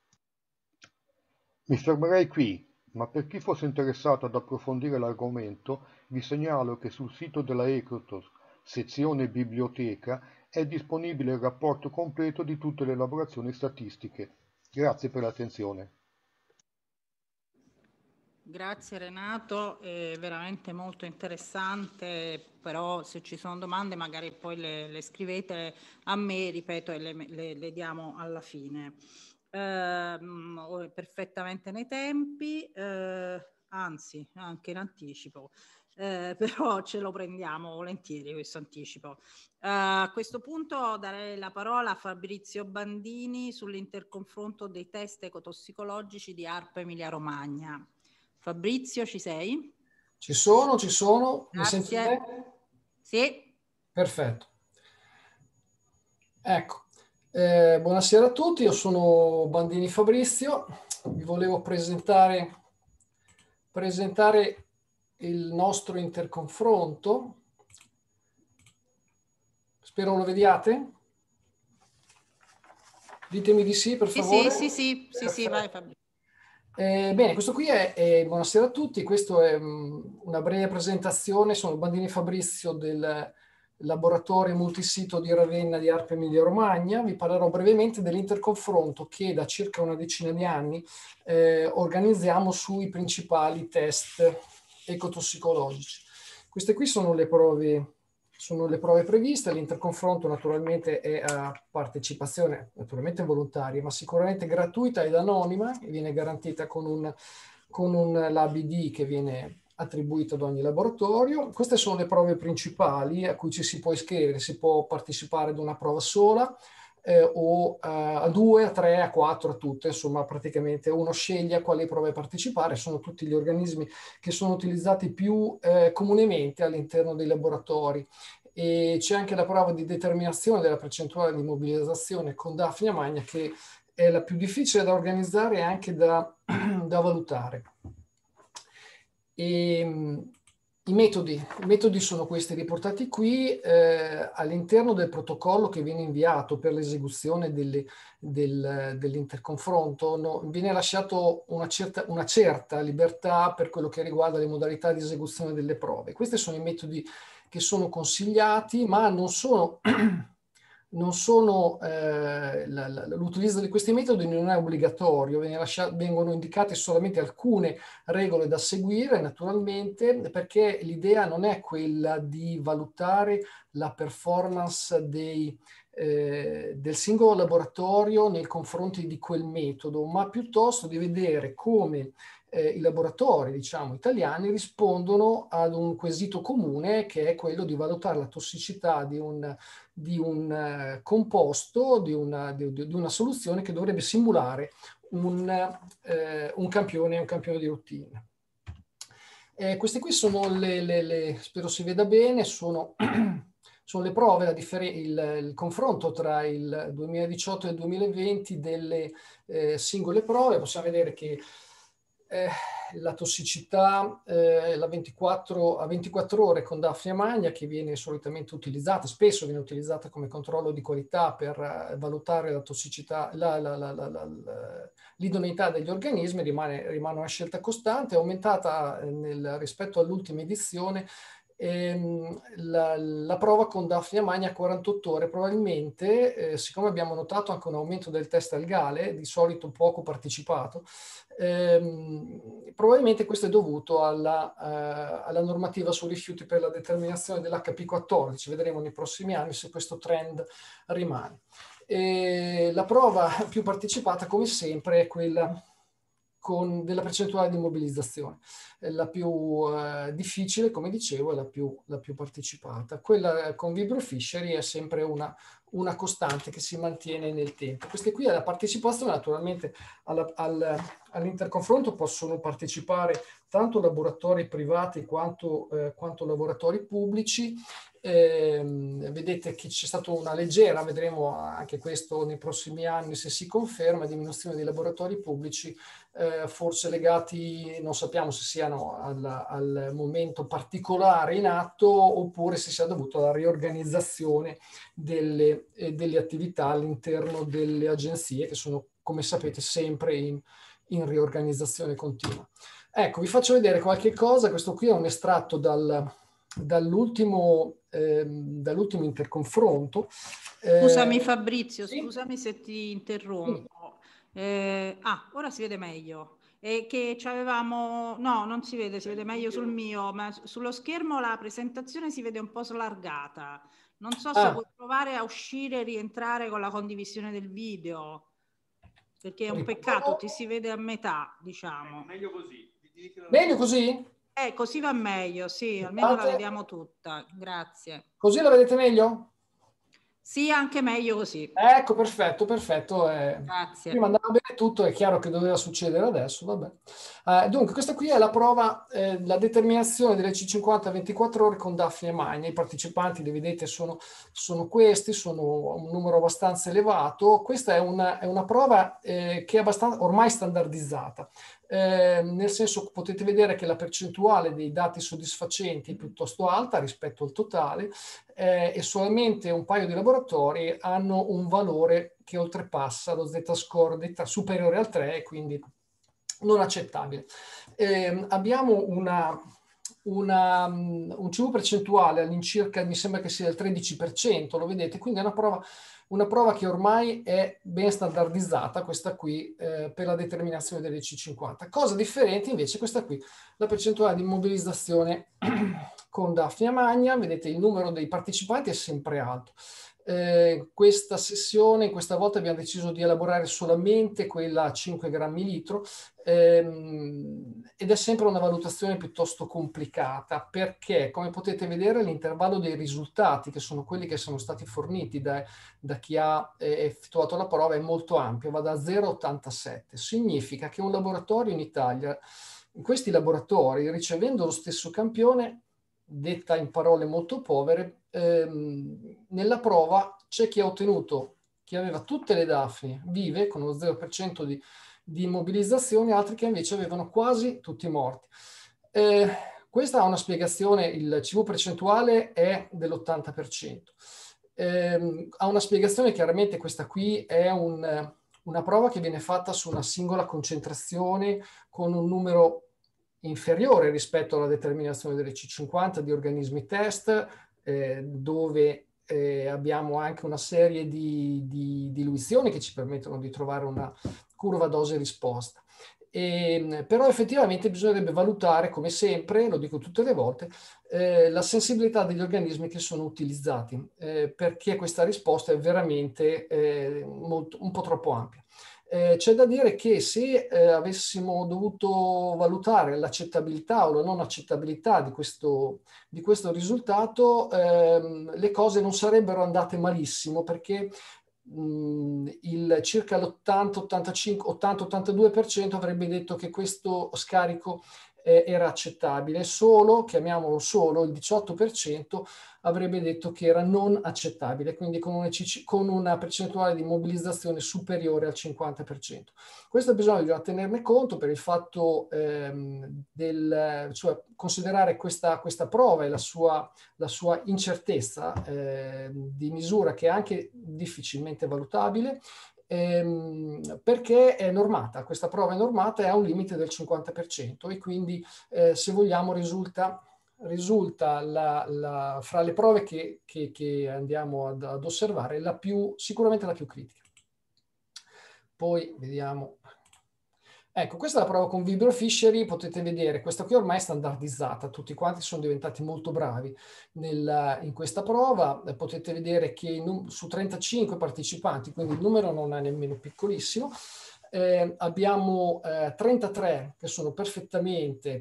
Mi fermerei qui, ma per chi fosse interessato ad approfondire l'argomento, vi segnalo che sul sito della Ecrotos, sezione Biblioteca, è disponibile il rapporto completo di tutte le elaborazioni statistiche. Grazie per l'attenzione. Grazie Renato, è veramente molto interessante, però se ci sono domande magari poi le scrivete a me, ripeto, e le diamo alla fine. Perfettamente nei tempi, anzi anche in anticipo, però ce lo prendiamo volentieri questo anticipo. A questo punto darei la parola a Fabrizio Bandini sull'interconfronto dei test ecotossicologici di ARPA Emilia Romagna. Fabrizio, ci sei? Ci sono. Mi Grazie. sentite? Sì. Perfetto. Ecco, buonasera a tutti, io sono Bandini Fabrizio, vi volevo presentare il nostro interconfronto. Spero lo vediate. Ditemi di sì, per favore. Sì, vai Fabrizio. Bene, questo qui buonasera a tutti, questo è una breve presentazione, sono Bandini Fabrizio del laboratorio multisito di Ravenna di ARPA Emilia Romagna. Vi parlerò brevemente dell'interconfronto che da circa una decina di anni organizziamo sui principali test ecotossicologici. Queste qui sono le prove previste. L'interconfronto naturalmente è a partecipazione naturalmente volontaria, ma sicuramente gratuita ed anonima, e viene garantita con l'ABD che viene attribuito ad ogni laboratorio. Queste sono le prove principali a cui ci si può iscrivere. Si può partecipare ad una prova sola o a 2, a 3, a 4, a tutte, insomma praticamente uno sceglie a quali prove partecipare. Sono tutti gli organismi che sono utilizzati più comunemente all'interno dei laboratori. E c'è anche la prova di determinazione della percentuale di mobilizzazione con Daphnia Magna, che è la più difficile da organizzare e anche da valutare. I metodi sono questi riportati qui all'interno del protocollo che viene inviato per l'esecuzione dell'interconfronto. Viene lasciato una certa libertà per quello che riguarda le modalità di esecuzione delle prove. Questi sono i metodi che sono consigliati, ma non sono l'utilizzo di questi metodi non è obbligatorio, vengono indicate solamente alcune regole da seguire, naturalmente, perché l'idea non è quella di valutare la performance del singolo laboratorio nei confronti di quel metodo, ma piuttosto di vedere come i laboratori, diciamo, italiani rispondono ad un quesito comune, che è quello di valutare la tossicità di un composto, di una soluzione che dovrebbe simulare un campione di routine. Queste qui sono spero si veda bene, sono le prove, il confronto tra il 2018 e il 2020 delle singole prove. Possiamo vedere che la tossicità a 24 ore con Daphnia magna, che viene solitamente utilizzata, spesso viene utilizzata come controllo di qualità per valutare la tossicità, l'idoneità degli organismi, rimane una scelta costante, è aumentata rispetto all'ultima edizione. La prova con Daphnia magna 48 ore, probabilmente, siccome abbiamo notato anche un aumento del test algale, di solito poco partecipato, probabilmente questo è dovuto alla normativa sui rifiuti per la determinazione dell'HP14. Vedremo nei prossimi anni se questo trend rimane. La prova più partecipata, come sempre, è quella della percentuale di mobilizzazione. La più difficile, come dicevo, è la più partecipata. Quella con Vibrio Fishery è sempre una costante che si mantiene nel tempo. Queste qui, alla partecipazione, naturalmente all'interconfronto possono partecipare tanto laboratori privati quanto laboratori pubblici. Vedete che c'è stata una leggera, vedremo anche questo nei prossimi anni se si conferma, diminuzione dei laboratori pubblici, forse legati, non sappiamo se siano al momento particolare in atto oppure se sia dovuto alla riorganizzazione delle attività all'interno delle agenzie, che sono, come sapete, sempre in riorganizzazione continua. Ecco, vi faccio vedere qualche cosa. Questo qui è un estratto dall'ultimo interconfronto. Scusami Fabrizio, sì? Scusami se ti interrompo. Ora si vede meglio. Che c'avevamo, no, non si vede meglio sul mio, ma sullo schermo la presentazione si vede un po' slargata. Non so se puoi provare a uscire e rientrare con la condivisione del video, perché è un peccato, ti si vede a metà, diciamo. Meglio così. Meglio così? Così va meglio, sì, almeno la vediamo tutta. Grazie. Così la vedete meglio? Sì, anche meglio così. Ecco, perfetto. Grazie. Prima andava bene tutto, è chiaro che doveva succedere adesso, vabbè. Dunque, questa qui è la prova, la determinazione delle C50 a 24 ore con Daphnia magna. I partecipanti, li vedete, sono questi, sono un numero abbastanza elevato. Questa è una prova che è abbastanza ormai standardizzata. Nel senso, potete vedere che la percentuale dei dati soddisfacenti è piuttosto alta rispetto al totale, e solamente un paio di laboratori hanno un valore che oltrepassa lo Z-score superiore al 3, quindi non accettabile. Abbiamo un CV percentuale all'incirca, mi sembra che sia del 13%, lo vedete, quindi è una prova che ormai è ben standardizzata, questa qui, per la determinazione delle C50. Cosa differente invece questa qui, la percentuale di mobilizzazione con Daphnia magna. Vedete, il numero dei partecipanti è sempre alto. Questa sessione, questa volta abbiamo deciso di elaborare solamente quella a 5 grammi litro, ed è sempre una valutazione piuttosto complicata, perché, come potete vedere, l'intervallo dei risultati, che sono quelli che sono stati forniti da chi ha effettuato la prova, è molto ampio, va da 0 a 87. Significa che un laboratorio in Italia, in questi laboratori, ricevendo lo stesso campione, detta in parole molto povere, nella prova c'è chi ha ottenuto, chi aveva tutte le Daphne vive con lo 0% di immobilizzazione, altri che invece avevano quasi tutti morti. Questa ha una spiegazione, il CV percentuale è dell'80%. Ha una spiegazione, chiaramente questa qui è una prova che viene fatta su una singola concentrazione con un numero inferiore rispetto alla determinazione delle C50 di organismi test, dove abbiamo anche una serie di diluizioni che ci permettono di trovare una curva dose-risposta. Però effettivamente bisognerebbe valutare, come sempre, lo dico tutte le volte, la sensibilità degli organismi che sono utilizzati, perché questa risposta è veramente un po' troppo ampia. C'è da dire che se avessimo dovuto valutare l'accettabilità o la non accettabilità di questo risultato, le cose non sarebbero andate malissimo, perché circa l'80-82% avrebbe detto che questo scarico era accettabile, chiamiamolo solo, il 18% avrebbe detto che era non accettabile, quindi con una percentuale di mobilizzazione superiore al 50%. Questo bisogna tenerne conto per il fatto cioè considerare questa prova e la sua incertezza di misura, che è anche difficilmente valutabile, perché è normata, questa prova è normata e ha un limite del 50%, e quindi se vogliamo risulta fra le prove che andiamo ad osservare sicuramente la più critica. Poi vediamo. Ecco, questa è la prova con Vibrio Fischeri, potete vedere, questa qui ormai è standardizzata, tutti quanti sono diventati molto bravi in questa prova. Potete vedere che su 35 partecipanti, quindi il numero non è nemmeno piccolissimo, abbiamo 33 che sono perfettamente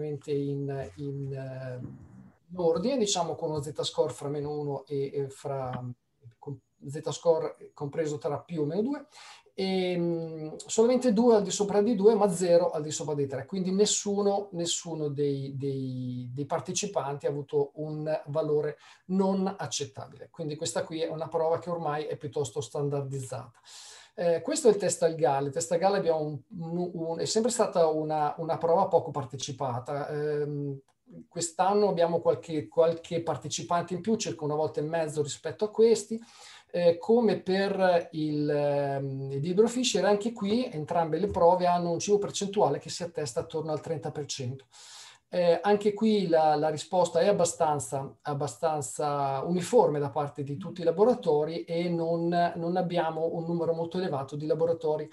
in ordine, diciamo, con uno z-score fra -1 e con z-score compreso tra più o meno 2, e solamente 2 al di sopra di 2, ma 0 al di sopra di 3, quindi nessuno dei partecipanti ha avuto un valore non accettabile. Quindi questa qui è una prova che ormai è piuttosto standardizzata. Questo è il test al GAL. Il test al GAL è sempre stata una prova poco partecipata. Quest'anno abbiamo qualche partecipante in più, circa 1,5 volte rispetto a questi. Come per il Vibrio Fischeri, anche qui entrambe le prove hanno un CV percentuale che si attesta attorno al 30%. Anche qui la risposta è abbastanza uniforme da parte di tutti i laboratori, e non abbiamo un numero molto elevato di laboratori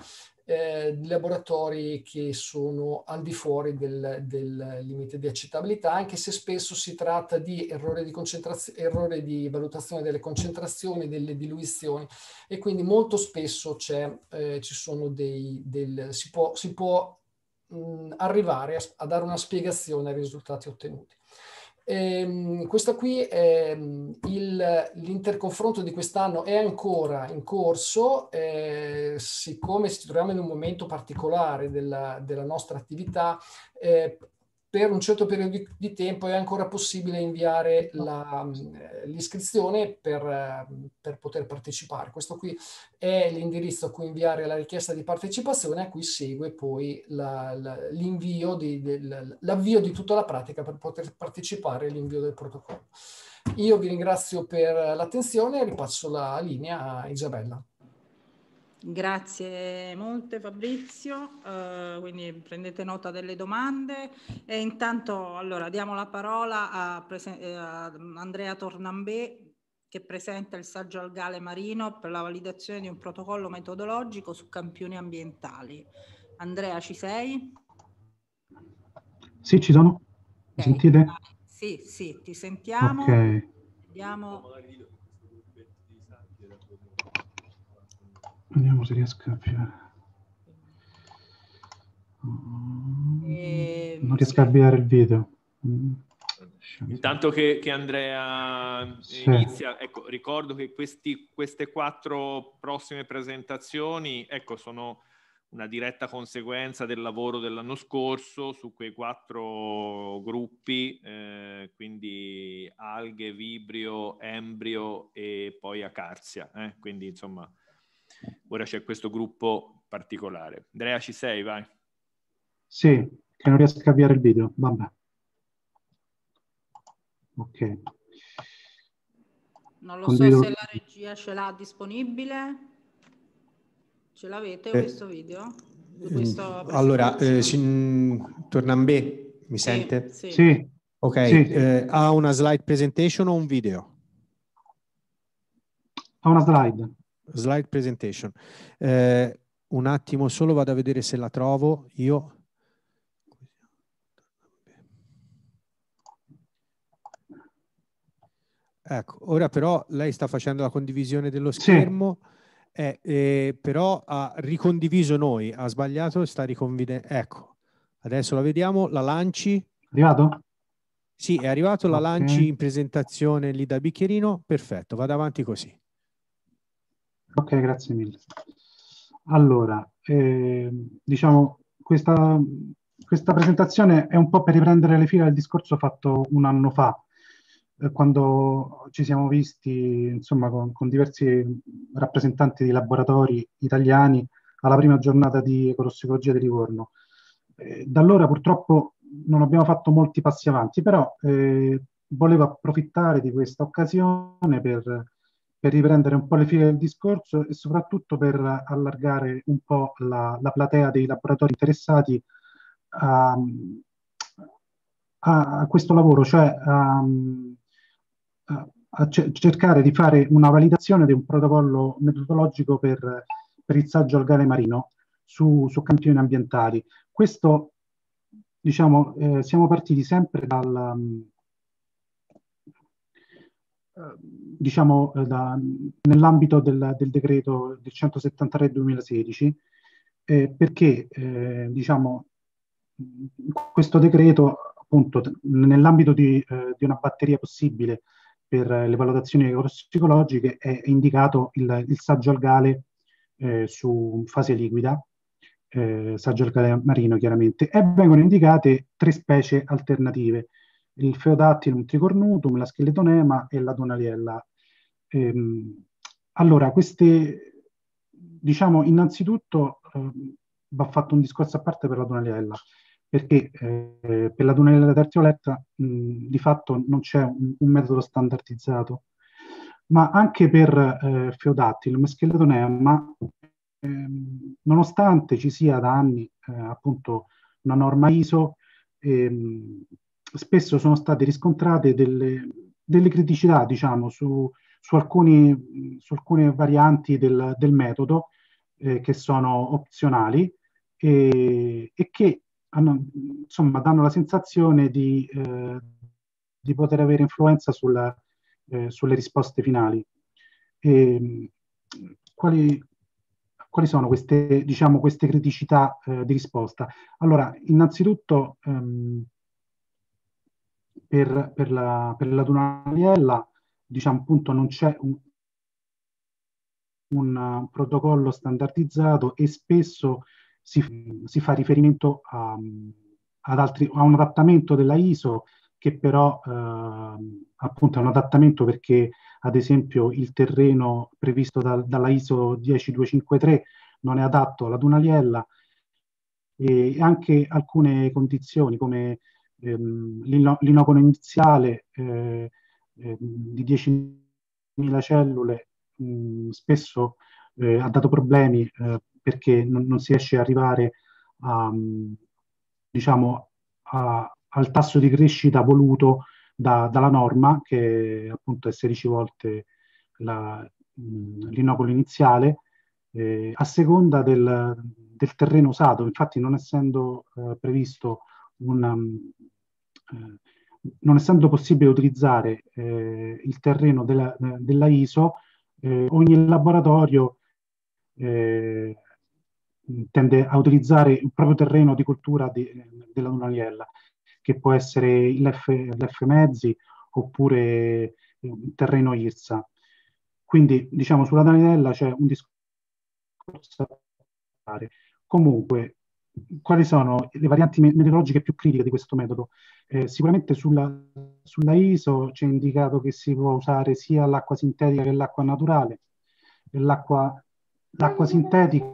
che sono al di fuori del limite di accettabilità, anche se spesso si tratta di errore di valutazione delle concentrazioni, delle diluizioni, e quindi molto spesso si può arrivare a dare una spiegazione ai risultati ottenuti. Questo qui l'interconfronto di quest'anno è ancora in corso, siccome ci troviamo in un momento particolare della nostra attività, per un certo periodo di tempo è ancora possibile inviare l'iscrizione per poter partecipare. Questo qui è l'indirizzo a cui inviare la richiesta di partecipazione, a cui segue poi l'avvio di tutta la pratica per poter partecipare, e l'invio del protocollo. Io vi ringrazio per l'attenzione e ripasso la linea a Isabella. Grazie molte Fabrizio, quindi prendete nota delle domande, e intanto allora diamo la parola a Andrea Tornambè, che presenta il saggio algale marino per la validazione di un protocollo metodologico su campioni ambientali. Andrea, ci sei? Sì, ci sono. Mi sentite? Sì, ti sentiamo. Ok. Vediamo se riesco a... Non riesco a avviare il video. Intanto che Andrea inizia, ecco, ricordo che queste 4 prossime presentazioni, ecco, sono una diretta conseguenza del lavoro dell'anno scorso su quei 4 gruppi, quindi alghe, vibrio, embrio e poi acarzia. Quindi insomma ora c'è questo gruppo particolare. Andrea, ci sei? Vai. Sì, che non riesco a avviare il video. Vabbè. Ok. Non lo Condivido. so se la regia ce l'ha disponibile. Ce l'avete questo video? Allora, Tornambè, mi sente? Sì. Sì. Ok, Sì. ha una slide presentation o un video? Ha una slide. Slide presentation. Un attimo solo, vado a vedere se la trovo io. Ecco, ora però lei sta facendo la condivisione dello schermo, però ha ricondiviso noi, ha sbagliato, sta ricondividendo. Ecco, adesso la vediamo, la lanci. Arrivato? Sì, è arrivato, la Ok. lanci in presentazione lì da bicchierino, perfetto, vado avanti così. Ok, grazie mille. Allora, diciamo, questa presentazione è un po' per riprendere le fila del discorso fatto un anno fa, quando ci siamo visti, insomma, con diversi rappresentanti di laboratori italiani alla prima giornata di ecotossicologia di Livorno. Da allora purtroppo non abbiamo fatto molti passi avanti, però volevo approfittare di questa occasione per riprendere un po' le file del discorso e soprattutto per allargare un po' la platea dei laboratori interessati a questo lavoro, cioè a cercare di fare una validazione di un protocollo metodologico per il saggio algale marino su campioni ambientali. Questo, diciamo, siamo partiti sempre nell'ambito del decreto del 173/2016, perché diciamo, questo decreto, appunto, nell'ambito di una batteria possibile per le valutazioni ecologiche è indicato il saggio algale su fase liquida, saggio algale marino chiaramente, e vengono indicate 3 specie alternative: il Pheodactylum tricornutum, la Skeletonema e la Donaliella. Allora, queste, diciamo, innanzitutto va fatto un discorso a parte per la Donaliella, perché per la Donaliella terzioletta di fatto non c'è un metodo standardizzato, ma anche per Pheodactylum e Skeletonema, nonostante ci sia da anni appunto una norma ISO, spesso sono state riscontrate delle criticità, diciamo, su alcune varianti del metodo che sono opzionali e che insomma, danno la sensazione di poter avere influenza sulle risposte finali. Quali sono queste, diciamo, queste criticità di risposta? Allora, innanzitutto per la Donaliella, diciamo, appunto, non c'è un protocollo standardizzato e spesso si fa riferimento a un adattamento della ISO, che però appunto è un adattamento perché ad esempio il terreno previsto dalla ISO 10253 non è adatto alla Donaliella, e anche alcune condizioni come l'inoculo iniziale di 10.000 cellule spesso ha dato problemi perché non si riesce ad arrivare diciamo, al tasso di crescita voluto dalla norma, che appunto è 16 volte l'inoculo iniziale, a seconda del terreno usato. Infatti, non essendo previsto non essendo possibile utilizzare il terreno della ISO, ogni laboratorio tende a utilizzare il proprio terreno di coltura della Donaliella, che può essere l'F mezzi oppure il terreno IRSA. Quindi, diciamo, sulla Donaliella c'è un discorso da fare. Comunque, quali sono le varianti metodologiche più critiche di questo metodo? Sicuramente sulla ISO c'è indicato che si può usare sia l'acqua sintetica che l'acqua naturale. L'acqua sintetica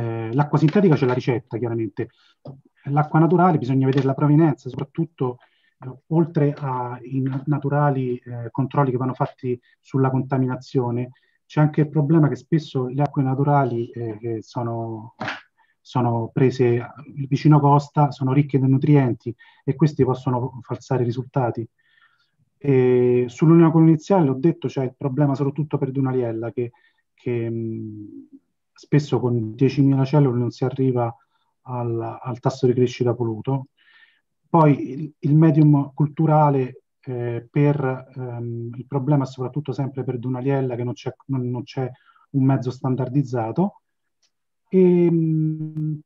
c'è la ricetta, chiaramente. L'acqua naturale bisogna vedere la provenienza, soprattutto oltre ai naturali controlli che vanno fatti sulla contaminazione, c'è anche il problema che spesso le acque naturali che sono prese vicino costa sono ricche di nutrienti e questi possono falsare i risultati. Sull'unione coloniziale, l'ho detto, c'è il problema soprattutto per Dunaliella che spesso con 10.000 cellule non si arriva al tasso di crescita voluto. Poi il medium culturale il problema è soprattutto sempre per Dunaliella che non c'è un mezzo standardizzato. I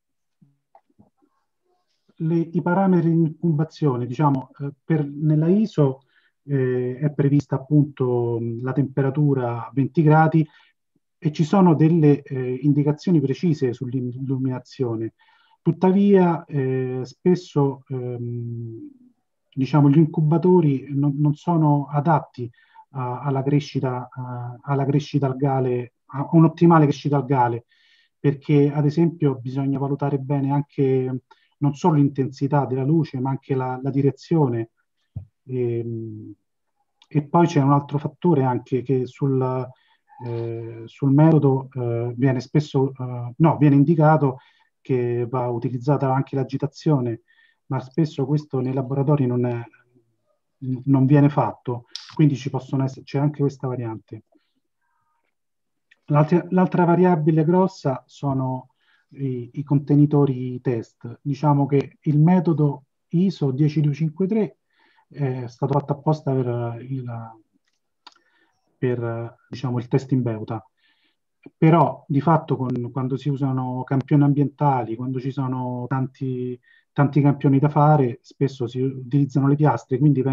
parametri di incubazione, diciamo, nella ISO è prevista appunto la temperatura a 20 gradi e ci sono delle indicazioni precise sull'illuminazione. Tuttavia, spesso diciamo, gli incubatori non sono adatti alla crescita algale, a un'ottimale crescita algale, perché ad esempio bisogna valutare bene anche non solo l'intensità della luce, ma anche la direzione. E poi c'è un altro fattore anche che sul metodo viene spesso, viene indicato che va utilizzata anche l'agitazione, ma spesso questo nei laboratori non viene fatto, quindi c'è anche questa variante. L'altra variabile grossa sono i contenitori test. Diciamo che il metodo ISO 10253 è stato fatto apposta per diciamo, il test in beuta. Però di fatto quando si usano campioni ambientali, quando ci sono tanti campioni da fare, spesso si utilizzano le piastre, quindi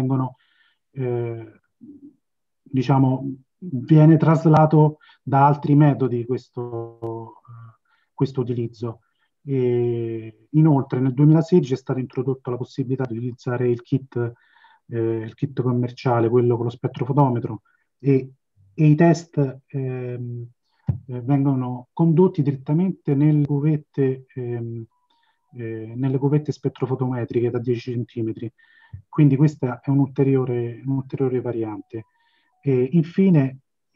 diciamo, viene traslato da altri metodi questo utilizzo. E inoltre nel 2016 è stata introdotta la possibilità di utilizzare il kit commerciale, quello con lo spettrofotometro, e i test vengono condotti direttamente nelle cuvette spettrofotometriche da 10 cm. Quindi questa è un'ulteriore variante. E infine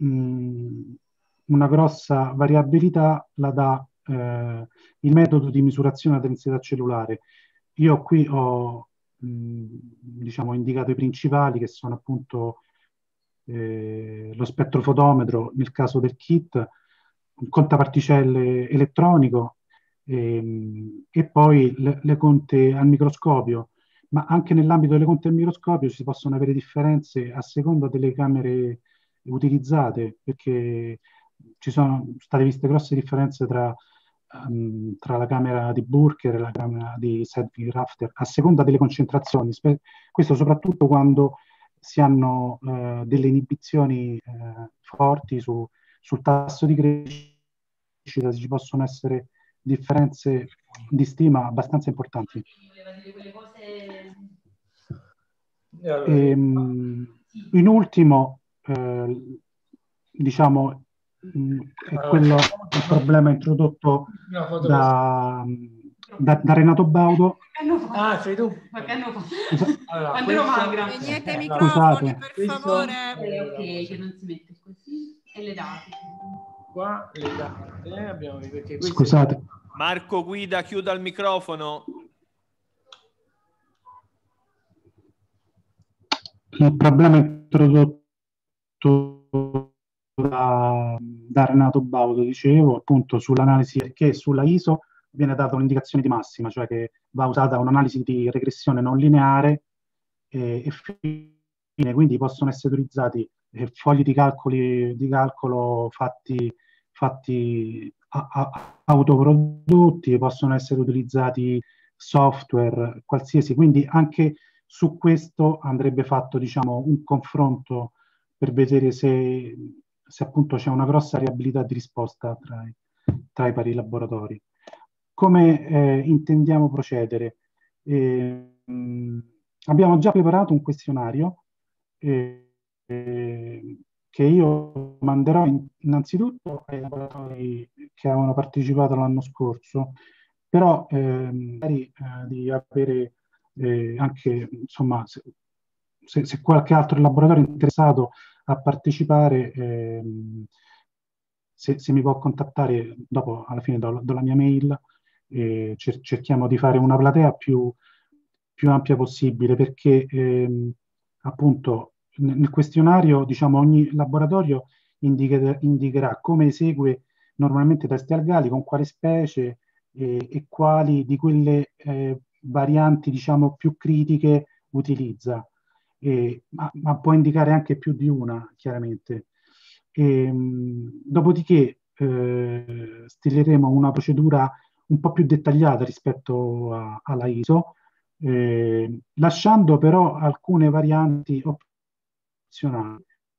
una grossa variabilità la dà il metodo di misurazione della densità cellulare. Io qui ho diciamo, indicato i principali, che sono appunto lo spettrofotometro nel caso del kit, un contaparticelle elettronico e poi le conte al microscopio. Ma anche nell'ambito delle conte al microscopio si possono avere differenze a seconda delle camere utilizzate, perché ci sono state viste grosse differenze tra la camera di Burker e la camera di Sedgwick-Rafter, a seconda delle concentrazioni. Questo soprattutto quando si hanno delle inibizioni forti sul tasso di crescita, ci possono essere differenze di stima abbastanza importanti. In ultimo, diciamo, è quello il problema introdotto da Renato Baudo. Ah, sei tu? Allora, Quando lo manca? Spegnete i microfoni, per favore. Ok, che non si mette così. E le date. Qua le date abbiamo perché scusate. Marco Guida, chiuda il microfono. Il problema introdotto da Renato Baudo, dicevo, appunto sull'analisi, perché sulla ISO viene data un'indicazione di massima, cioè che va usata un'analisi di regressione non lineare e fine, quindi possono essere utilizzati fogli di calcolo fatti autoprodotti, possono essere utilizzati software qualsiasi, quindi anche su questo andrebbe fatto, diciamo, un confronto per vedere se appunto c'è una grossa variabilità di risposta tra i vari laboratori. Come intendiamo procedere? Abbiamo già preparato un questionario che io manderò innanzitutto ai laboratori che avevano partecipato l'anno scorso, però magari di avere anche insomma se qualche altro laboratorio è interessato a partecipare, se mi può contattare, dopo alla fine do la mia mail, cerchiamo di fare una platea più ampia possibile, perché appunto nel questionario, diciamo, ogni laboratorio indicherà come esegue normalmente testi algali, con quale specie e quali di quelle varianti, diciamo, più critiche utilizza, ma può indicare anche più di una, chiaramente. Dopodiché stileremo una procedura un po' più dettagliata rispetto alla ISO, lasciando però alcune varianti opzionali.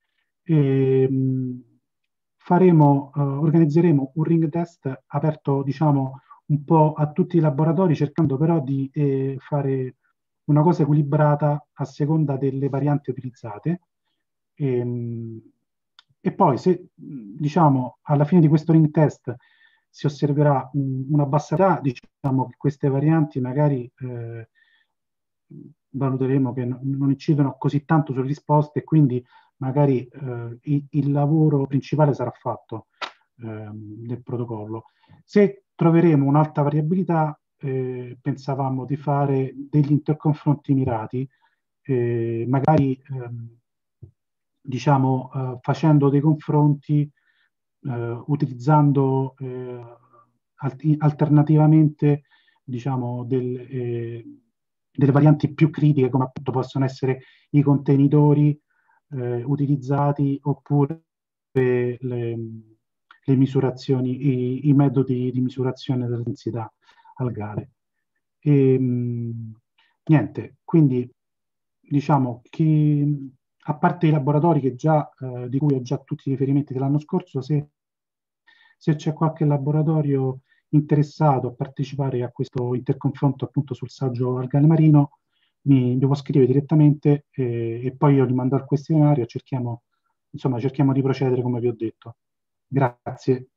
Organizzeremo un ring test aperto, diciamo, un po' a tutti i laboratori, cercando però di fare una cosa equilibrata a seconda delle varianti utilizzate. E poi, se diciamo alla fine di questo ring test si osserverà una bassa età, diciamo che queste varianti magari valuteremo che non incidono così tanto sulle risposte, e quindi magari il lavoro principale sarà fatto del protocollo. Se troveremo un'alta variabilità, pensavamo di fare degli interconfronti mirati, magari diciamo facendo dei confronti utilizzando alternativamente, diciamo, delle varianti più critiche, come appunto possono essere i contenitori utilizzati, oppure le misurazioni, i metodi di misurazione della densità algale. Niente, quindi diciamo che, a parte i laboratori che già, di cui ho già tutti i riferimenti dell'anno scorso, se c'è qualche laboratorio interessato a partecipare a questo interconfronto appunto sul saggio algale marino, mi può scrivere direttamente, e poi io gli mando il questionario e cerchiamo di procedere come vi ho detto. Grazie.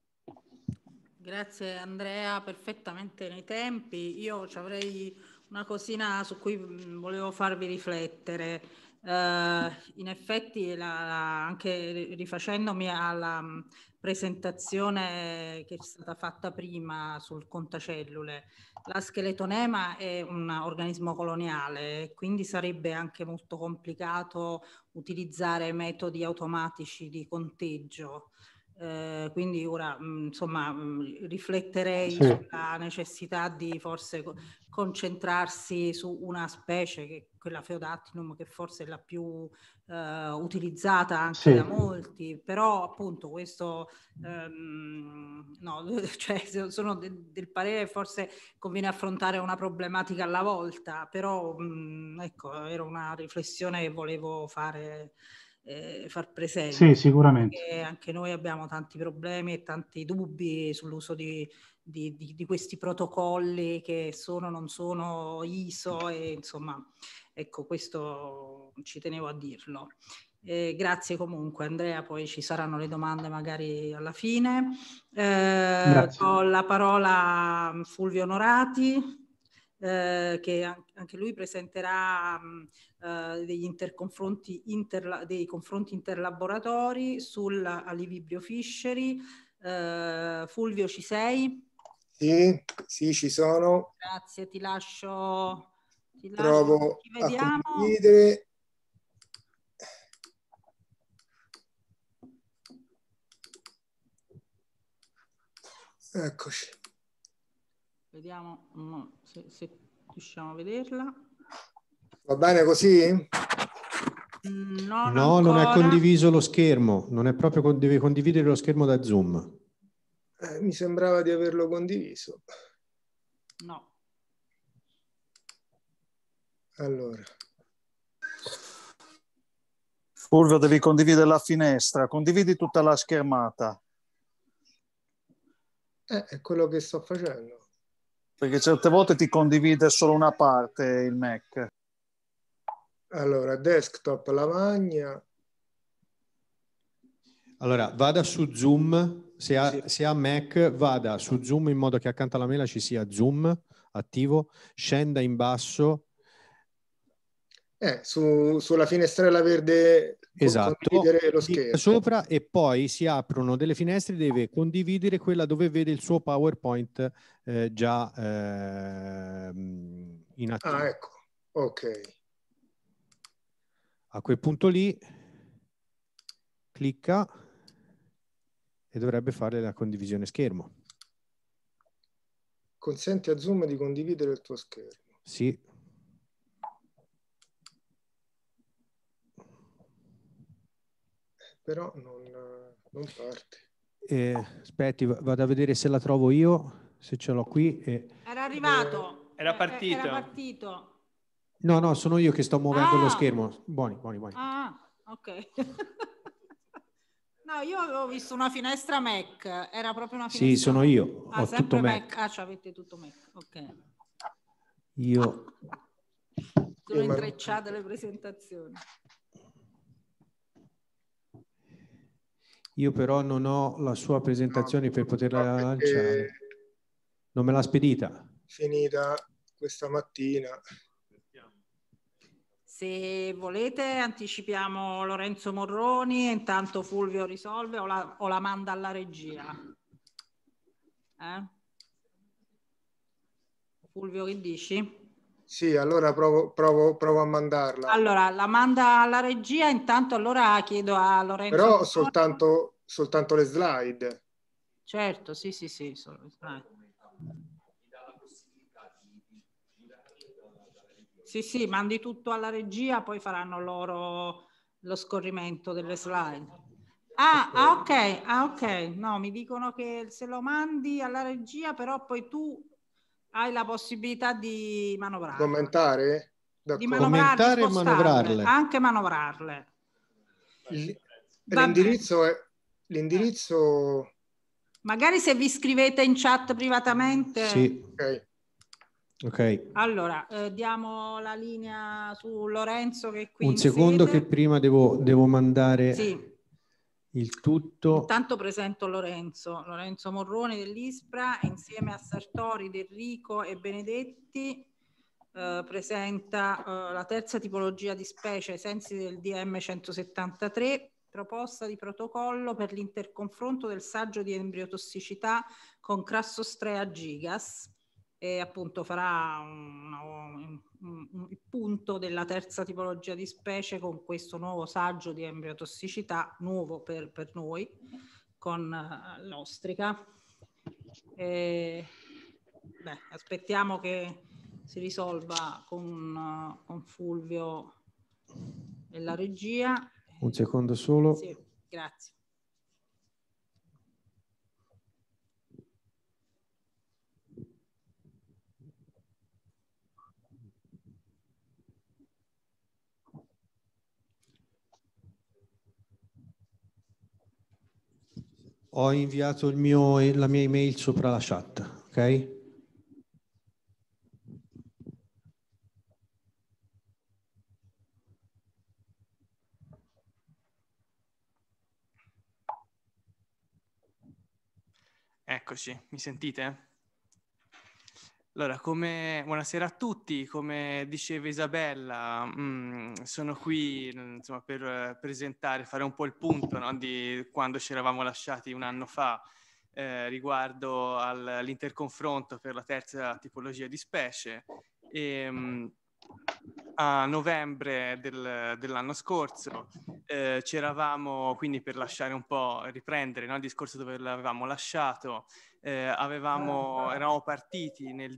Grazie Andrea, perfettamente nei tempi. Io avrei una cosina su cui volevo farvi riflettere. In effetti, anche rifacendomi alla presentazione che è stata fatta prima sul contacellule, la scheletonema è un organismo coloniale, quindi sarebbe anche molto complicato utilizzare metodi automatici di conteggio. Quindi ora insomma rifletterei sulla necessità di forse concentrarsi su una specie, che è quella Pheodactylum, che forse è la più utilizzata anche da molti, però appunto questo no, cioè sono del parere forse conviene affrontare una problematica alla volta, però ecco, era una riflessione che volevo far presente. Sì, sicuramente. Perché anche noi abbiamo tanti problemi e tanti dubbi sull'uso di questi protocolli che non sono ISO, e insomma, ecco, questo ci tenevo a dirlo. Grazie comunque Andrea, poi ci saranno le domande magari alla fine. Ho la parola a Fulvio Onorati, che anche lui presenterà dei confronti interlaboratori sull'Alivibrio Fishery. Fulvio, ci sei? Sì, ci sono. Grazie, ti lascio. Provo ci vediamo. a condividere. Eccoci. Vediamo se riusciamo a vederla. Va bene così? No, non è condiviso lo schermo, non è proprio, devi condividere lo schermo da Zoom. Mi sembrava di averlo condiviso. No. Allora. Fulvio, devi condividere la finestra, condividi tutta la schermata. È quello che sto facendo. Perché certe volte ti condivide solo una parte il Mac. Allora, desktop, lavagna. Allora, vada su Zoom, se ha Mac, vada su Zoom in modo che accanto alla mela ci sia Zoom attivo, scenda in basso Sulla finestrella verde, esatto, condividere lo schermo. Sopra, e poi si aprono delle finestre, deve condividere quella dove vede il suo PowerPoint già in attivo. Ah, ecco, ok. A quel punto lì clicca e dovrebbe fare la condivisione schermo. Consenti a Zoom di condividere il tuo schermo. Sì. Però non parte. Aspetti, vado a vedere se la trovo io, se ce l'ho qui. Era arrivato. Era partito. Era partito. No, sono io che sto muovendo lo schermo. Buoni. Ah, ok. No, io avevo visto una finestra Mac, era proprio una finestra. Sì, sono io, ho sempre tutto Mac. Avete tutto Mac, ok. Io... Sono intrecciate le presentazioni. Io però non ho la sua presentazione per poterla lanciare. Non me l'ha spedita. Finita questa mattina. Se volete anticipiamo Lorenzo Morroni e intanto Fulvio risolve o la manda alla regia. Fulvio, che dici? Sì, allora provo a mandarla. Allora, la manda alla regia, intanto allora chiedo a Lorenzo Però Morroni. soltanto le slide. Certo, sì, solo le slide. Sì, mandi tutto alla regia, poi faranno loro lo scorrimento delle slide. Ok. No, mi dicono che se lo mandi alla regia, però poi tu hai la possibilità di manovrare. Commentare? Di manovrarle, e manovrarle. Anche manovrarle. L'indirizzo... Magari se vi scrivete in chat privatamente... Sì. Ok. Allora, diamo la linea su Lorenzo che è qui Un secondo che prima devo mandare il tutto. Intanto presento Lorenzo Morroni dell'ISPRA insieme a Sartori, Del Rico e Benedetti. Presenta la terza tipologia di specie ai sensi del DM 173, proposta di protocollo per l'interconfronto del saggio di embriotossicità con Crassostrea gigas. E appunto farà il punto della terza tipologia di specie con questo nuovo saggio di embriotossicità, nuovo per noi, con l'ostrica. Aspettiamo che si risolva con Fulvio e la regia. Un secondo solo. Sì, grazie. Ho inviato la mia email sopra la chat, ok? Eccoci, mi sentite? Allora, buonasera a tutti, come diceva Isabella, sono qui insomma, per presentare, fare un po' il punto, no, di quando ci eravamo lasciati un anno fa riguardo all'interconfronto per la terza tipologia di specie. A novembre dell'anno scorso ci eravamo, quindi per lasciare un po', riprendere, no, il discorso dove l'avevamo lasciato, eravamo partiti nel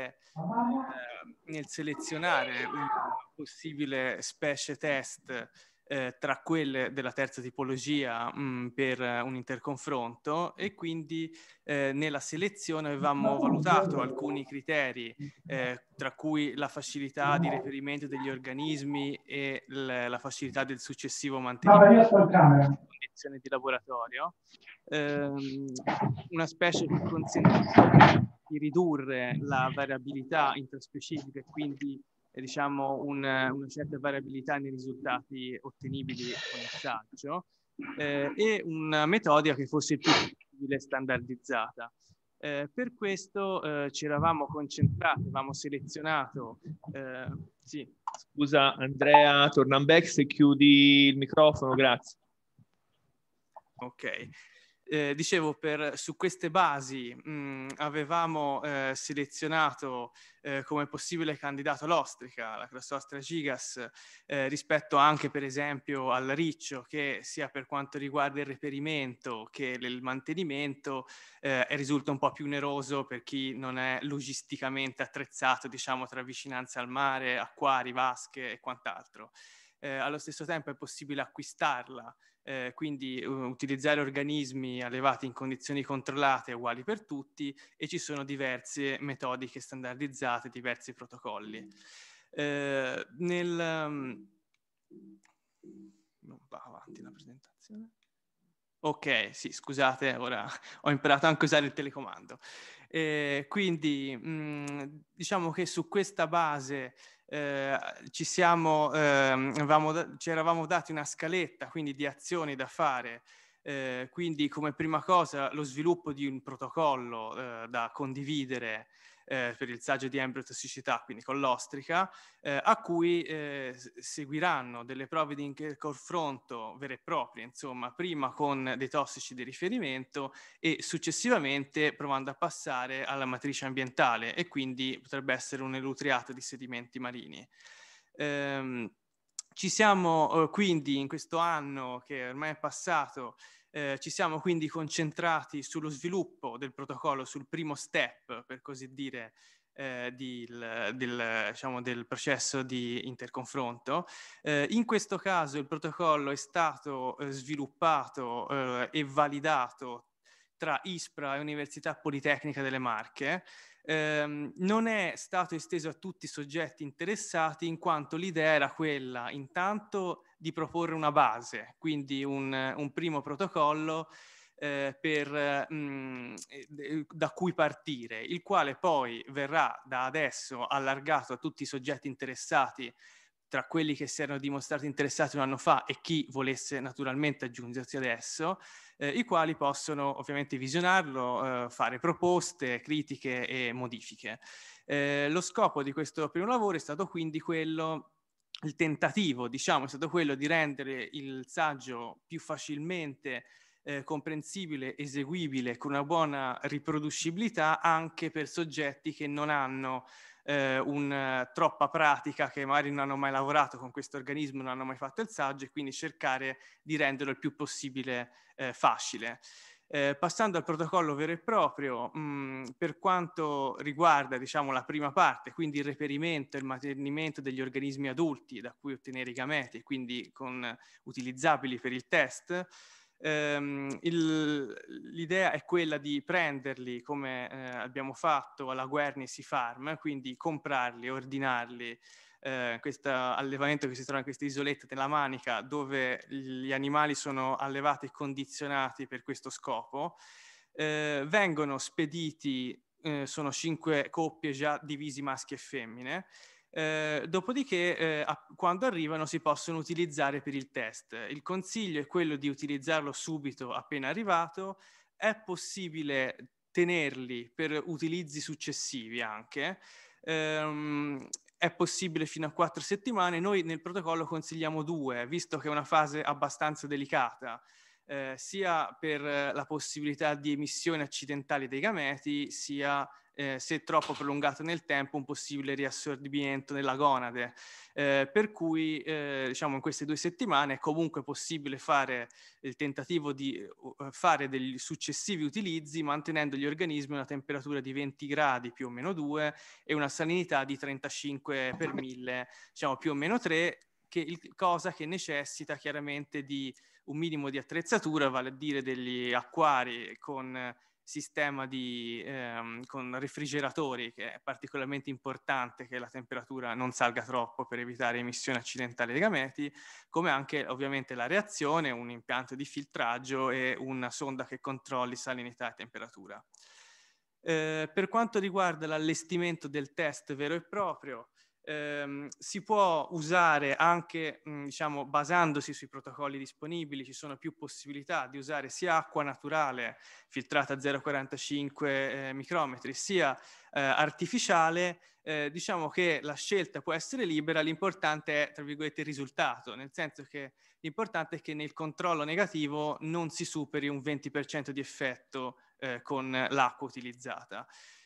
selezionare un possibile specie test tra quelle della terza tipologia per un interconfronto, e quindi nella selezione avevamo valutato alcuni criteri tra cui la facilità di reperimento degli organismi e la facilità del successivo mantenimento in condizioni di laboratorio. Una specie che consentiva di ridurre la variabilità intraspecifica e quindi diciamo una certa variabilità nei risultati ottenibili con il saggio, e una metodica che fosse il più possibile standardizzata. Per questo ci eravamo concentrati, avevamo selezionato... sì. Scusa Andrea, torna back se chiudi il microfono, grazie. Ok. Dicevo, su queste basi avevamo selezionato come possibile candidato l'ostrica, la Crassostria gigas, rispetto anche per esempio al riccio, che sia per quanto riguarda il reperimento che il mantenimento risulta un po' più oneroso per chi non è logisticamente attrezzato, diciamo, tra vicinanza al mare, acquari, vasche e quant'altro. Allo stesso tempo è possibile acquistarla, quindi utilizzare organismi allevati in condizioni controllate uguali per tutti, e ci sono diverse metodiche standardizzate, diversi protocolli. Non va avanti la presentazione. Ok, sì, scusate, ora ho imparato anche a usare il telecomando. Quindi diciamo che su questa base ci eravamo dati una scaletta, quindi di azioni da fare, quindi come prima cosa lo sviluppo di un protocollo da condividere per il saggio di embriotossicità, quindi con l'ostrica, a cui seguiranno delle prove di confronto vere e proprie, insomma, prima con dei tossici di riferimento e successivamente provando a passare alla matrice ambientale, e quindi potrebbe essere un elutriato di sedimenti marini. Ci siamo quindi in questo anno che ormai è passato, ci siamo quindi concentrati sullo sviluppo del protocollo, sul primo step, per così dire, diciamo, del processo di interconfronto. In questo caso il protocollo è stato sviluppato e validato tra ISPRA e Università Politecnica delle Marche. Non è stato esteso a tutti i soggetti interessati, in quanto l'idea era quella intanto di proporre una base, quindi un primo protocollo da cui partire, il quale poi verrà da adesso allargato a tutti i soggetti interessati, tra quelli che si erano dimostrati interessati un anno fa e chi volesse naturalmente aggiungersi adesso, i quali possono ovviamente visionarlo, fare proposte, critiche e modifiche. Lo scopo di questo primo lavoro è stato quindi il tentativo, diciamo, è stato quello di rendere il saggio più facilmente comprensibile, eseguibile, con una buona riproducibilità anche per soggetti che non hanno troppa pratica, che magari non hanno mai lavorato con questo organismo, non hanno mai fatto il saggio, e quindi cercare di renderlo il più possibile facile. Passando al protocollo vero e proprio, per quanto riguarda, diciamo, la prima parte, quindi il reperimento e il mantenimento degli organismi adulti da cui ottenere i gameti, quindi utilizzabili per il test, l'idea è quella di prenderli come abbiamo fatto alla Guerni Sea Farm, quindi comprarli, ordinarli, questo allevamento che si trova in queste isolette della Manica, dove gli animali sono allevati e condizionati per questo scopo. Vengono spediti, sono 5 coppie già divisi maschi e femmine. Dopodiché quando arrivano si possono utilizzare per il test. Il consiglio è quello di utilizzarlo subito appena arrivato. È possibile tenerli per utilizzi successivi anche. È possibile fino a 4 settimane. Noi nel protocollo consigliamo 2, visto che è una fase abbastanza delicata, sia per la possibilità di emissioni accidentali dei gameti, sia se troppo prolungato nel tempo, un possibile riassorbimento nella gonade, per cui diciamo in queste 2 settimane è comunque possibile fare il tentativo di fare degli successivi utilizzi, mantenendo gli organismi a una temperatura di 20 gradi più o meno 2 e una salinità di 35 per 1000, diciamo più o meno 3, cosa che necessita chiaramente di un minimo di attrezzatura, vale a dire degli acquari con sistema con refrigeratori, che è particolarmente importante che la temperatura non salga troppo per evitare emissioni accidentali dei gameti, come anche ovviamente la reazione, un impianto di filtraggio e una sonda che controlli salinità e temperatura. Per quanto riguarda l'allestimento del test vero e proprio, Si può usare anche, diciamo, basandosi sui protocolli disponibili. Ci sono più possibilità di usare sia acqua naturale filtrata a 0,45 micrometri, sia artificiale. Diciamo che la scelta può essere libera, l'importante è, tra virgolette, il risultato, nel senso che l'importante è che nel controllo negativo non si superi un 20% di effetto con l'acqua utilizzata.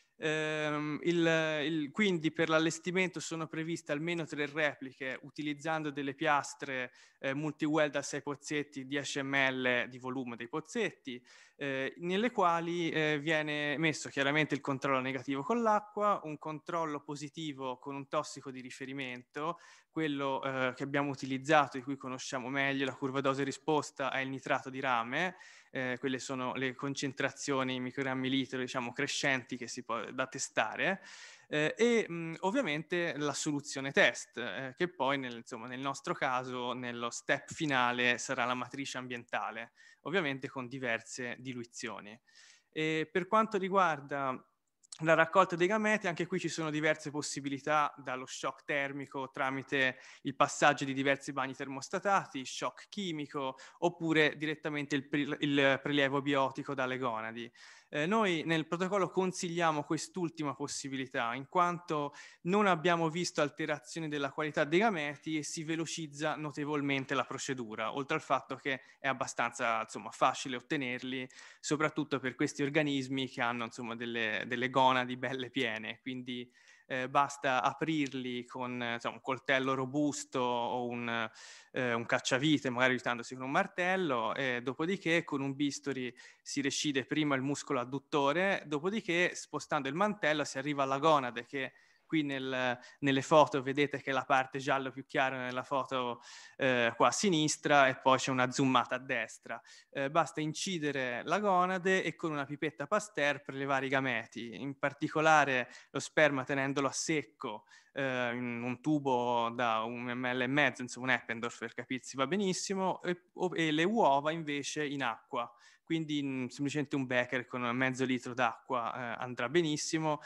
Quindi per l'allestimento sono previste almeno 3 repliche utilizzando delle piastre multi-well da 6 pozzetti, 10 ml di volume dei pozzetti, nelle quali viene messo chiaramente il controllo negativo con l'acqua, un controllo positivo con un tossico di riferimento, quello che abbiamo utilizzato, di cui conosciamo meglio la curva dose risposta, è il nitrato di rame. Quelle sono le concentrazioni in microgrammi litro, diciamo, crescenti che si può da testare, ovviamente la soluzione test, che poi nel nostro caso, nello step finale, sarà la matrice ambientale, ovviamente con diverse diluizioni. Per quanto riguarda la raccolta dei gameti, anche qui ci sono diverse possibilità, dallo shock termico tramite il passaggio di diversi bagni termostatati, shock chimico, oppure direttamente il prelievo biotico dalle gonadi. Noi nel protocollo consigliamo quest'ultima possibilità, in quanto non abbiamo visto alterazioni della qualità dei gameti e si velocizza notevolmente la procedura, oltre al fatto che è abbastanza, insomma, facile ottenerli, soprattutto per questi organismi che hanno, insomma, delle gonadi belle piene, quindi basta aprirli con un coltello robusto o un cacciavite, magari aiutandosi con un martello, e dopodiché con un bisturi si recide prima il muscolo adduttore, dopodiché spostando il mantello si arriva alla gonade, che qui nelle foto vedete che è la parte giallo più chiara nella foto qua a sinistra, e poi c'è una zoomata a destra. Basta incidere la gonade e con una pipetta Pasteur prelevare i gameti, in particolare lo sperma tenendolo a secco in un tubo da 1,5 ml, insomma un Eppendorf per capirsi va benissimo, e le uova invece in acqua. Quindi semplicemente un becker con mezzo litro d'acqua andrà benissimo,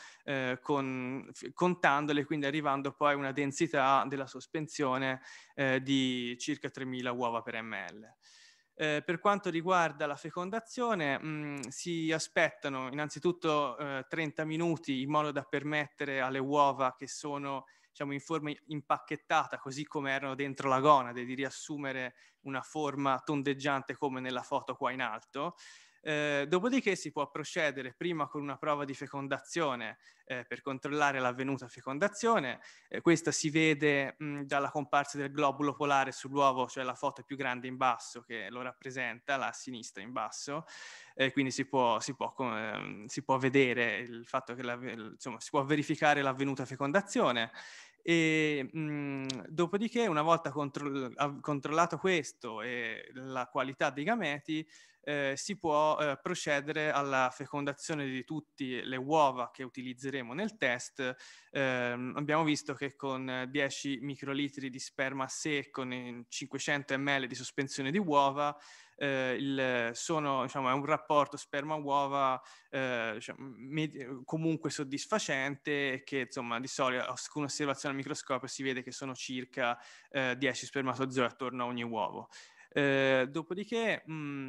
contandole, quindi arrivando poi a una densità della sospensione di circa 3.000 uova per ml. Per quanto riguarda la fecondazione, si aspettano innanzitutto 30 minuti in modo da permettere alle uova che sono, diciamo, in forma impacchettata, così come erano dentro la gonade, di riassumere una forma tondeggiante come nella foto qua in alto. Dopodiché si può procedere prima con una prova di fecondazione per controllare l'avvenuta fecondazione. Questa si vede dalla comparsa del globulo polare sull'uovo, cioè la foto più grande in basso che lo rappresenta, la a sinistra in basso. Quindi si può vedere il fatto che si può verificare l'avvenuta fecondazione. E dopodiché, una volta controllato questo e la qualità dei gameti, si può procedere alla fecondazione di tutte le uova che utilizzeremo nel test. Abbiamo visto che con 10 microlitri di sperma secco in 500 ml di sospensione di uova è un rapporto sperma-uova comunque soddisfacente, e che, insomma, di solito con osservazione al microscopio si vede che sono circa 10 spermatozoi attorno a ogni uovo. Dopodiché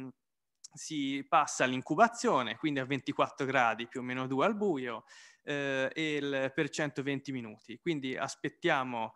si passa all'incubazione, quindi a 24 gradi, più o meno 2 al buio, per 120 minuti. Quindi aspettiamo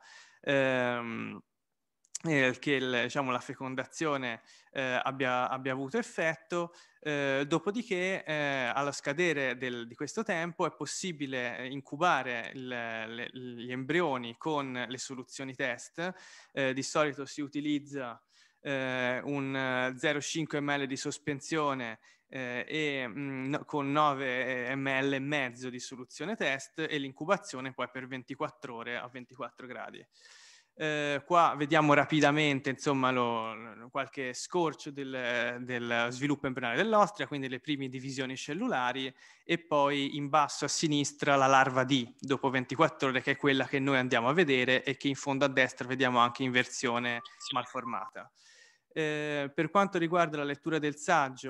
che la fecondazione abbia avuto effetto, dopodiché allo scadere di questo tempo è possibile incubare gli embrioni con le soluzioni test. Di solito si utilizza un 0,5 ml di sospensione con 9 ml e mezzo di soluzione test, e l'incubazione poi per 24 ore a 24 gradi. Qua vediamo rapidamente, insomma, qualche scorcio del sviluppo embrionale dell'ostrea, quindi le prime divisioni cellulari, e poi in basso a sinistra la larva D dopo 24 ore, che è quella che noi andiamo a vedere e che in fondo a destra vediamo anche in versione malformata. Per quanto riguarda la lettura del saggio,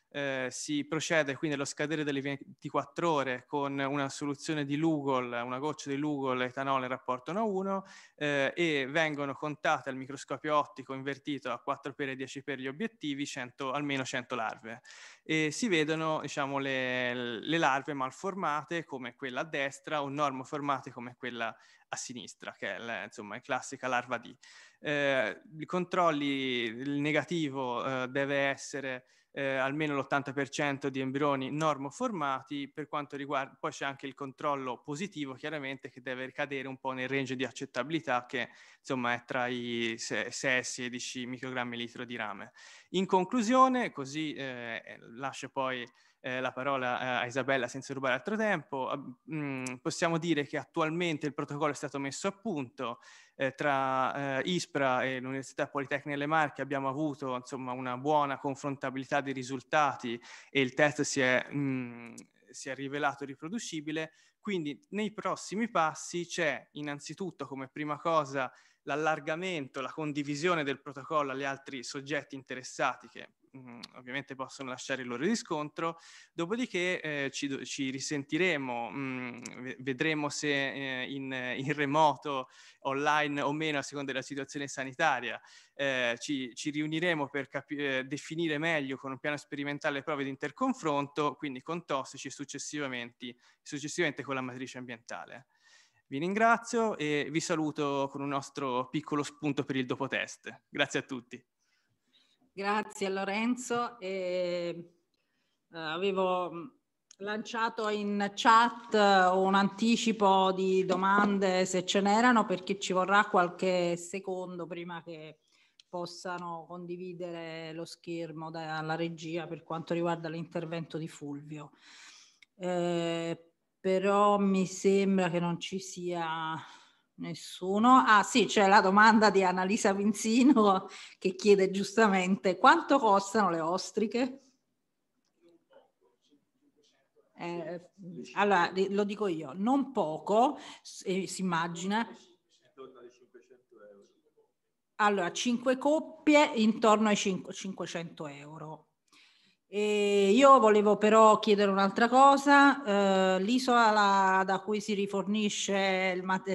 si procede quindi allo scadere delle 24 ore con una soluzione di Lugol, una goccia di Lugol etanolo in rapporto 1:1, e vengono contate al microscopio ottico invertito a 4x10 gli obiettivi almeno 100 larve, e si vedono, diciamo, le larve malformate come quella a destra o normoformate come quella a sinistra, che è insomma è classica larva D. I controlli, il negativo deve essere almeno l'80% di embrioni normoformati. Per quanto riguarda, poi c'è anche il controllo positivo, chiaramente, che deve ricadere un po' nel range di accettabilità, che insomma è tra i 6 e 16 microgrammi litro di rame. In conclusione, così lascio poi la parola a Isabella senza rubare altro tempo, possiamo dire che attualmente il protocollo è stato messo a punto. Tra ISPRA e l'Università Politecnica delle Marche abbiamo avuto, insomma, una buona confrontabilità dei risultati e il test si è rivelato riproducibile. Quindi nei prossimi passi c'è innanzitutto, come prima cosa, l'allargamento, la condivisione del protocollo agli altri soggetti interessati che ovviamente possono lasciare il loro riscontro. Dopodiché ci risentiremo, vedremo se in remoto, online o meno a seconda della situazione sanitaria, ci riuniremo per definire meglio con un piano sperimentale le prove di interconfronto, quindi con tossici successivamente con la matrice ambientale. Vi ringrazio e vi saluto con un nostro piccolo spunto per il dopo test. Grazie a tutti. Grazie a Lorenzo. Avevo lanciato in chat un anticipo di domande se ce n'erano, perché ci vorrà qualche secondo prima che possano condividere lo schermo dalla regia per quanto riguarda l'intervento di Fulvio. Però mi sembra che non ci sia nessuno. Ah sì, c'è la domanda di Annalisa Vinzino che chiede giustamente quanto costano le ostriche. Allora, lo dico io, non poco, si immagina. Allora, 5 coppie intorno ai 500 euro. E io volevo però chiedere un'altra cosa. L'isola da cui si rifornisce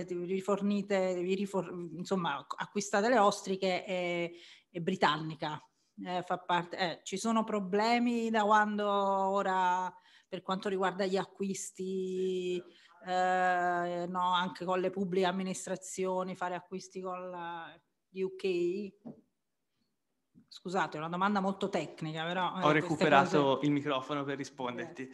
insomma, acquistate le ostriche è britannica, fa parte, ci sono problemi da quando ora per quanto riguarda gli acquisti, no, anche con le pubbliche amministrazioni, fare acquisti con la UK? Scusate, è una domanda molto tecnica, però... Ho recuperato il microfono per risponderti.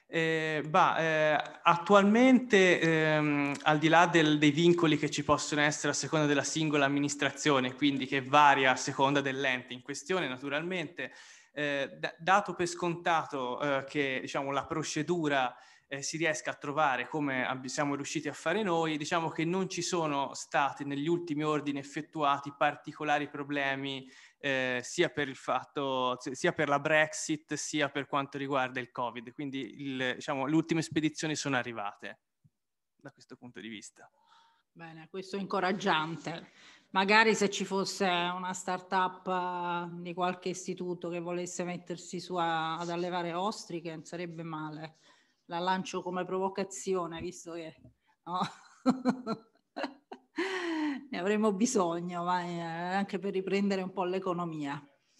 Attualmente, al di là dei vincoli che ci possono essere a seconda della singola amministrazione, quindi che varia a seconda dell'ente in questione, naturalmente, dato per scontato che, diciamo, la procedura si riesca a trovare come siamo riusciti a fare noi, diciamo che non ci sono stati negli ultimi ordini effettuati particolari problemi sia per il fatto, sia per la Brexit, sia per quanto riguarda il Covid. Quindi diciamo, le ultime spedizioni sono arrivate da questo punto di vista. Bene, questo è incoraggiante. Magari se ci fosse una startup di qualche istituto che volesse mettersi su ad allevare ostriche, non sarebbe male. La lancio come provocazione, visto che no? Ne avremo bisogno, ma anche per riprendere un po' l'economia.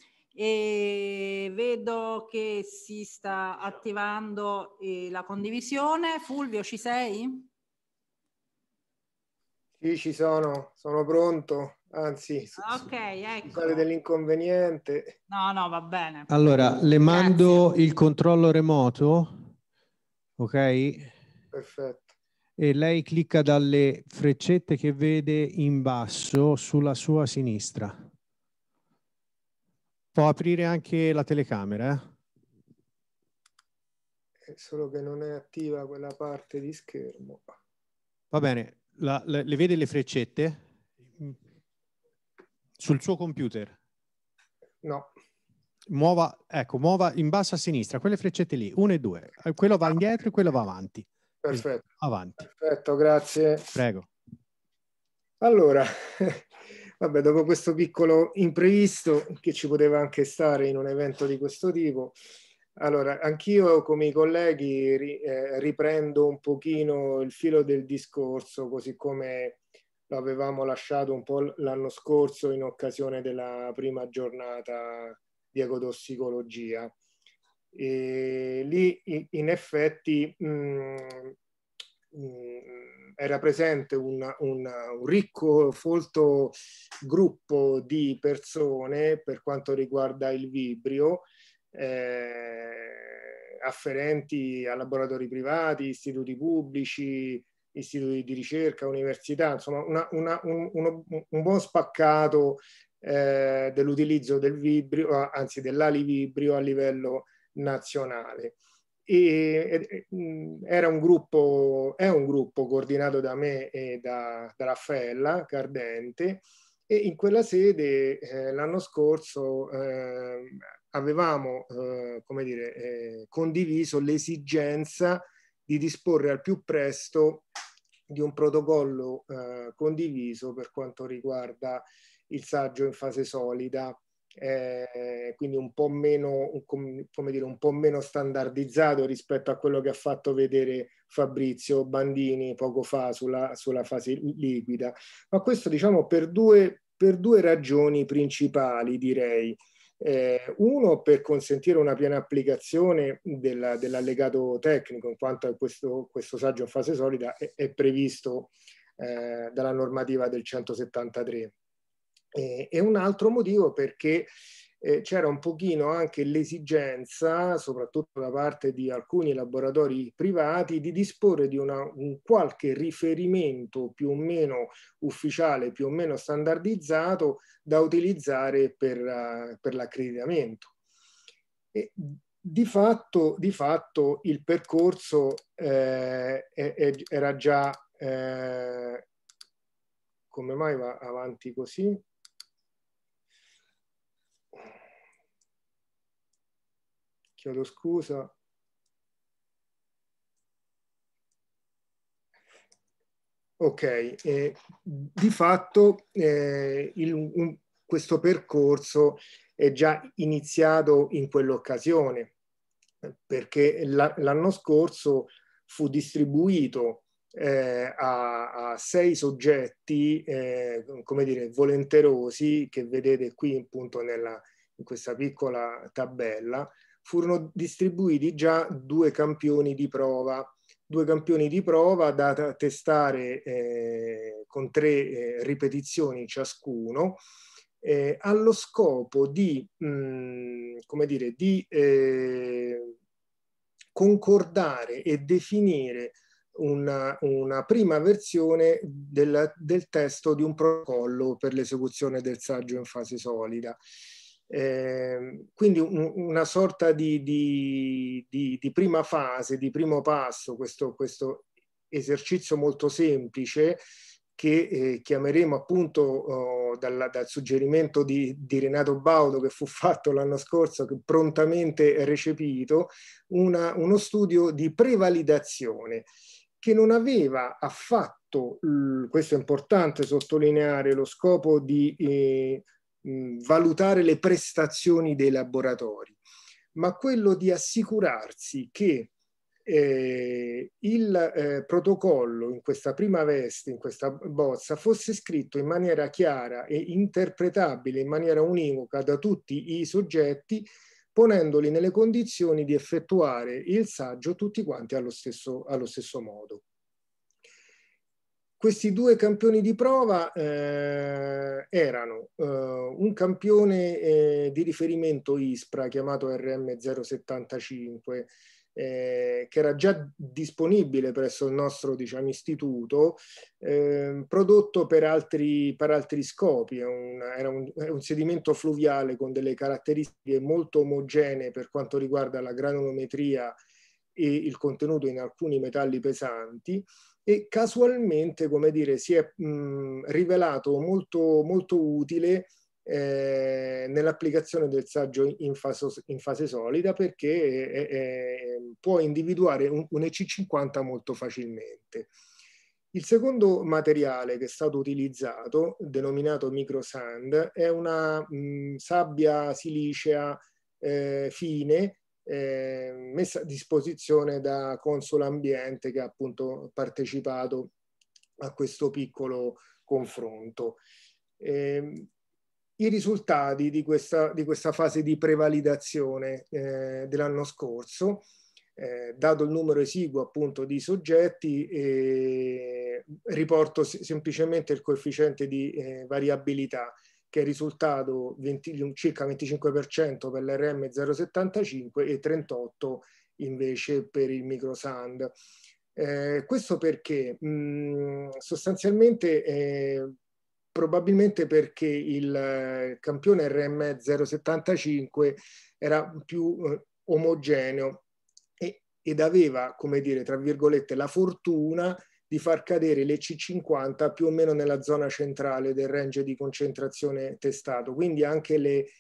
E vedo che si sta attivando la condivisione. Fulvio, ci sei? Sì, ci sono pronto, anzi, ecco. fare dell'inconveniente. No, va bene. Allora, le mando il controllo remoto. Ok? Perfetto. E lei clicca dalle freccette che vede in basso sulla sua sinistra. Può aprire anche la telecamera. Solo che non è attiva quella parte di schermo. Va bene, le vede le freccette? Sul suo computer? No. Muova in basso a sinistra, quelle freccette lì, 1 e 2. Quello va indietro e quello va avanti. Perfetto. Avanti. Perfetto, grazie. Prego. Allora, vabbè, dopo questo piccolo imprevisto che ci poteva anche stare in un evento di questo tipo, Allora, anch'io come i colleghi riprendo un pochino il filo del discorso, così come lo avevamo lasciato un po' l'anno scorso in occasione della prima giornata di ecotossicologia. E lì in effetti era presente un ricco, folto gruppo di persone per quanto riguarda il vibrio, afferenti a laboratori privati, istituti pubblici, istituti di ricerca, università, insomma un buon spaccato dell'utilizzo del vibrio, anzi dell'alivibrio a livello nazionale. Era un gruppo, è un gruppo coordinato da me e da Raffaella Cardente, e in quella sede l'anno scorso avevamo come dire, condiviso l'esigenza di disporre al più presto di un protocollo condiviso per quanto riguarda il saggio in fase solida, quindi un po' meno, come dire, un po' meno standardizzato rispetto a quello che ha fatto vedere Fabrizio Bandini poco fa sulla fase liquida. Ma questo, diciamo, per due ragioni principali, direi. Uno, per consentire una piena applicazione dell'allegato tecnico, in quanto questo saggio in fase solida è previsto dalla normativa del 173. E un altro motivo perché c'era un pochino anche l'esigenza, soprattutto da parte di alcuni laboratori privati, di disporre di un qualche riferimento più o meno ufficiale, più o meno standardizzato da utilizzare per l'accreditamento. E di fatto il percorso era già... come mai va avanti così? Chiedo scusa. Ok, di fatto questo percorso è già iniziato in quell'occasione, perché l'anno scorso fu distribuito a 6 soggetti, come dire, volenterosi, che vedete qui appunto in questa piccola tabella. Furono distribuiti già 2 campioni di prova da testare con 3 ripetizioni ciascuno, allo scopo di, come dire, di concordare e definire una prima versione del testo di un protocollo per l'esecuzione del saggio in fase solida. Quindi una sorta di prima fase, di primo passo, questo esercizio molto semplice che chiameremo appunto dal suggerimento di Renato Baudo, che fu fatto l'anno scorso, che prontamente recepito, uno studio di prevalidazione che non aveva affatto, questo è importante sottolineare, lo scopo di valutare le prestazioni dei laboratori, ma quello di assicurarsi che il protocollo in questa prima veste, in questa bozza, fosse scritto in maniera chiara e interpretabile in maniera univoca da tutti i soggetti, ponendoli nelle condizioni di effettuare il saggio tutti quanti allo stesso modo. Questi 2 campioni di prova erano un campione di riferimento ISPRA chiamato RM075, che era già disponibile presso il nostro, diciamo, istituto, prodotto per altri scopi. Era un sedimento fluviale con delle caratteristiche molto omogenee per quanto riguarda la granulometria e il contenuto in alcuni metalli pesanti, e casualmente, come dire, si è rivelato molto, molto utile nell'applicazione del saggio in fase solida, perché può individuare un EC50 molto facilmente. Il secondo materiale che è stato utilizzato, denominato microsand, è una sabbia silicea fine messa a disposizione da Console Ambiente, che ha appunto partecipato a questo piccolo confronto. I risultati di questa fase di prevalidazione dell'anno scorso, dato il numero esiguo appunto di soggetti, riporto semplicemente il coefficiente di variabilità, che è risultato circa 25% per l'RM 075 e 38% invece per il microsand. Questo perché sostanzialmente probabilmente perché il campione RM 075 era più omogeneo ed aveva, come dire, tra virgolette, la fortuna di far cadere le C50 più o meno nella zona centrale del range di concentrazione testato. Quindi anche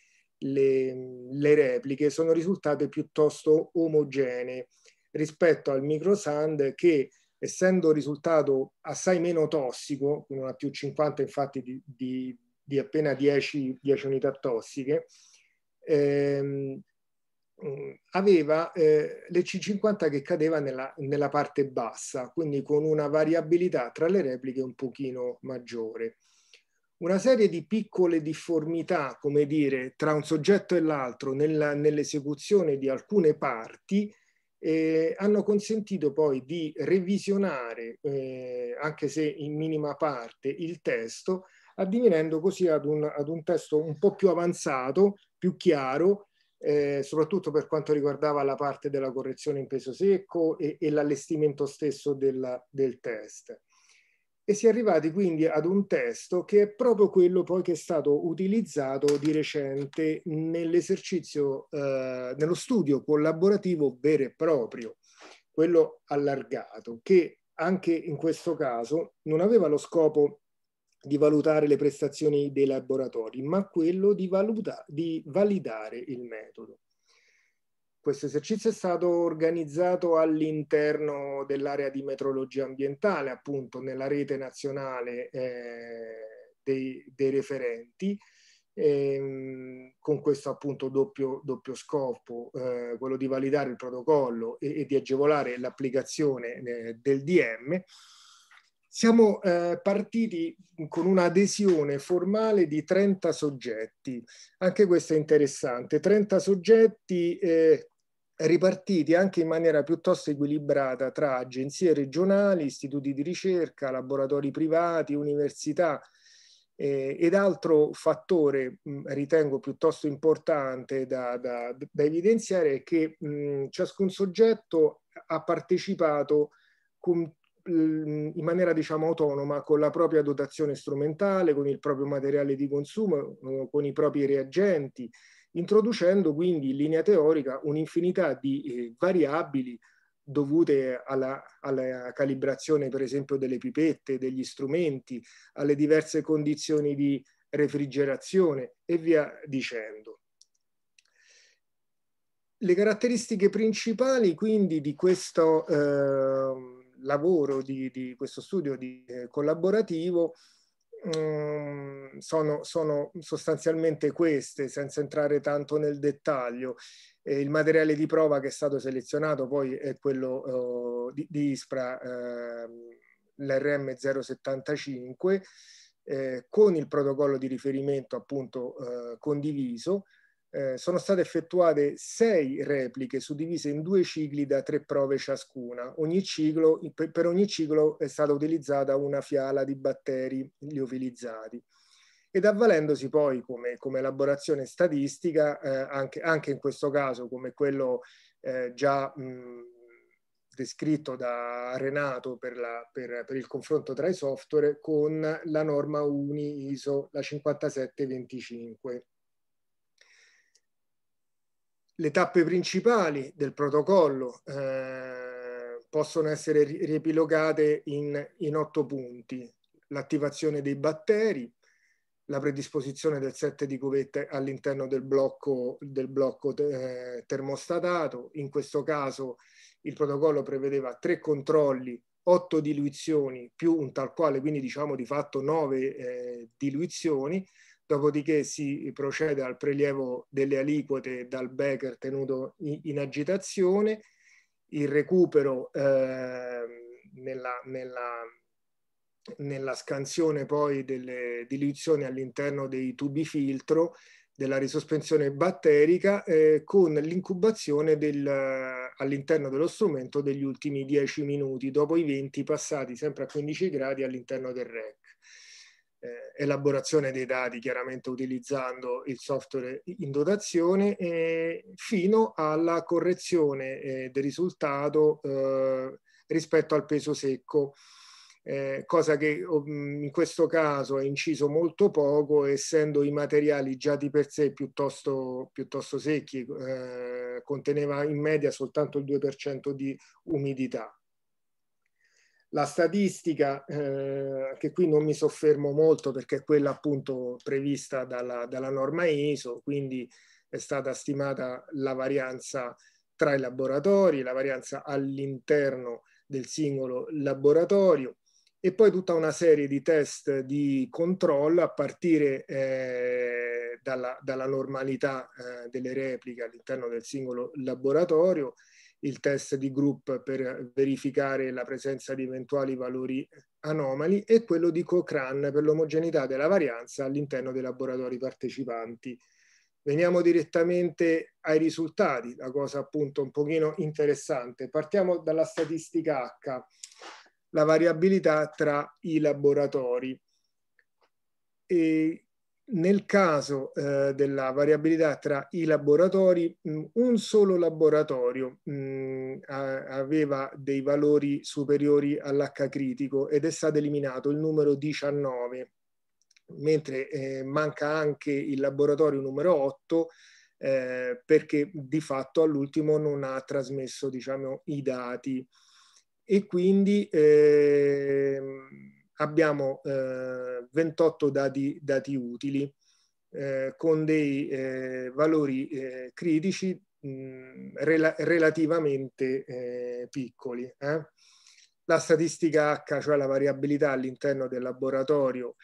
le repliche sono risultate piuttosto omogenee rispetto al microsand, che essendo risultato assai meno tossico, con una più 50 infatti di appena 10 unità tossiche, aveva le C50 che cadeva nella parte bassa, quindi con una variabilità tra le repliche un pochino maggiore. Una serie di piccole difformità, come dire, tra un soggetto e l'altro nell'esecuzione di alcune parti hanno consentito poi di revisionare, anche se in minima parte, il testo, addivenendo così ad un testo un po' più avanzato, più chiaro, soprattutto per quanto riguardava la parte della correzione in peso secco e l'allestimento stesso del test. E si è arrivati quindi ad un testo che è proprio quello poi che è stato utilizzato di recente nell'esercizio, nello studio collaborativo vero e proprio, quello allargato, che anche in questo caso non aveva lo scopo di valutare le prestazioni dei laboratori, ma quello di validare il metodo. Questo esercizio è stato organizzato all'interno dell'area di metrologia ambientale, appunto nella rete nazionale dei referenti, con questo appunto doppio scopo, quello di validare il protocollo e di agevolare l'applicazione del DM. Siamo partiti con un'adesione formale di 30 soggetti. Anche questo è interessante. 30 soggetti ripartiti anche in maniera piuttosto equilibrata tra agenzie regionali, istituti di ricerca, laboratori privati, università ed altro fattore ritengo piuttosto importante da evidenziare è che ciascun soggetto ha partecipato in maniera diciamo autonoma con la propria dotazione strumentale, con il proprio materiale di consumo, con i propri reagenti, introducendo quindi in linea teorica un'infinità di variabili dovute alla calibrazione per esempio delle pipette, degli strumenti, alle diverse condizioni di refrigerazione e via dicendo. Le caratteristiche principali quindi di questo lavoro, di questo studio collaborativo sono sostanzialmente queste, senza entrare tanto nel dettaglio. Il materiale di prova che è stato selezionato poi è quello di ISPRA, l'RM 075, con il protocollo di riferimento appunto condiviso. Sono state effettuate 6 repliche suddivise in 2 cicli da 3 prove ciascuna. Per ogni ciclo è stata utilizzata una fiala di batteri liofilizzati. Ed avvalendosi poi come elaborazione statistica, anche in questo caso come quello già descritto da Renato per il confronto tra i software, con la norma UNI ISO, la 5725. Le tappe principali del protocollo possono essere riepilogate in 8 punti. L'attivazione dei batteri, la predisposizione del set di cuvette all'interno del blocco termostatato. In questo caso il protocollo prevedeva 3 controlli, 8 diluizioni più un tal quale, quindi diciamo di fatto 9 diluizioni, dopodiché si procede al prelievo delle aliquote dal beker tenuto in agitazione, il recupero nella scansione poi delle diluizioni all'interno dei tubi filtro della risospensione batterica con l'incubazione all'interno dello strumento degli ultimi 10 minuti dopo i 20 passati sempre a 15 gradi all'interno del rack. Elaborazione dei dati chiaramente utilizzando il software in dotazione fino alla correzione del risultato rispetto al peso secco. Cosa che in questo caso è inciso molto poco, essendo i materiali già di per sé piuttosto secchi, conteneva in media soltanto il 2% di umidità. La statistica, che qui non mi soffermo molto perché è quella appunto prevista dalla norma ISO, quindi è stata stimata la varianza tra i laboratori, la varianza all'interno del singolo laboratorio, e poi tutta una serie di test di controllo a partire dalla normalità delle repliche all'interno del singolo laboratorio, il test di group per verificare la presenza di eventuali valori anomali e quello di Cochrane per l'omogeneità della varianza all'interno dei laboratori partecipanti. Veniamo direttamente ai risultati, la cosa appunto un pochino interessante. Partiamo dalla statistica H. La variabilità tra i laboratori. E nel caso della variabilità tra i laboratori, un solo laboratorio aveva dei valori superiori all'H critico ed è stato eliminato il numero 19, mentre manca anche il laboratorio numero 8 perché di fatto all'ultimo non ha trasmesso, diciamo, i dati. E quindi abbiamo 28 dati utili con dei valori critici relativamente piccoli. La statistica H, cioè la variabilità all'interno del laboratorio,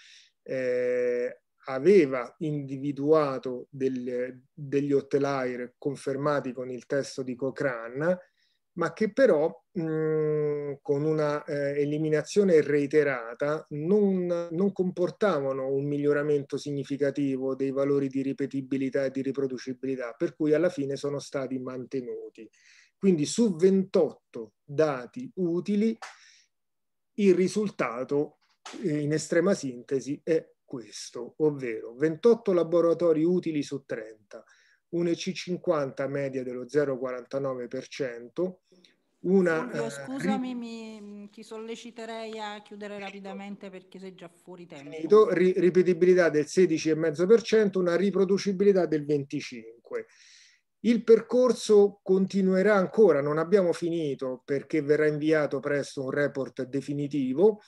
aveva individuato degli outlier confermati con il testo di Cochrane, ma che però con una eliminazione reiterata non comportavano un miglioramento significativo dei valori di ripetibilità e di riproducibilità, per cui alla fine sono stati mantenuti. Quindi su 28 dati utili il risultato in estrema sintesi è questo, ovvero 28 laboratori utili su 30, un EC50 media dello 0,49%, Fulvio, scusami, ti solleciterei a chiudere rapidamente perché sei già fuori tempo. Ripetibilità del 16,5%, una riproducibilità del 25%. Il percorso continuerà ancora, non abbiamo finito perché verrà inviato presto un report definitivo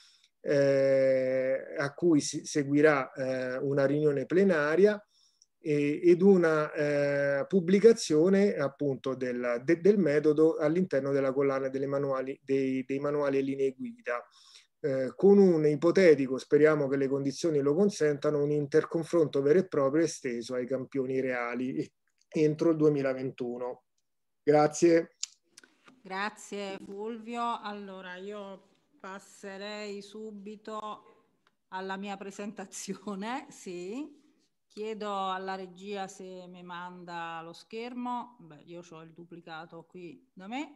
a cui seguirà una riunione plenaria ed una pubblicazione appunto del metodo all'interno della collana dei manuali e linee guida, con un ipotetico, speriamo che le condizioni lo consentano, un interconfronto vero e proprio esteso ai campioni reali entro il 2021. Grazie. Grazie Fulvio. Allora io passerei subito alla mia presentazione. Sì. Chiedo alla regia se mi manda lo schermo. Beh, io ho il duplicato qui da me.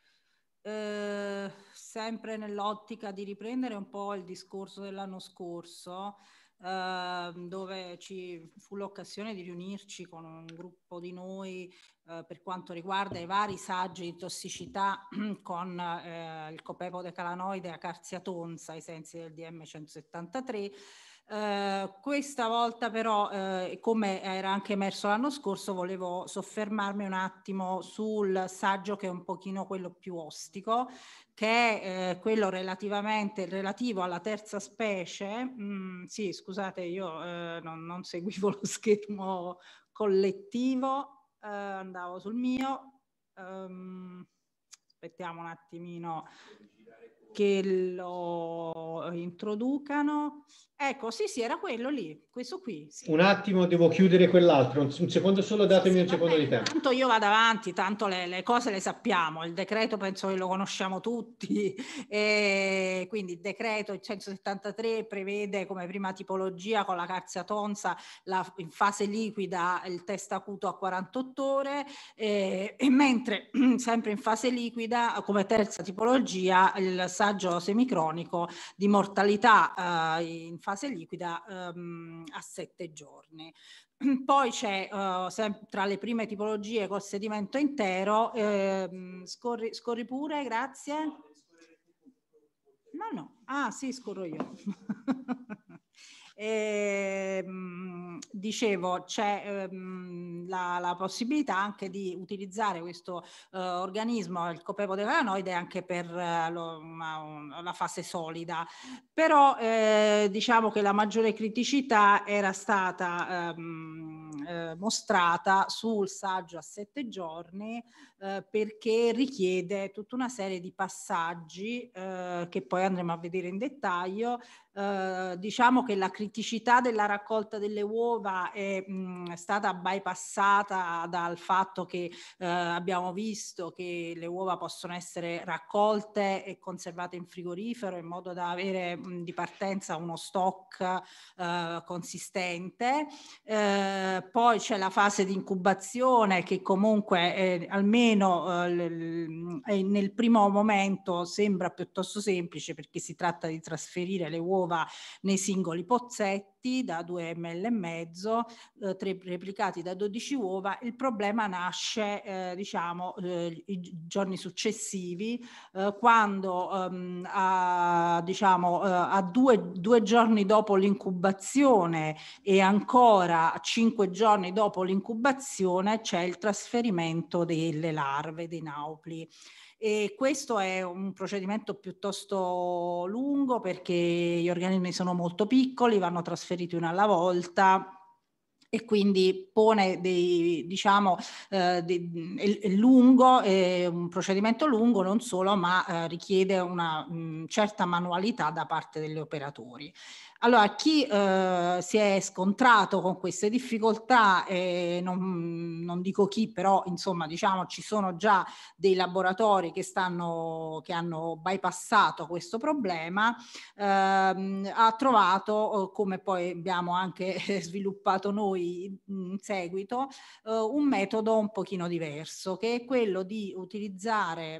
Sempre nell'ottica di riprendere un po' il discorso dell'anno scorso, dove ci fu l'occasione di riunirci con un gruppo di noi per quanto riguarda i vari saggi di tossicità con il copepodecalanoide acarsia tonsa ai sensi del DM 173. Questa volta però, come era anche emerso l'anno scorso, volevo soffermarmi un attimo sul saggio che è un pochino quello più ostico, che è quello relativo alla terza specie. Sì, scusate, io non seguivo lo schermo collettivo, andavo sul mio. Aspettiamo un attimino che lo introducano. Ecco, sì, era quello lì, questo qui. Sì. Un attimo, devo chiudere quell'altro, un secondo solo, datemi un secondo di tempo. Tanto io vado avanti, tanto le cose le sappiamo, il decreto penso che lo conosciamo tutti, e quindi il decreto, il 173, prevede come prima tipologia con la calzia tonsa in fase liquida il test acuto a 48 ore, e mentre sempre in fase liquida come terza tipologia il saggio semicronico di mortalità in fase liquida a 7 giorni. Poi c'è tra le prime tipologie col sedimento intero, scorri pure, grazie. No, ah sì, scorro io. Dicevo, c'è la possibilità anche di utilizzare questo organismo, il copepo decanoide, anche per la fase solida, però diciamo che la maggiore criticità era stata mostrata sul saggio a 7 giorni perché richiede tutta una serie di passaggi che poi andremo a vedere in dettaglio. Diciamo che la criticità della raccolta delle uova è stata bypassata dal fatto che abbiamo visto che le uova possono essere raccolte e conservate in frigorifero in modo da avere di partenza uno stock consistente. Poi c'è la fase di incubazione che comunque almeno nel primo momento sembra piuttosto semplice, perché si tratta di trasferire le uova nei singoli pozzetti da 2,5 ml, replicati da 12 uova. Il problema nasce i giorni successivi, quando a 2 giorni dopo l'incubazione e ancora 5 giorni dopo l'incubazione c'è il trasferimento delle larve, dei naupli. E questo è un procedimento piuttosto lungo perché gli organismi sono molto piccoli, vanno trasferiti uno alla volta e quindi pone è lungo, è un procedimento lungo non solo, ma richiede una certa manualità da parte degli operatori. Allora, chi si è scontrato con queste difficoltà, non dico chi, però insomma diciamo ci sono già dei laboratori che hanno bypassato questo problema, ha trovato, come poi abbiamo anche sviluppato noi in seguito, un metodo un pochino diverso, che è quello di utilizzare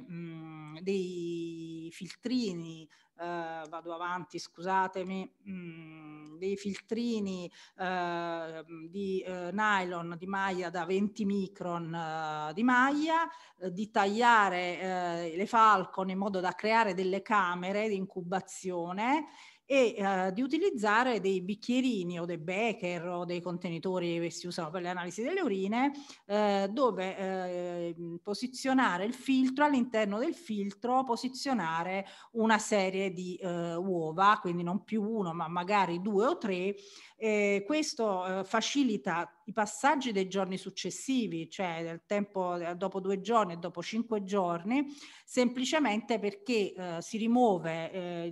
dei filtrini, vado avanti, scusatemi, dei filtrini di nylon di maglia da 20 micron di maglia, di tagliare le falcon in modo da creare delle camere di incubazione e di utilizzare dei bicchierini o dei becker o dei contenitori che si usano per le analisi delle urine, dove posizionare il filtro, all'interno del filtro posizionare una serie di uova, quindi non più uno ma magari 2 o 3. Questo facilita i passaggi dei giorni successivi, cioè del tempo dopo 2 giorni e dopo 5 giorni, semplicemente perché si rimuove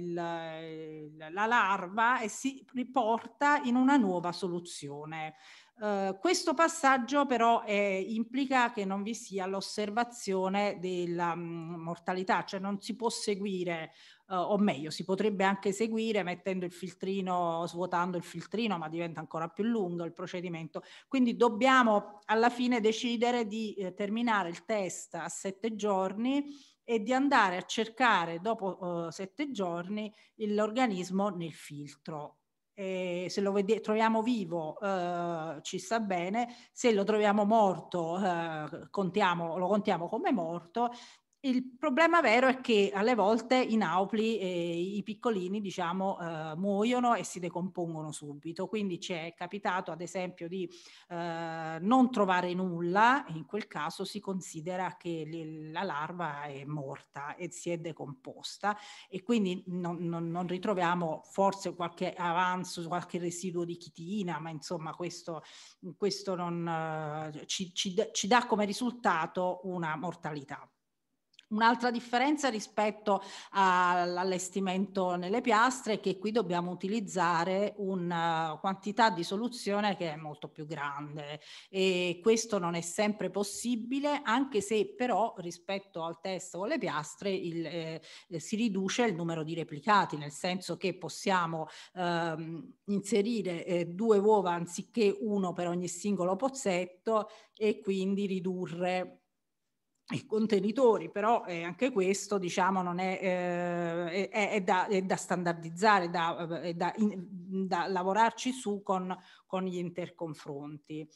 la larva e si riporta in una nuova soluzione. Questo passaggio però implica che non vi sia l'osservazione della mortalità, cioè non si può seguire, o meglio si potrebbe anche seguire mettendo il filtrino, svuotando il filtrino, ma diventa ancora più lungo il procedimento. Quindi dobbiamo alla fine decidere di terminare il test a 7 giorni e di andare a cercare dopo 7 giorni l'organismo nel filtro. Se lo troviamo vivo ci sta bene, se lo troviamo morto lo contiamo come morto. Il problema vero è che alle volte i naupli, i piccolini, diciamo, muoiono e si decompongono subito. Quindi ci è capitato, ad esempio, di non trovare nulla. In quel caso si considera che la larva è morta e si è decomposta e quindi non ritroviamo forse qualche avanzo, qualche residuo di chitina, ma insomma questo non ci dà come risultato una mortalità. Un'altra differenza rispetto all'allestimento nelle piastre è che qui dobbiamo utilizzare una quantità di soluzione che è molto più grande, e questo non è sempre possibile, anche se però rispetto al test con le piastre si riduce il numero di replicati, nel senso che possiamo inserire 2 uova anziché 1 per ogni singolo pozzetto, e quindi ridurre i contenitori. Però anche questo, diciamo, non è da standardizzare, da lavorarci su con gli interconfronti.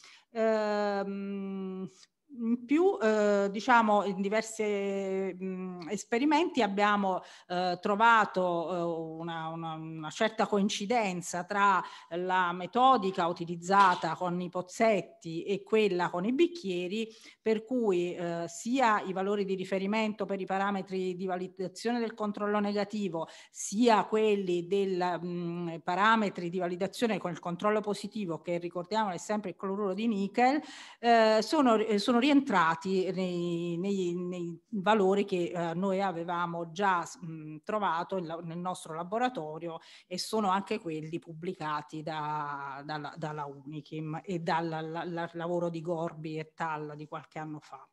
In più, diciamo, in diversi esperimenti abbiamo trovato una certa coincidenza tra la metodica utilizzata con i pozzetti e quella con i bicchieri, per cui sia i valori di riferimento per i parametri di validazione del controllo negativo, sia quelli dei parametri di validazione con il controllo positivo, che ricordiamo è sempre il cloruro di nichel, sono rientrati nei valori che noi avevamo già trovato nel nostro laboratorio, e sono anche quelli pubblicati dalla Unichem e dal lavoro di Gorbi et al. Di qualche anno fa.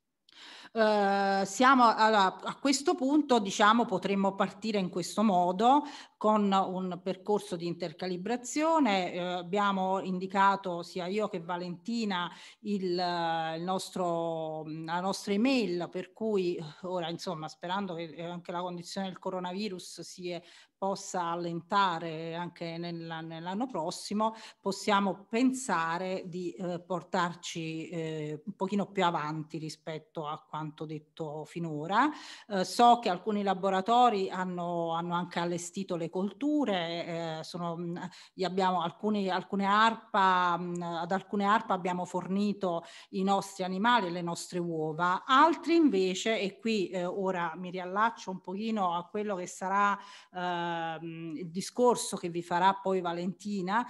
Allora, a questo punto, diciamo, potremmo partire in questo modo con un percorso di intercalibrazione. Abbiamo indicato sia io che Valentina la nostra email, per cui ora, insomma, sperando che anche la condizione del coronavirus possa allentare anche nell'anno prossimo, possiamo pensare di portarci un pochino più avanti rispetto a quanto detto finora. So che alcuni laboratori hanno anche allestito le colture, abbiamo alcune ARPA, ad alcune ARPA abbiamo fornito i nostri animali e le nostre uova, altri invece, e qui ora mi riallaccio un pochino a quello che sarà il discorso che vi farà poi Valentina,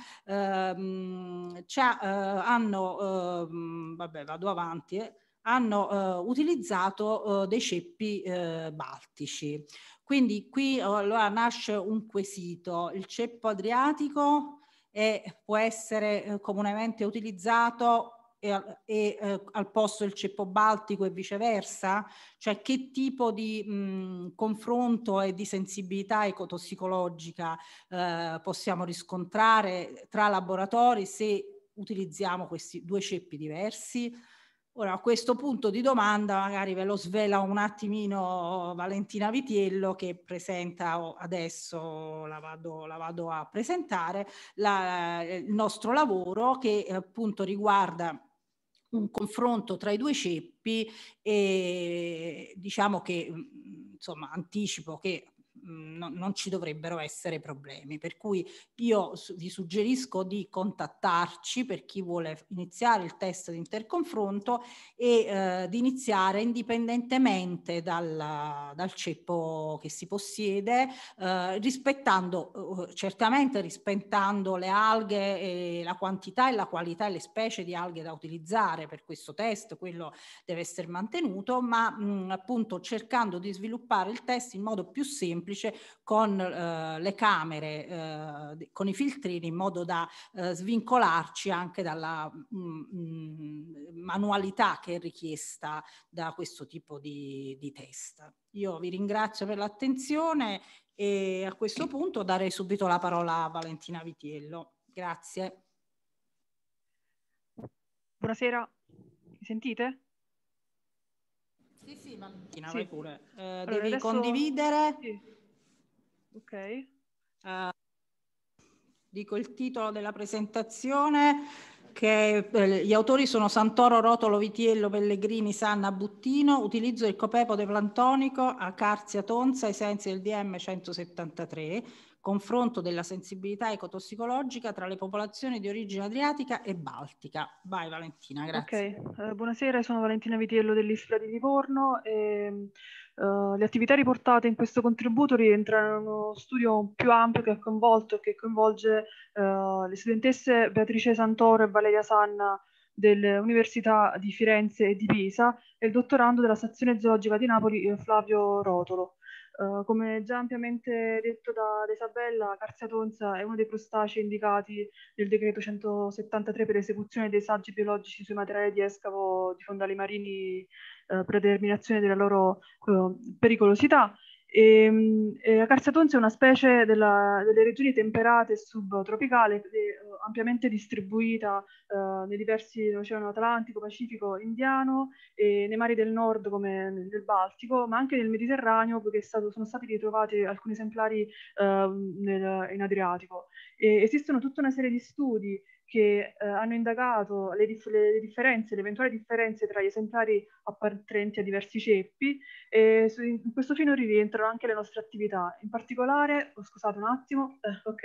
hanno utilizzato dei ceppi baltici. Quindi qui allora nasce un quesito: il ceppo adriatico può essere comunemente utilizzato al posto del ceppo baltico e viceversa? Cioè, che tipo di confronto e di sensibilità ecotossicologica possiamo riscontrare tra laboratori se utilizziamo questi 2 ceppi diversi? Ora, a questo punto di domanda magari ve lo svela un attimino Valentina Vitiello, che presenta adesso, la vado a presentare, il nostro lavoro, che appunto riguarda un confronto tra i 2 ceppi, e diciamo che, insomma, anticipo che non ci dovrebbero essere problemi, per cui io vi suggerisco di contattarci per chi vuole iniziare il test di interconfronto e di iniziare indipendentemente dal ceppo che si possiede, certamente rispettando le alghe e la quantità e la qualità e le specie di alghe da utilizzare per questo test, quello deve essere mantenuto, ma appunto cercando di sviluppare il test in modo più semplice, con le camere, con i filtrini, in modo da svincolarci anche dalla manualità che è richiesta da questo tipo di test. Io vi ringrazio per l'attenzione e a questo punto darei subito la parola a Valentina Vitiello. Grazie. Buonasera, mi sentite? Sì, Valentina, sì. Vai pure. Allora, devi adesso condividere. Sì. Ok. Dico il titolo della presentazione, che gli autori sono Santoro, Rotolo, Vitiello, Pellegrini, Sanna, Buttino. Utilizzo del copepote plantonico Acarzia tonsa ai sensi del DM 173. Confronto della sensibilità ecotossicologica tra le popolazioni di origine adriatica e baltica. Vai Valentina, grazie. Ok, buonasera, sono Valentina Vitiello dell'Ispra di Livorno. Le attività riportate in questo contributo rientrano in uno studio più ampio che coinvolge le studentesse Beatrice Santoro e Valeria Sanna delle università di Firenze e di Pisa e il dottorando della stazione zoologica di Napoli Flavio Rotolo. Come già ampiamente detto da Isabella, Carzia tonsa è uno dei crostacei indicati nel decreto 173 per esecuzione dei saggi biologici sui materiali di escavo di fondali marini per determinazione della loro pericolosità. La Carzia tonsa è una specie delle regioni temperate e subtropicali, ampiamente distribuita nei diversi nell'Oceano Atlantico, Pacifico, Indiano e nei mari del nord come nel Baltico, ma anche nel Mediterraneo, perché sono stati ritrovati alcuni esemplari in Adriatico. E esistono tutta una serie di studi che hanno indagato le differenze, le eventuali differenze tra gli esemplari appartenenti a diversi ceppi, e in questo fine rientrano anche le nostre attività. In particolare, scusate un attimo,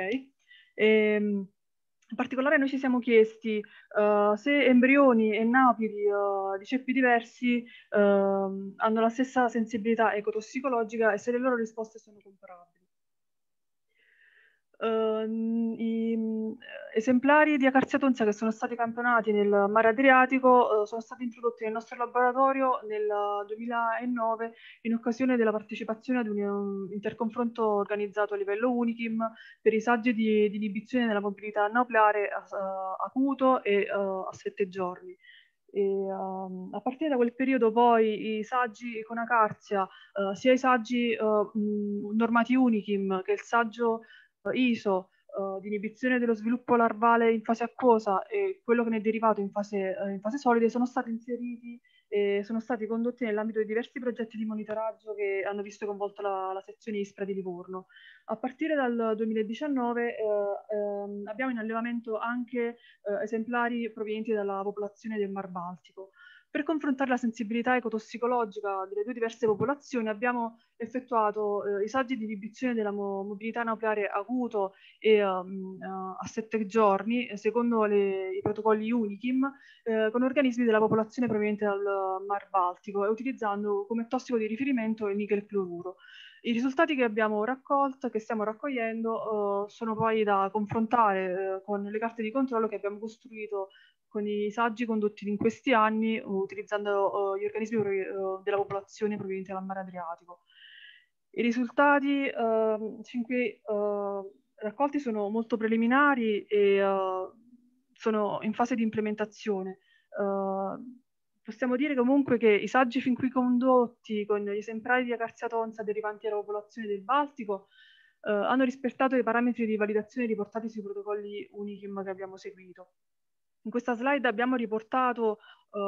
in particolare noi ci siamo chiesti se embrioni e napi di ceppi diversi hanno la stessa sensibilità ecotossicologica e se le loro risposte sono comparabili. Esemplari di Acarzia tonsa che sono stati campionati nel mare Adriatico sono stati introdotti nel nostro laboratorio nel 2009 in occasione della partecipazione ad un interconfronto organizzato a livello UNICIM per i saggi di inibizione della mobilità nucleare acuto e a 7 giorni. A partire da quel periodo poi i saggi con Acarzia, sia i saggi normati UNICIM che il saggio ISO di inibizione dello sviluppo larvale in fase acquosa e quello che ne è derivato in fase solide sono stati inseriti e sono stati condotti nell'ambito di diversi progetti di monitoraggio che hanno visto coinvolta la sezione ISPRA di Livorno. A partire dal 2019 abbiamo in allevamento anche esemplari provenienti dalla popolazione del Mar Baltico. Per confrontare la sensibilità ecotossicologica delle due diverse popolazioni abbiamo effettuato i saggi di inibizione della mobilità nucleare acuto e a 7 giorni, secondo i protocolli UNICIM, con organismi della popolazione proveniente dal Mar Baltico e utilizzando come tossico di riferimento il nichel cloruro. I risultati che abbiamo raccolto, che stiamo raccogliendo, sono poi da confrontare con le carte di controllo che abbiamo costruito con i saggi condotti in questi anni utilizzando gli organismi della popolazione proveniente dal mare Adriatico. I risultati fin qui raccolti sono molto preliminari e sono in fase di implementazione. Possiamo dire comunque che i saggi fin qui condotti con gli esemplari di Acarzia tonsa derivanti dalla popolazione del Baltico hanno rispettato i parametri di validazione riportati sui protocolli UNICIM che abbiamo seguito. In questa slide abbiamo riportato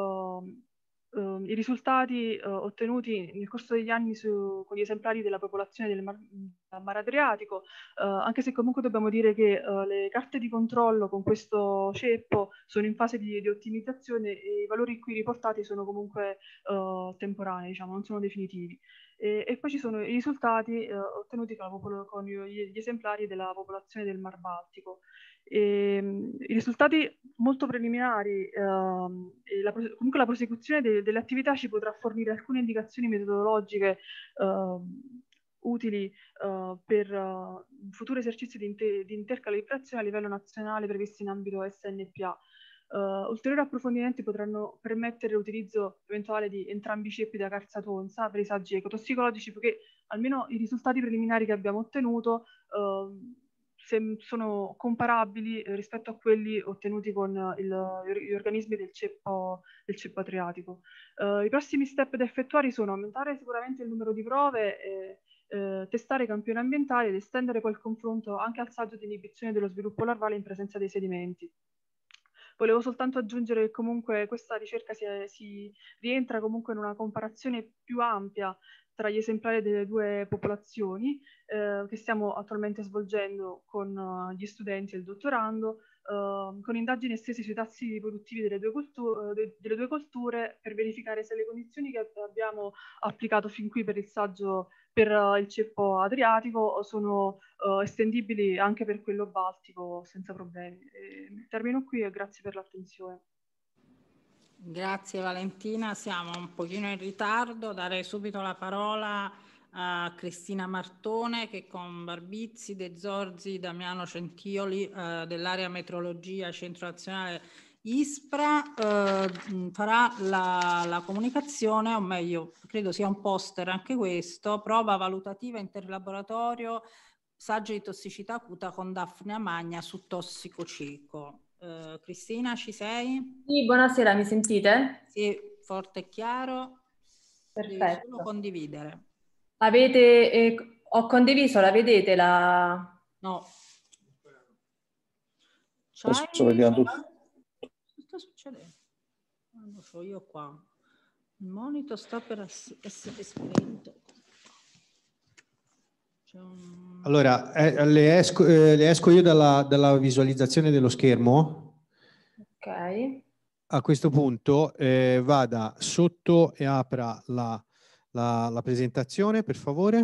i risultati ottenuti nel corso degli anni con gli esemplari della popolazione del Mar Adriatico, anche se comunque dobbiamo dire che le carte di controllo con questo ceppo sono in fase di ottimizzazione e i valori qui riportati sono comunque temporanei, diciamo, non sono definitivi. E poi ci sono i risultati ottenuti con gli esemplari della popolazione del Mar Baltico. I risultati molto preliminari, comunque la prosecuzione delle attività ci potrà fornire alcune indicazioni metodologiche utili per futuri esercizi di intercalibrazione a livello nazionale previsti in ambito SNPA. Ulteriori approfondimenti potranno permettere l'utilizzo eventuale di entrambi i ceppi da Acarzia tonsa per i saggi ecotossicologici, perché almeno i risultati preliminari che abbiamo ottenuto sono comparabili rispetto a quelli ottenuti con gli organismi del ceppo adriatico. I prossimi step da effettuare sono aumentare sicuramente il numero di prove, testare i campioni ambientali ed estendere poi il confronto anche al saggio di inibizione dello sviluppo larvale in presenza dei sedimenti. Volevo soltanto aggiungere che comunque questa ricerca si rientra comunque in una comparazione più ampia tra gli esemplari delle due popolazioni che stiamo attualmente svolgendo con gli studenti e il dottorando, con indagini estese sui tassi produttivi delle due colture per verificare se le condizioni che abbiamo applicato fin qui per il saggio per il ceppo adriatico sono estendibili anche per quello baltico senza problemi. Termino qui e grazie per l'attenzione. Grazie Valentina, siamo un pochino in ritardo, darei subito la parola a Cristina Martone che con Barbizzi, De Zorzi, Damiano Centioli dell'area metrologia Centro Nazionale ISPRA farà la comunicazione, o meglio, credo sia un poster anche questo, prova valutativa interlaboratorio, saggio di tossicità acuta con Daphnia magna su tossico cieco. Cristina, ci sei? Sì, buonasera, mi sentite? Sì, forte e chiaro. Devi Perfetto. solo condividere. Ho condiviso, la vedete la... No. Sto vedendo tutto. Che sta succedendo? Non lo so, io qua. Il monitor sta per essere spento. Allora, le esco io dalla visualizzazione dello schermo. Ok. A questo punto vada sotto e apra la presentazione, per favore.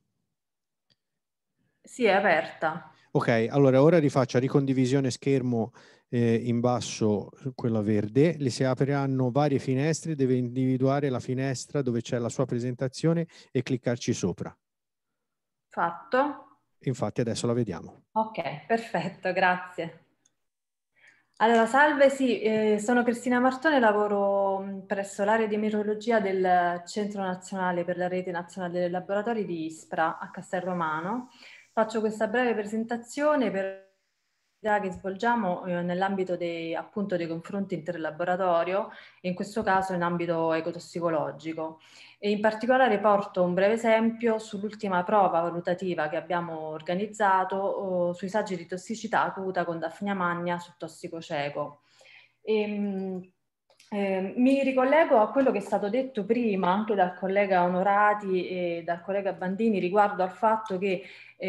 Sì, è aperta. Ok, allora ora rifaccia ricondivisione schermo in basso, quella verde. Le si apriranno varie finestre, deve individuare la finestra dove c'è la sua presentazione e cliccarci sopra. Fatto. Infatti adesso la vediamo. Ok, perfetto, grazie. Allora, salve, sì, sono Cristina Martone, lavoro presso l'area di meteorologia del Centro Nazionale per la Rete Nazionale dei Laboratori di ISPRA a Castelromano. Faccio questa breve presentazione per che svolgiamo nell'ambito appunto dei confronti interlaboratorio, e in questo caso in ambito ecotossicologico. E in particolare porto un breve esempio sull'ultima prova valutativa che abbiamo organizzato sui saggi di tossicità acuta con Daphnia magna su tossico cieco. Mi ricollego a quello che è stato detto prima anche dal collega Onorati e dal collega Bandini riguardo al fatto che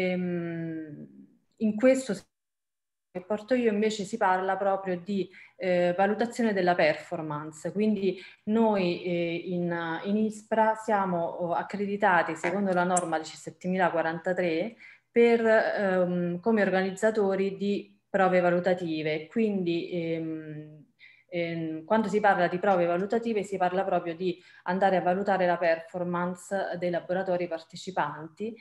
in questo che porto io invece si parla proprio di valutazione della performance, quindi noi in ISPRA siamo accreditati secondo la norma 17043 come organizzatori di prove valutative, quindi quando si parla di prove valutative si parla proprio di andare a valutare la performance dei laboratori partecipanti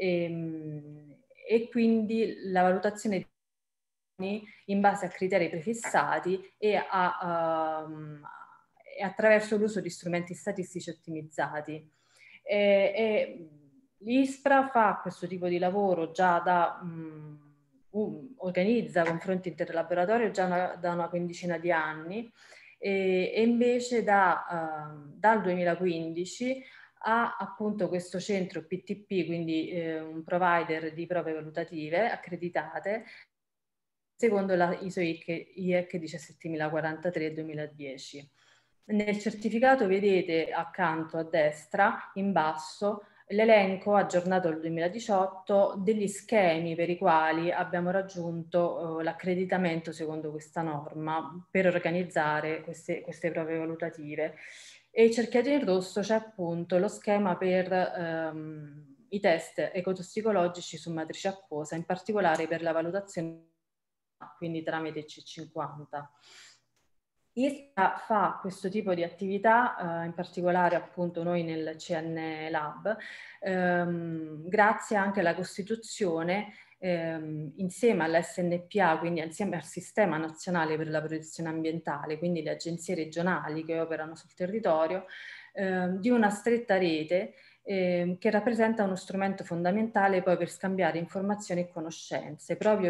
e quindi la valutazione in base a criteri prefissati e attraverso l'uso di strumenti statistici ottimizzati. L'ISPRA fa questo tipo di lavoro già organizza confronti interlaboratorio già da una quindicina di anni e invece dal 2015 ha appunto questo centro PTP, quindi un provider di prove valutative accreditate secondo la ISO IEC 17043 2010. Nel certificato vedete accanto a destra, in basso, l'elenco aggiornato al 2018 degli schemi per i quali abbiamo raggiunto l'accreditamento secondo questa norma per organizzare queste prove valutative. E cerchiato in rosso c'è appunto lo schema per i test ecotossicologici su matrice acquosa, in particolare per la valutazione quindi tramite C50. ISPRA fa questo tipo di attività, in particolare appunto noi nel CN Lab, grazie anche alla costituzione insieme all'SNPA, quindi insieme al Sistema Nazionale per la Protezione Ambientale, quindi le agenzie regionali che operano sul territorio, di una stretta rete che rappresenta uno strumento fondamentale poi per scambiare informazioni e conoscenze, proprio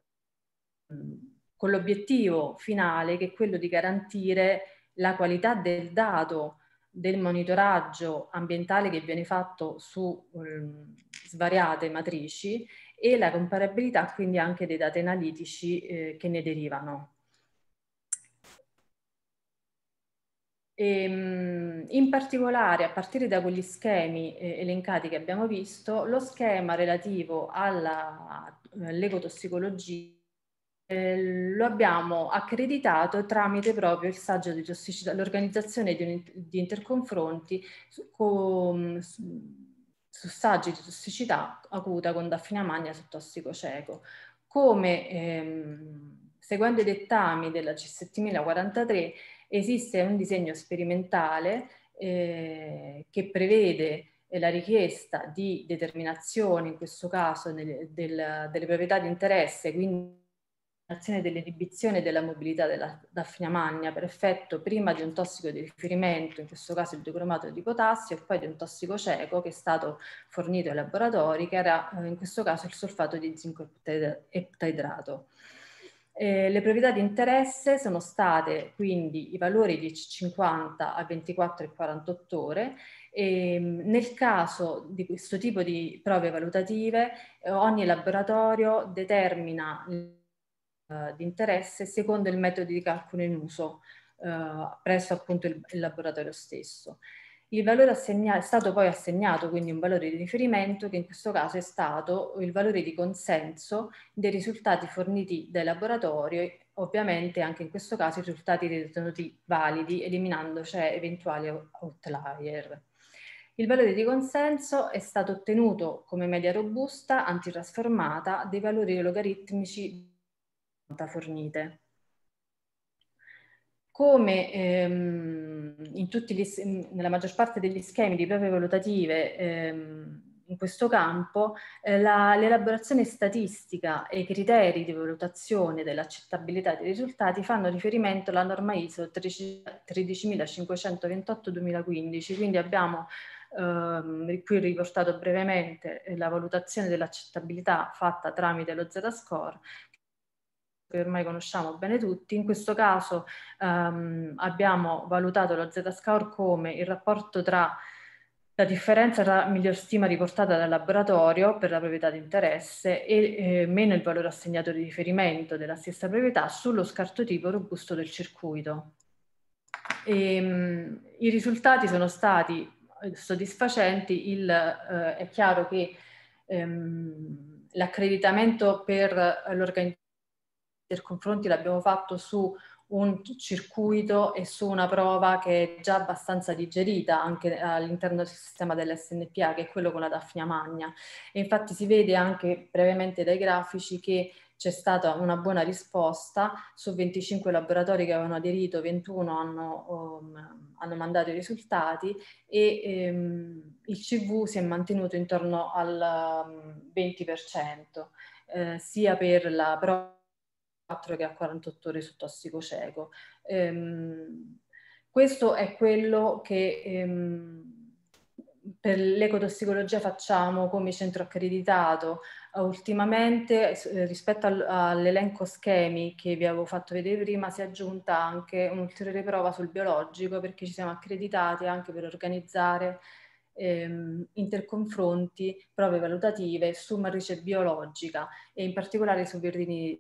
con l'obiettivo finale che è quello di garantire la qualità del dato del monitoraggio ambientale che viene fatto su svariate matrici e la comparabilità quindi anche dei dati analitici che ne derivano. In particolare, a partire da quegli schemi elencati che abbiamo visto, lo schema relativo all'ecotossicologia lo abbiamo accreditato tramite proprio il saggio di tossicità, l'organizzazione di interconfronti su saggi di tossicità acuta con Daphnia magna su tossico cieco. Come seguendo i dettami della C7043 esiste un disegno sperimentale che prevede la richiesta di determinazione, in questo caso delle proprietà di interesse, quindi dell'inibizione della mobilità della Daphnia magna per effetto prima di un tossico di riferimento, in questo caso il diocromato di potassio, e poi di un tossico cieco che è stato fornito ai laboratori, che era in questo caso il solfato di zinco eptaidrato. Le proprietà di interesse sono state quindi i valori di C50 a 24 e 48 ore. E nel caso di questo tipo di prove valutative, ogni laboratorio determina di interesse secondo il metodo di calcolo in uso presso appunto il laboratorio stesso. Il valore è stato poi assegnato quindi un valore di riferimento, che in questo caso è stato il valore di consenso dei risultati forniti dai laboratori, ovviamente anche in questo caso i risultati ritenuti validi, eliminando cioè eventuali outlier. Il valore di consenso è stato ottenuto come media robusta antitrasformata dei valori logaritmici fornite. Come nella maggior parte degli schemi di prove valutative in questo campo, l'elaborazione statistica e i criteri di valutazione dell'accettabilità dei risultati fanno riferimento alla norma ISO 13528-2015, quindi abbiamo qui riportato brevemente la valutazione dell'accettabilità fatta tramite lo Z-score, che ormai conosciamo bene tutti. In questo caso abbiamo valutato lo Z-score come il rapporto tra la differenza tra miglior stima riportata dal laboratorio per la proprietà di interesse e meno il valore assegnato di riferimento della stessa proprietà sullo scartotipo robusto del circuito. I risultati sono stati soddisfacenti. È chiaro che l'accreditamento per l'organizzazione del confronti l'abbiamo fatto su un circuito e su una prova che è già abbastanza digerita anche all'interno del sistema dell'SNPA, che è quello con la Daphnia magna. E infatti si vede anche brevemente dai grafici che c'è stata una buona risposta. Su 25 laboratori che avevano aderito, 21 hanno mandato i risultati e il CV si è mantenuto intorno al 20%, sia per la prova che a 48 ore su tossico cieco. Questo è quello che per l'ecotossicologia facciamo come centro accreditato. Ultimamente rispetto all'elenco schemi che vi avevo fatto vedere prima si è aggiunta anche un'ulteriore prova sul biologico, perché ci siamo accreditati anche per organizzare interconfronti, prove valutative su matrice biologica e in particolare su verdini.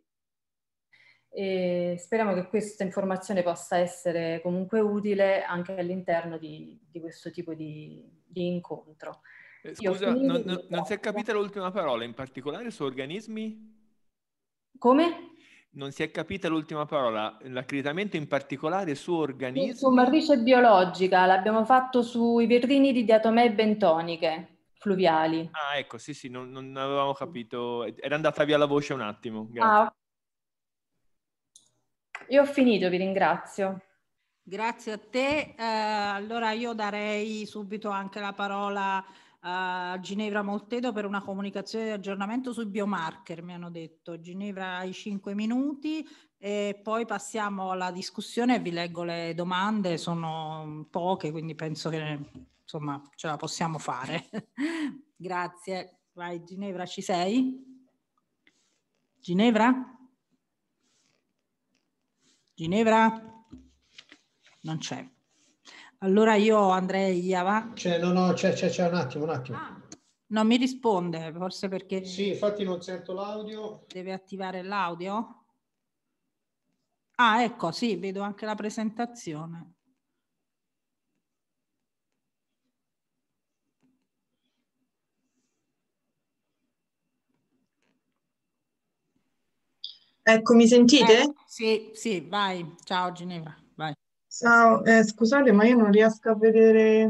E speriamo che questa informazione possa essere comunque utile anche all'interno di questo tipo di incontro. Scusa, non si è capita l'ultima parola, in particolare su organismi? Come? Non si è capita l'ultima parola, l'accreditamento in particolare su organismi? Su matrice biologica, l'abbiamo fatto sui verdini di diatomee bentoniche fluviali. Ah, ecco, sì, non avevamo capito, era andata via la voce un attimo, grazie. Ah, io ho finito, vi ringrazio. Grazie a te. Allora io darei subito anche la parola a Ginevra Moltedo per una comunicazione di aggiornamento sui biomarker, mi hanno detto. Ginevra, hai 5 minuti e poi passiamo alla discussione e vi leggo le domande, sono poche, quindi penso che insomma ce la possiamo fare. Grazie. Vai Ginevra, ci sei? Ginevra? Ginevra? Non c'è. Allora io andrei avanti. C'è un attimo. Non mi risponde, forse perché... Sì, infatti non sento l'audio. Deve attivare l'audio? Ah, ecco, sì, vedo anche la presentazione. Ecco, mi sentite? Sì, vai. Ciao Ginevra, vai. Ciao, scusate, ma io non riesco a vedere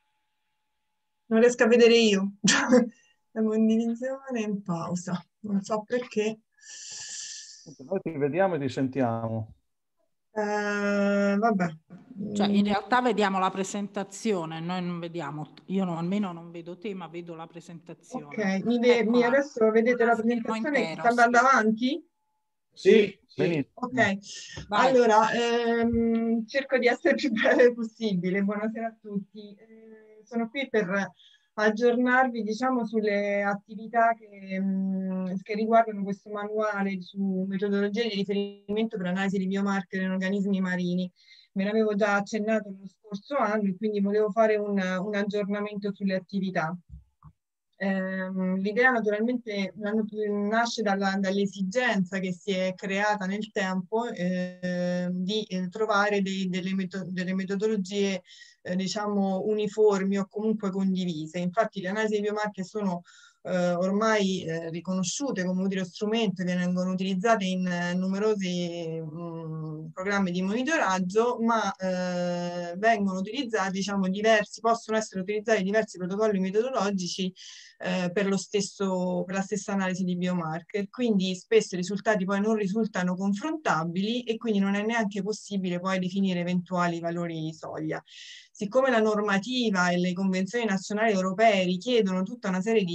io la condivisione in pausa, non so perché. Noi ti vediamo e ti sentiamo. Vabbè. Cioè, in realtà vediamo la presentazione, noi non vediamo, io almeno non vedo te, ma vedo la presentazione. Ok, adesso vedete la presentazione che sta andando avanti? Sì, ok. Allora, cerco di essere più breve possibile. Buonasera a tutti. Sono qui per aggiornarvi, diciamo, sulle attività che riguardano questo manuale su metodologie di riferimento per analisi di biomarker in organismi marini. Me ne avevo già accennato lo scorso anno e quindi volevo fare un aggiornamento sulle attività. L'idea naturalmente nasce dall'esigenza che si è creata nel tempo di trovare delle metodologie diciamo uniformi o comunque condivise. Infatti le analisi di biomarker sono ormai riconosciute come utile strumento che vengono utilizzate in numerosi programmi di monitoraggio, ma vengono utilizzati, diciamo, possono essere utilizzati diversi protocolli metodologici per la stessa analisi di biomarker. Quindi spesso i risultati poi non risultano confrontabili e quindi non è neanche possibile poi definire eventuali valori soglia. Siccome la normativa e le convenzioni nazionali europee richiedono tutta una serie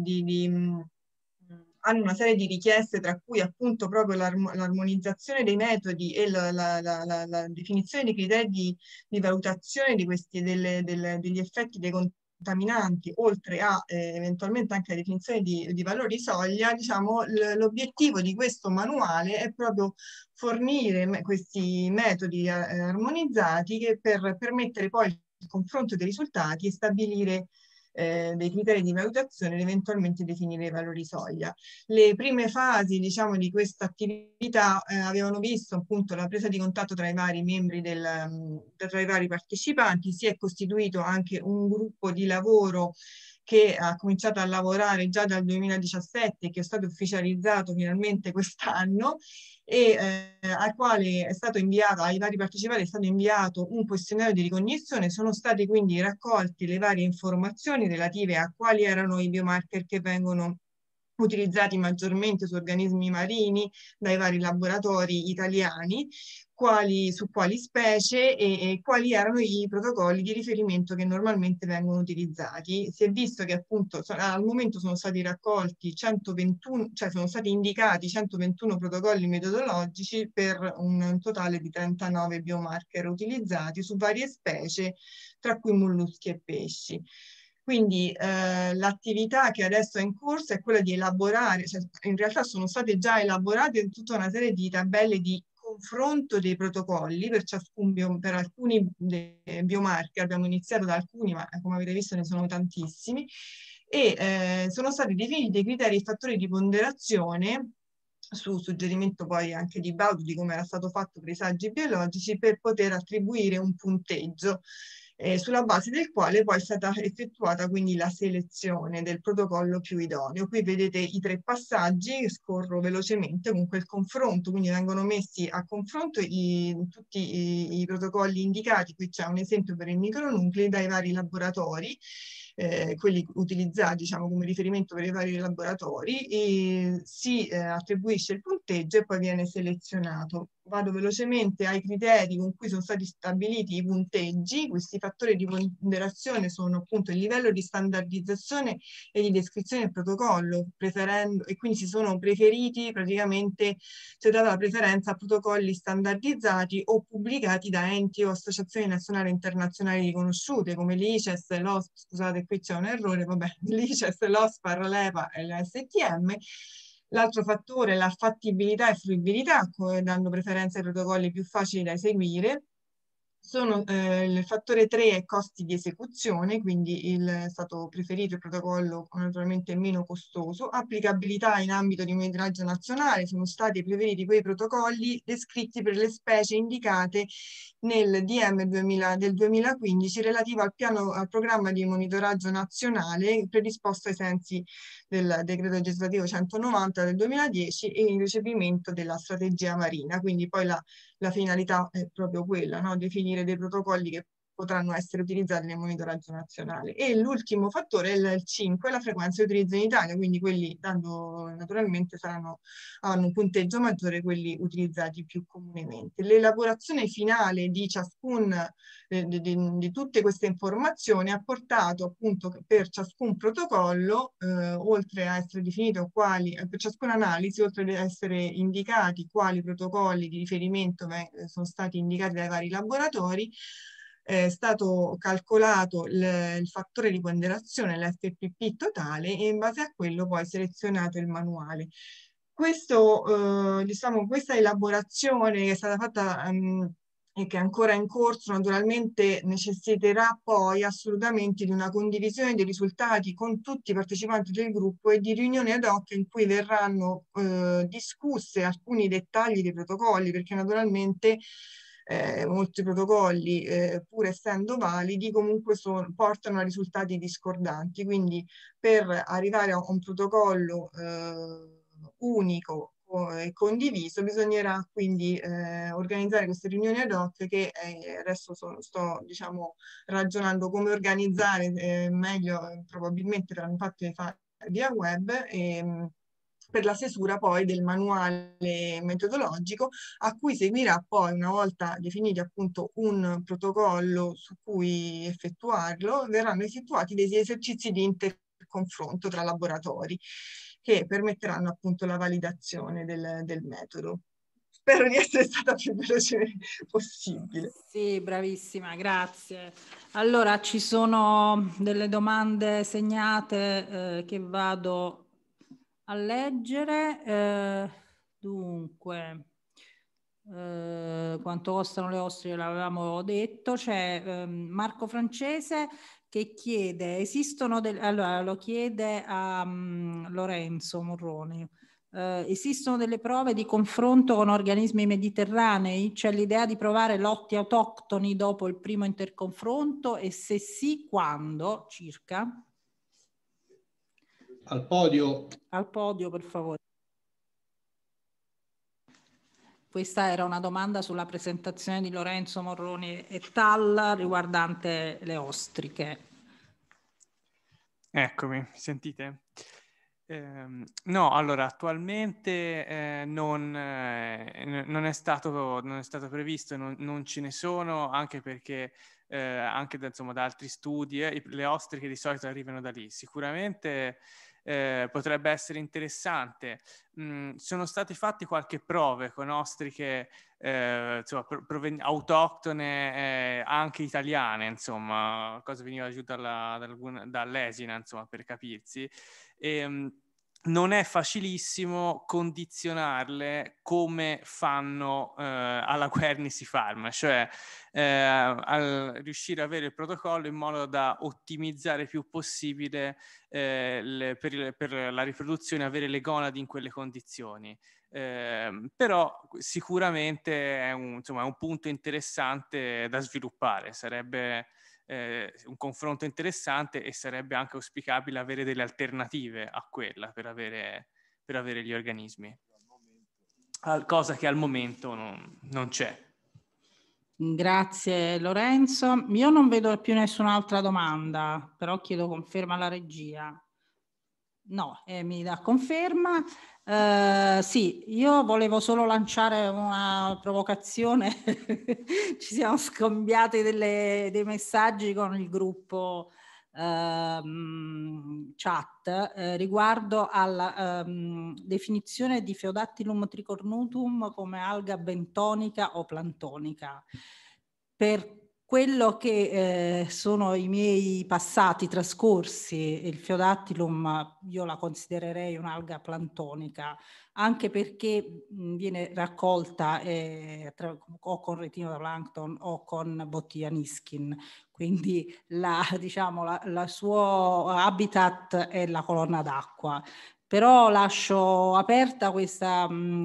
hanno una serie di richieste, tra cui appunto proprio l'armonizzazione dei metodi e la definizione dei criteri di valutazione degli effetti dei contaminanti, oltre a eventualmente anche la definizione di valori soglia, diciamo, l'obiettivo di questo manuale è proprio fornire questi metodi armonizzati per permettere poi il confronto dei risultati e stabilire dei criteri di valutazione ed eventualmente definire i valori soglia. Le prime fasi, diciamo, di questa attività avevano visto appunto la presa di contatto tra i vari membri tra i vari partecipanti. Si è costituito anche un gruppo di lavoro che ha cominciato a lavorare già dal 2017 e che è stato ufficializzato finalmente quest'anno, e al quale è stato inviato, ai vari partecipanti è stato inviato un questionario di ricognizione. Sono state quindi raccolte le varie informazioni relative a quali erano i biomarker che vengono utilizzati maggiormente su organismi marini dai vari laboratori italiani, su quali specie e quali erano i protocolli di riferimento che normalmente vengono utilizzati. Si è visto che appunto al momento sono stati raccolti 121, cioè sono stati indicati 121 protocolli metodologici per un totale di 39 biomarker utilizzati su varie specie, tra cui molluschi e pesci. Quindi l'attività che adesso è in corso è quella di elaborare, cioè, in realtà sono state già elaborate tutta una serie di tabelle di confronto dei protocolli per alcuni biomarker. Abbiamo iniziato da alcuni, ma come avete visto ne sono tantissimi, e sono stati definiti dei criteri e fattori di ponderazione su suggerimento poi anche di Baudo, di come era stato fatto per i saggi biologici, per poter attribuire un punteggio sulla base del quale poi è stata effettuata quindi la selezione del protocollo più idoneo. Qui vedete i 3 passaggi, scorro velocemente, comunque il confronto, quindi vengono messi a confronto tutti i protocolli indicati. Qui c'è un esempio per i micronuclei dai vari laboratori, quelli utilizzati, diciamo, come riferimento per i vari laboratori, e si attribuisce il punteggio e poi viene selezionato. Vado velocemente ai criteri con cui sono stati stabiliti i punteggi. Questi fattori di ponderazione sono appunto il livello di standardizzazione e di descrizione del protocollo, e quindi si sono preferiti, praticamente si è data la preferenza a protocolli standardizzati o pubblicati da enti o associazioni nazionali e internazionali riconosciute come l'ICES, l'OSP, scusate qui c'è un errore, vabbè, l'ICES, l'OSPAR, l'EPA e la STM. L'altro fattore è la fattibilità e fruibilità, dando preferenza ai protocolli più facili da eseguire. Il fattore 3 è costi di esecuzione, quindi è stato preferito il protocollo naturalmente meno costoso. Applicabilità in ambito di monitoraggio nazionale, sono stati preferiti quei protocolli descritti per le specie indicate nel DM del 2015 relativo al programma di monitoraggio nazionale predisposto ai sensi del decreto legislativo 190 del 2010 e in recepimento della strategia marina. Quindi poi la finalità è proprio quella, no? Definire dei protocolli che potranno essere utilizzati nel monitoraggio nazionale. E l'ultimo fattore è il 5, la frequenza di utilizzo in Italia, quindi quelli naturalmente hanno un punteggio maggiore quelli utilizzati più comunemente. L'elaborazione finale di di tutte queste informazioni ha portato appunto per ciascun protocollo, oltre a essere definito per ciascuna analisi, oltre ad essere indicati quali protocolli di riferimento sono stati indicati dai vari laboratori, è stato calcolato il fattore di ponderazione, l'FPP totale, e in base a quello poi selezionato il manuale. Diciamo, questa elaborazione che è stata fatta e che è ancora in corso, naturalmente necessiterà poi assolutamente di una condivisione dei risultati con tutti i partecipanti del gruppo e di riunioni ad hoc in cui verranno discusse alcuni dettagli dei protocolli, perché naturalmente molti protocolli, pur essendo validi, comunque portano a risultati discordanti. Quindi per arrivare a un protocollo unico e condiviso bisognerà quindi organizzare queste riunioni ad hoc che adesso sto diciamo ragionando come organizzare meglio, probabilmente verranno fatte via web, per la stesura poi del manuale metodologico, a cui seguirà poi, una volta definiti appunto un protocollo su cui effettuarlo, verranno effettuati degli esercizi di interconfronto tra laboratori che permetteranno appunto la validazione del metodo. Spero di essere stata più veloce possibile. Sì, bravissima, grazie. Allora, ci sono delle domande segnate che vado a leggere. Dunque, quanto costano le ostriche l'avevamo detto. C'è Marco Francese che chiede, allora lo chiede a Lorenzo Morroni, esistono delle prove di confronto con organismi mediterranei? C'è l'idea di provare lotti autoctoni dopo il primo interconfronto, e se sì, quando circa? Al podio. Al podio, per favore. Questa era una domanda sulla presentazione di Lorenzo Morroni et al. Riguardante le ostriche. Eccomi, sentite? No, allora attualmente non è stato previsto, non ce ne sono, anche perché anche da altri studi le ostriche di solito arrivano da lì. Sicuramente potrebbe essere interessante. Sono state fatte qualche prove con ostriche autoctone, anche italiane, insomma, cosa veniva giù dall'Esina, insomma, per capirsi. Non è facilissimo condizionarle come fanno alla Guernsey Farm, cioè riuscire a avere il protocollo in modo da ottimizzare il più possibile per la riproduzione, avere le gonadi in quelle condizioni. Però sicuramente è un punto interessante da sviluppare, sarebbe un confronto interessante, e sarebbe anche auspicabile avere delle alternative a quella per avere gli organismi, cosa che al momento non c'è. Grazie Lorenzo. Io non vedo più nessun'altra domanda, però chiedo conferma alla regia. No, mi dà conferma. Sì, io volevo solo lanciare una provocazione. Ci siamo scambiati dei messaggi con il gruppo chat riguardo alla definizione di Pheodactylum tricornutum come alga bentonica o plantonica. Per quello che sono i miei passati trascorsi, il Pheodactylum io la considererei un'alga plantonica, anche perché viene raccolta o con retinoplancton o con Bottianiskin, quindi il suo habitat è la colonna d'acqua. Però lascio aperta questa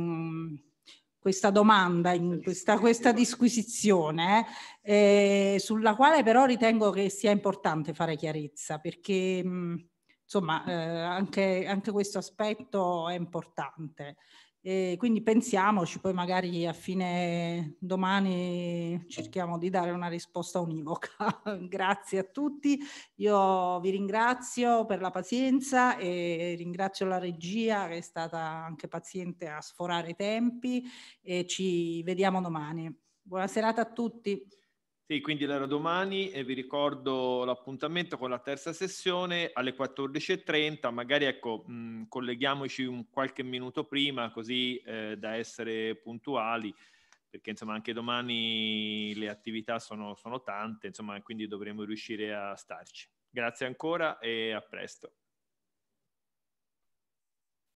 domanda, questa disquisizione, sulla quale però ritengo che sia importante fare chiarezza, perché insomma anche questo aspetto è importante. Quindi pensiamoci, poi magari a fine domani cerchiamo di dare una risposta univoca. Grazie a tutti, io vi ringrazio per la pazienza e ringrazio la regia che è stata anche paziente a sforare i tempi, e ci vediamo domani. Buona serata a tutti. Sì, quindi era domani e vi ricordo l'appuntamento con la terza sessione alle 14:30, magari ecco, colleghiamoci qualche minuto prima così da essere puntuali, perché insomma anche domani le attività sono tante, insomma, quindi dovremo riuscire a starci. Grazie ancora e a presto.